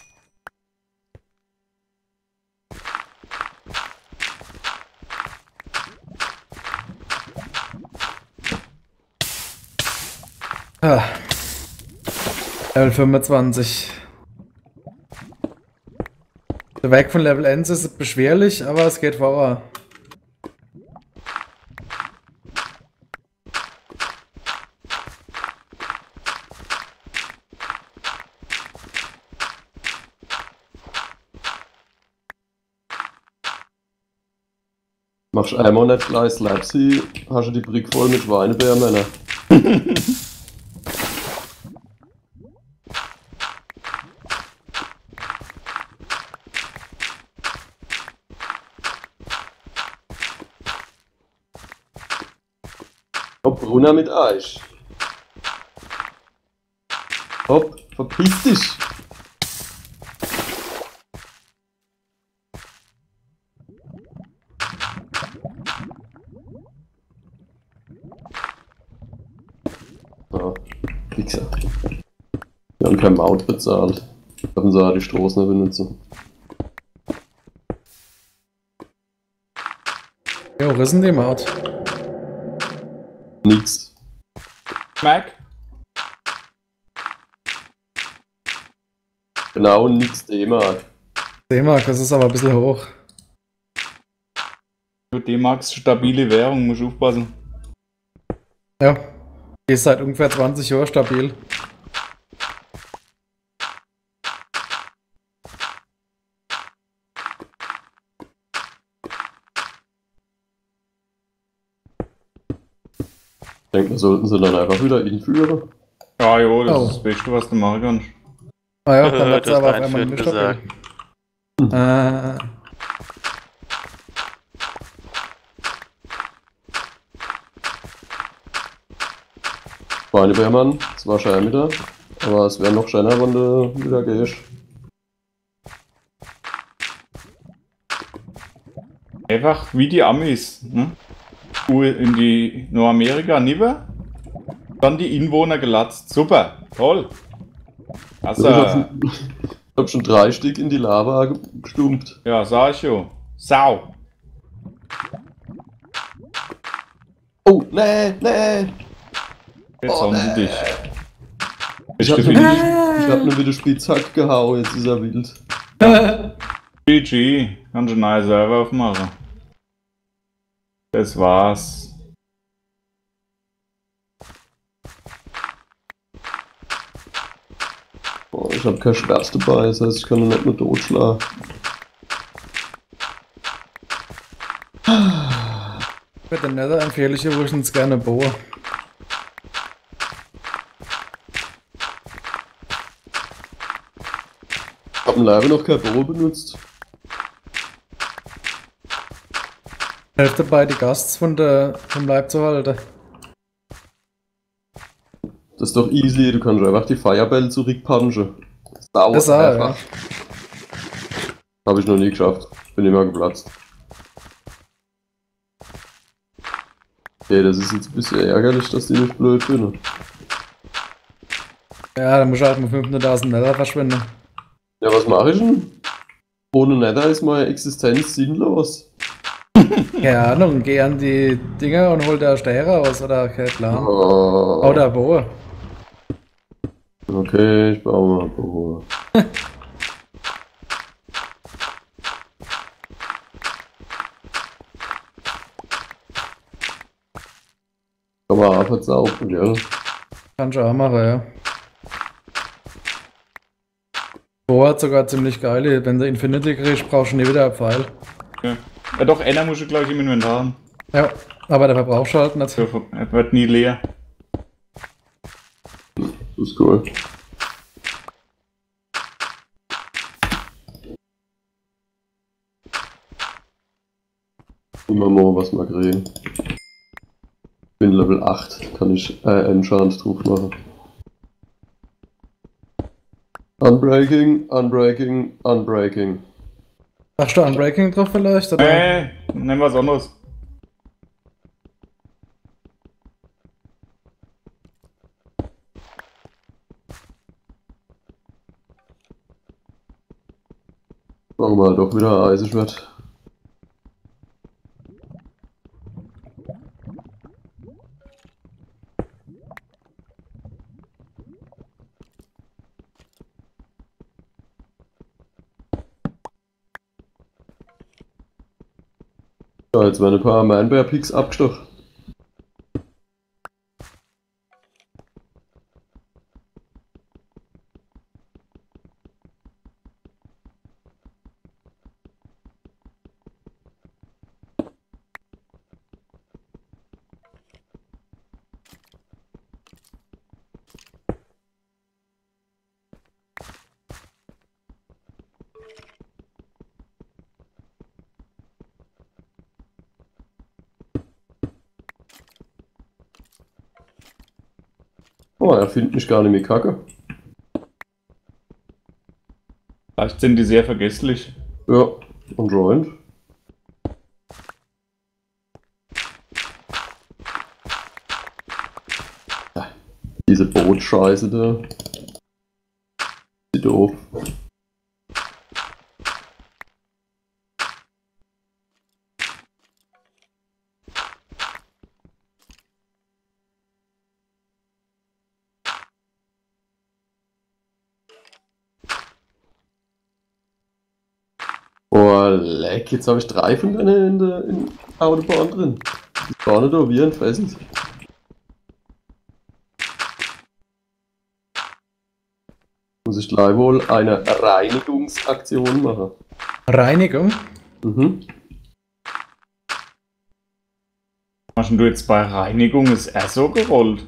Ah. Level 25. Der Weg von Level 1 ist beschwerlich, aber es geht voran. Machst einmal nicht gleich Slapsy, hast du die Brick voll mit Schweinebärmänner. Hopp, Brunner mit Eich. Hopp, verpiss dich! Ah, Wichser. Wir haben kein Maut bezahlt. Haben sie auch die Straßen nicht benutzen. Jo, rissen die Maut. Nix. Mac? Genau, nix D-Mark. D-Mark, das ist aber ein bisschen hoch. Für D-Marks stabile Währung, musst du aufpassen. Ja. Die ist seit ungefähr 20 Jahren stabil. Ich denke, wir sollten sie dann einfach wieder hinführen. Ja, jo, das Oh. ist das Beste, was du machen kannst. Ah ja, dann wird Du es hast aber auf einmal einführend nicht stabil. gesagt. Schweinebärmann, es war schön wieder. Aber es wäre noch schöner, wenn du wieder gehst. Einfach wie die Amis, ne? In die Nordamerika rüber, dann die Inwohner gelatzt. Super, toll. Also, Ich hab schon 3 Stück in die Lava gestummt. ja, sag ich jo. Sau. Oh, nee, nee! Jetzt Oh, haben sie dich. Ich hab nur wieder Spitzhack gehauen, jetzt ist er wild. GG, kannst du einen neuen Server aufmachen. Das war's. Oh, ich hab kein Schwert dabei, das heißt, ich kann ihn nicht mehr totschlagen. Wird den Nether empfehle ich übrigens gerne Bohr. Ich hab im Leben noch kein Bohr benutzt. Hilft dabei, die Gasts vom Leib zu halten. Das ist doch easy, du kannst einfach die Firebell zurückpunchen. Das dauert Das auch, einfach. Habe ich noch nie geschafft. Bin immer geplatzt. Okay, das ist jetzt ein bisschen ärgerlich, dass die nicht blöd sind. Ja, dann muss ich halt mal 500.000 Nether verschwinden. Ja, was mache ich denn? Ohne Nether ist meine Existenz sinnlos. Keine Ahnung, geh an die Dinger und hol da Steine raus oder kein Plan. Oh. Oder Bohr. Okay, ich baue mal Bohr. Kann man auch verzaufen, gell? Kannst du auch machen, ja. Bohr hat sogar ziemlich geile. Wenn du Infinity kriegst, brauchst du nie wieder einen Pfeil. Ja. Ja, doch, einer muss ich gleich im Inventar haben. Ja, aber der verbrauchst du halt nicht. Er wird nie leer. Das ist cool. Immer mal was mal kriegen. Ich bin Level 8, kann ich Enchant drauf machen. Unbreaking, Unbreaking, Unbreaking. Machst du Unbreaking drauf vielleicht? Oder? Nehmen wir was anderes. Machen wir doch wieder Eisenschwert. Ja, jetzt werden ein paar Manbear-Picks abgestochen. Oh, er findet mich gar nicht mehr kacke. Vielleicht sind die sehr vergesslich. Ja, und joint. Ja, diese Bootscheiße da. Die doof. Oh, leck, jetzt habe ich 3 von denen in der Autobahn drin. Die fahren da wie entfesselt. Muss ich gleich wohl eine Reinigungsaktion machen. Reinigung? Mhm. Was denn du jetzt bei Reinigung? Ist er so gerollt?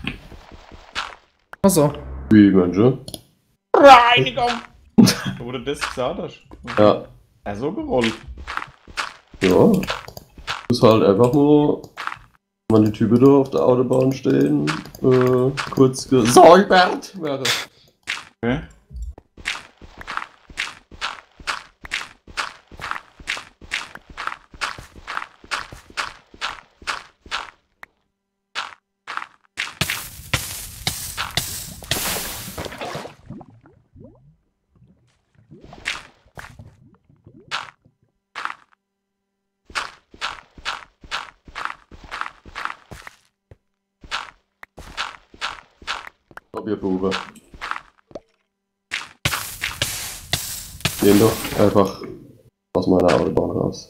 Achso. Wie, Mensch? Reinigung! Wo du das gesagt hast. Ja. Er so gerollt. Ja. Muss halt einfach nur, wenn die Typen da auf der Autobahn stehen, kurz gesäubert werden. Okay. Ob ihr Bube. Gehen doch einfach aus meiner Autobahn raus.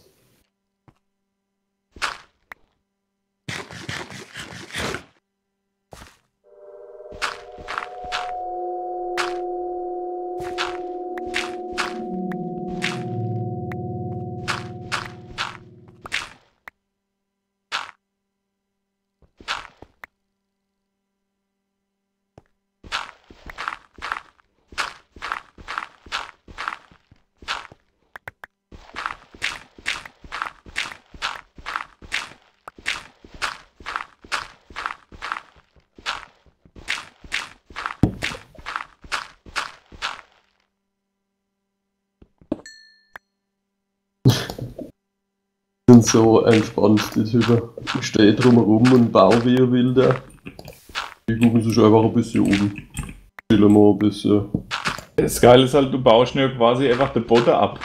Sind so entspannt, die Typen. Ich stehe drumherum und baue wie er will, der. Die gucken sich einfach ein bisschen um. Chillen mal ein bisschen. Das Geile ist halt, du baust ja quasi einfach den Boden ab.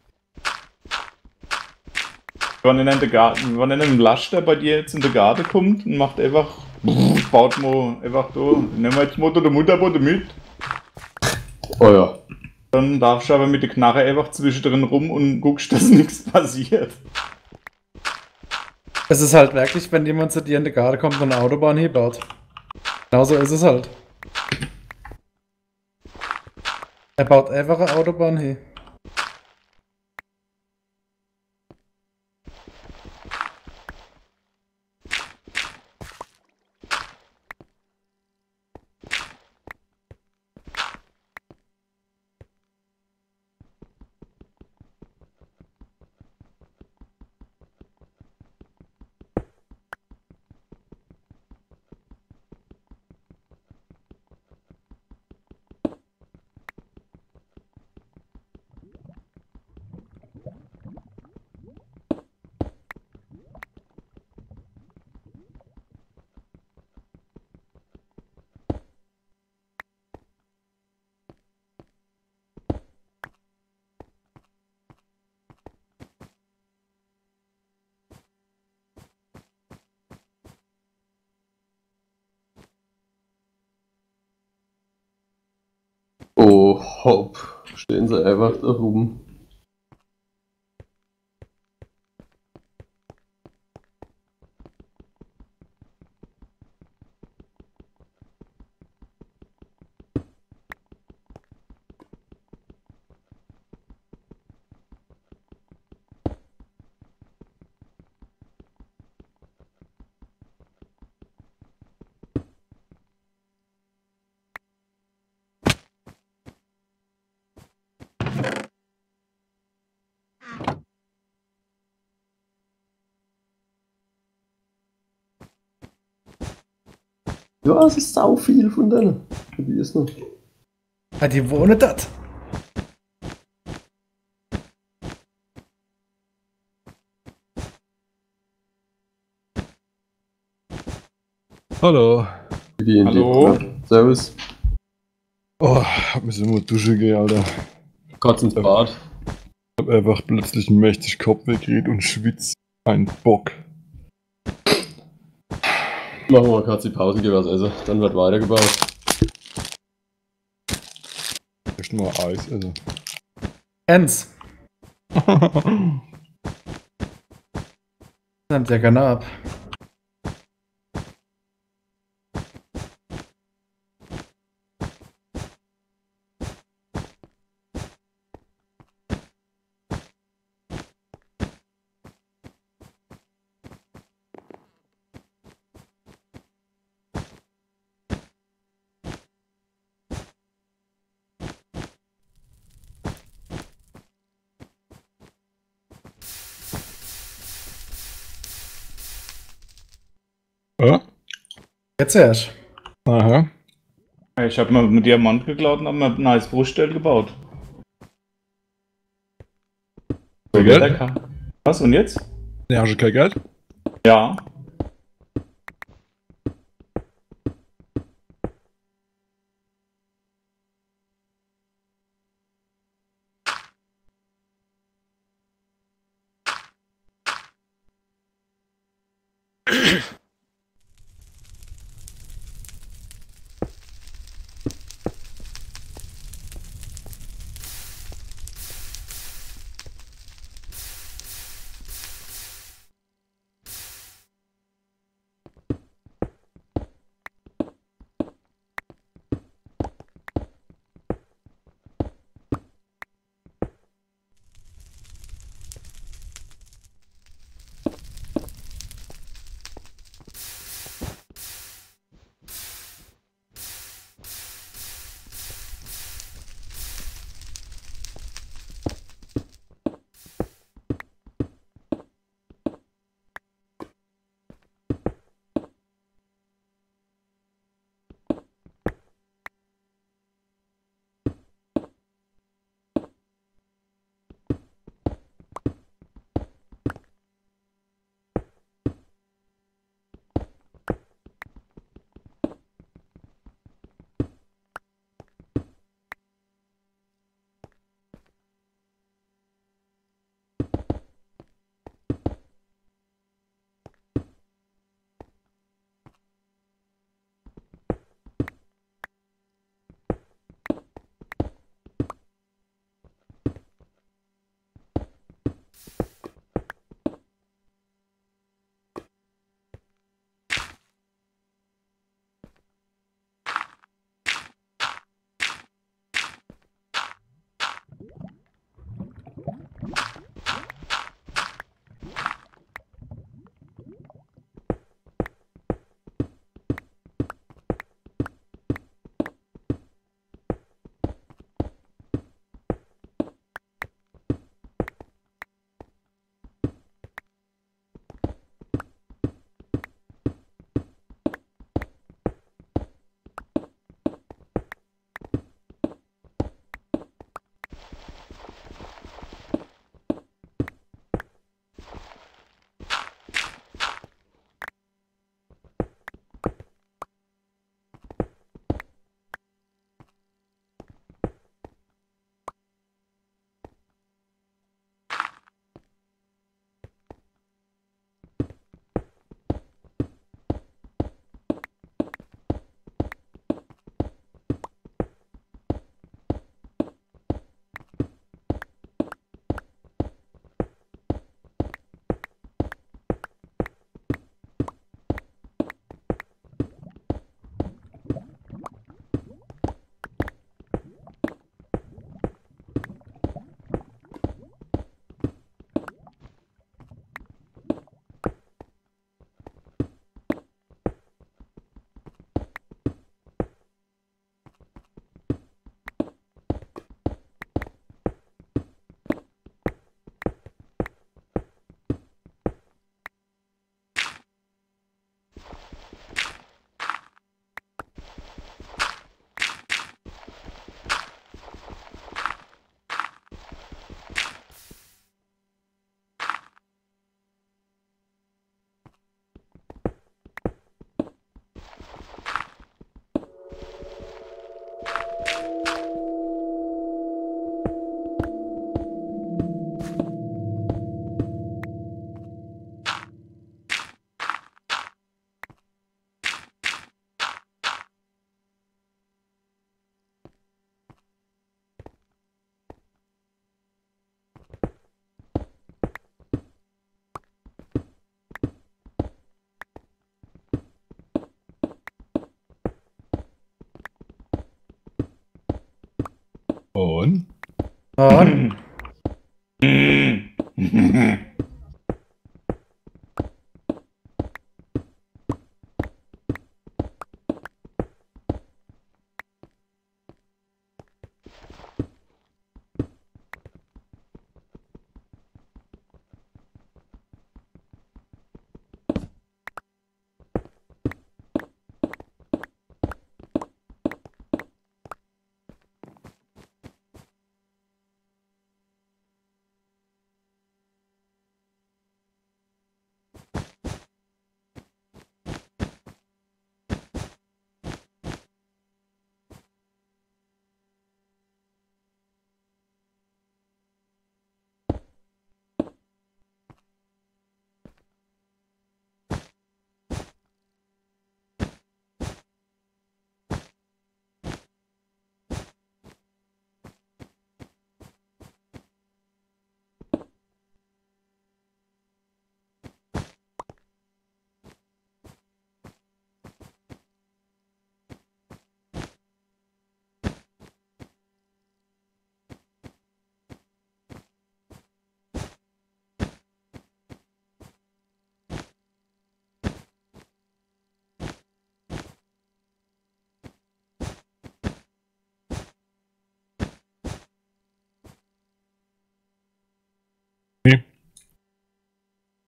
Wenn in einem Laster bei dir jetzt in den Garten kommt und macht einfach, baut man einfach da, nehmen wir jetzt mal den Mutterboden mit, Oh ja. dann darfst du aber mit der Knarre einfach zwischendrin rum und guckst, dass nichts passiert. Es ist halt wirklich, wenn jemand zu dir in die Garde kommt und eine Autobahn hinbaut. Genauso ist es halt. Er baut einfach eine Autobahn hin. Oh, hopp. Stehen sie einfach da rum. Ja, es ist sau viel von denen. Wie ist noch? Ah, die wohnen dort. Hallo. Die in Hallo? Die. Servus. Oh, müssen wir mal duschen gehen, Alter. Kurz ins Bad. Ich hab einfach plötzlich mächtig Kopf weggeredet und schwitz. Ein Bock. Machen wir mal kurz die Pause, gehen was essen. Dann wird weitergebaut. Echt mal Eis, also. Enz. Nimmt ja gerne ab. Ja? Jetzt erst. Aha. Ich habe mal einen Diamant geklaut und habe mir ein nice Bruststell gebaut. Kein Geld? Lecker. Was, und jetzt? Ja, hast du kein Geld? Ja. Und? Und?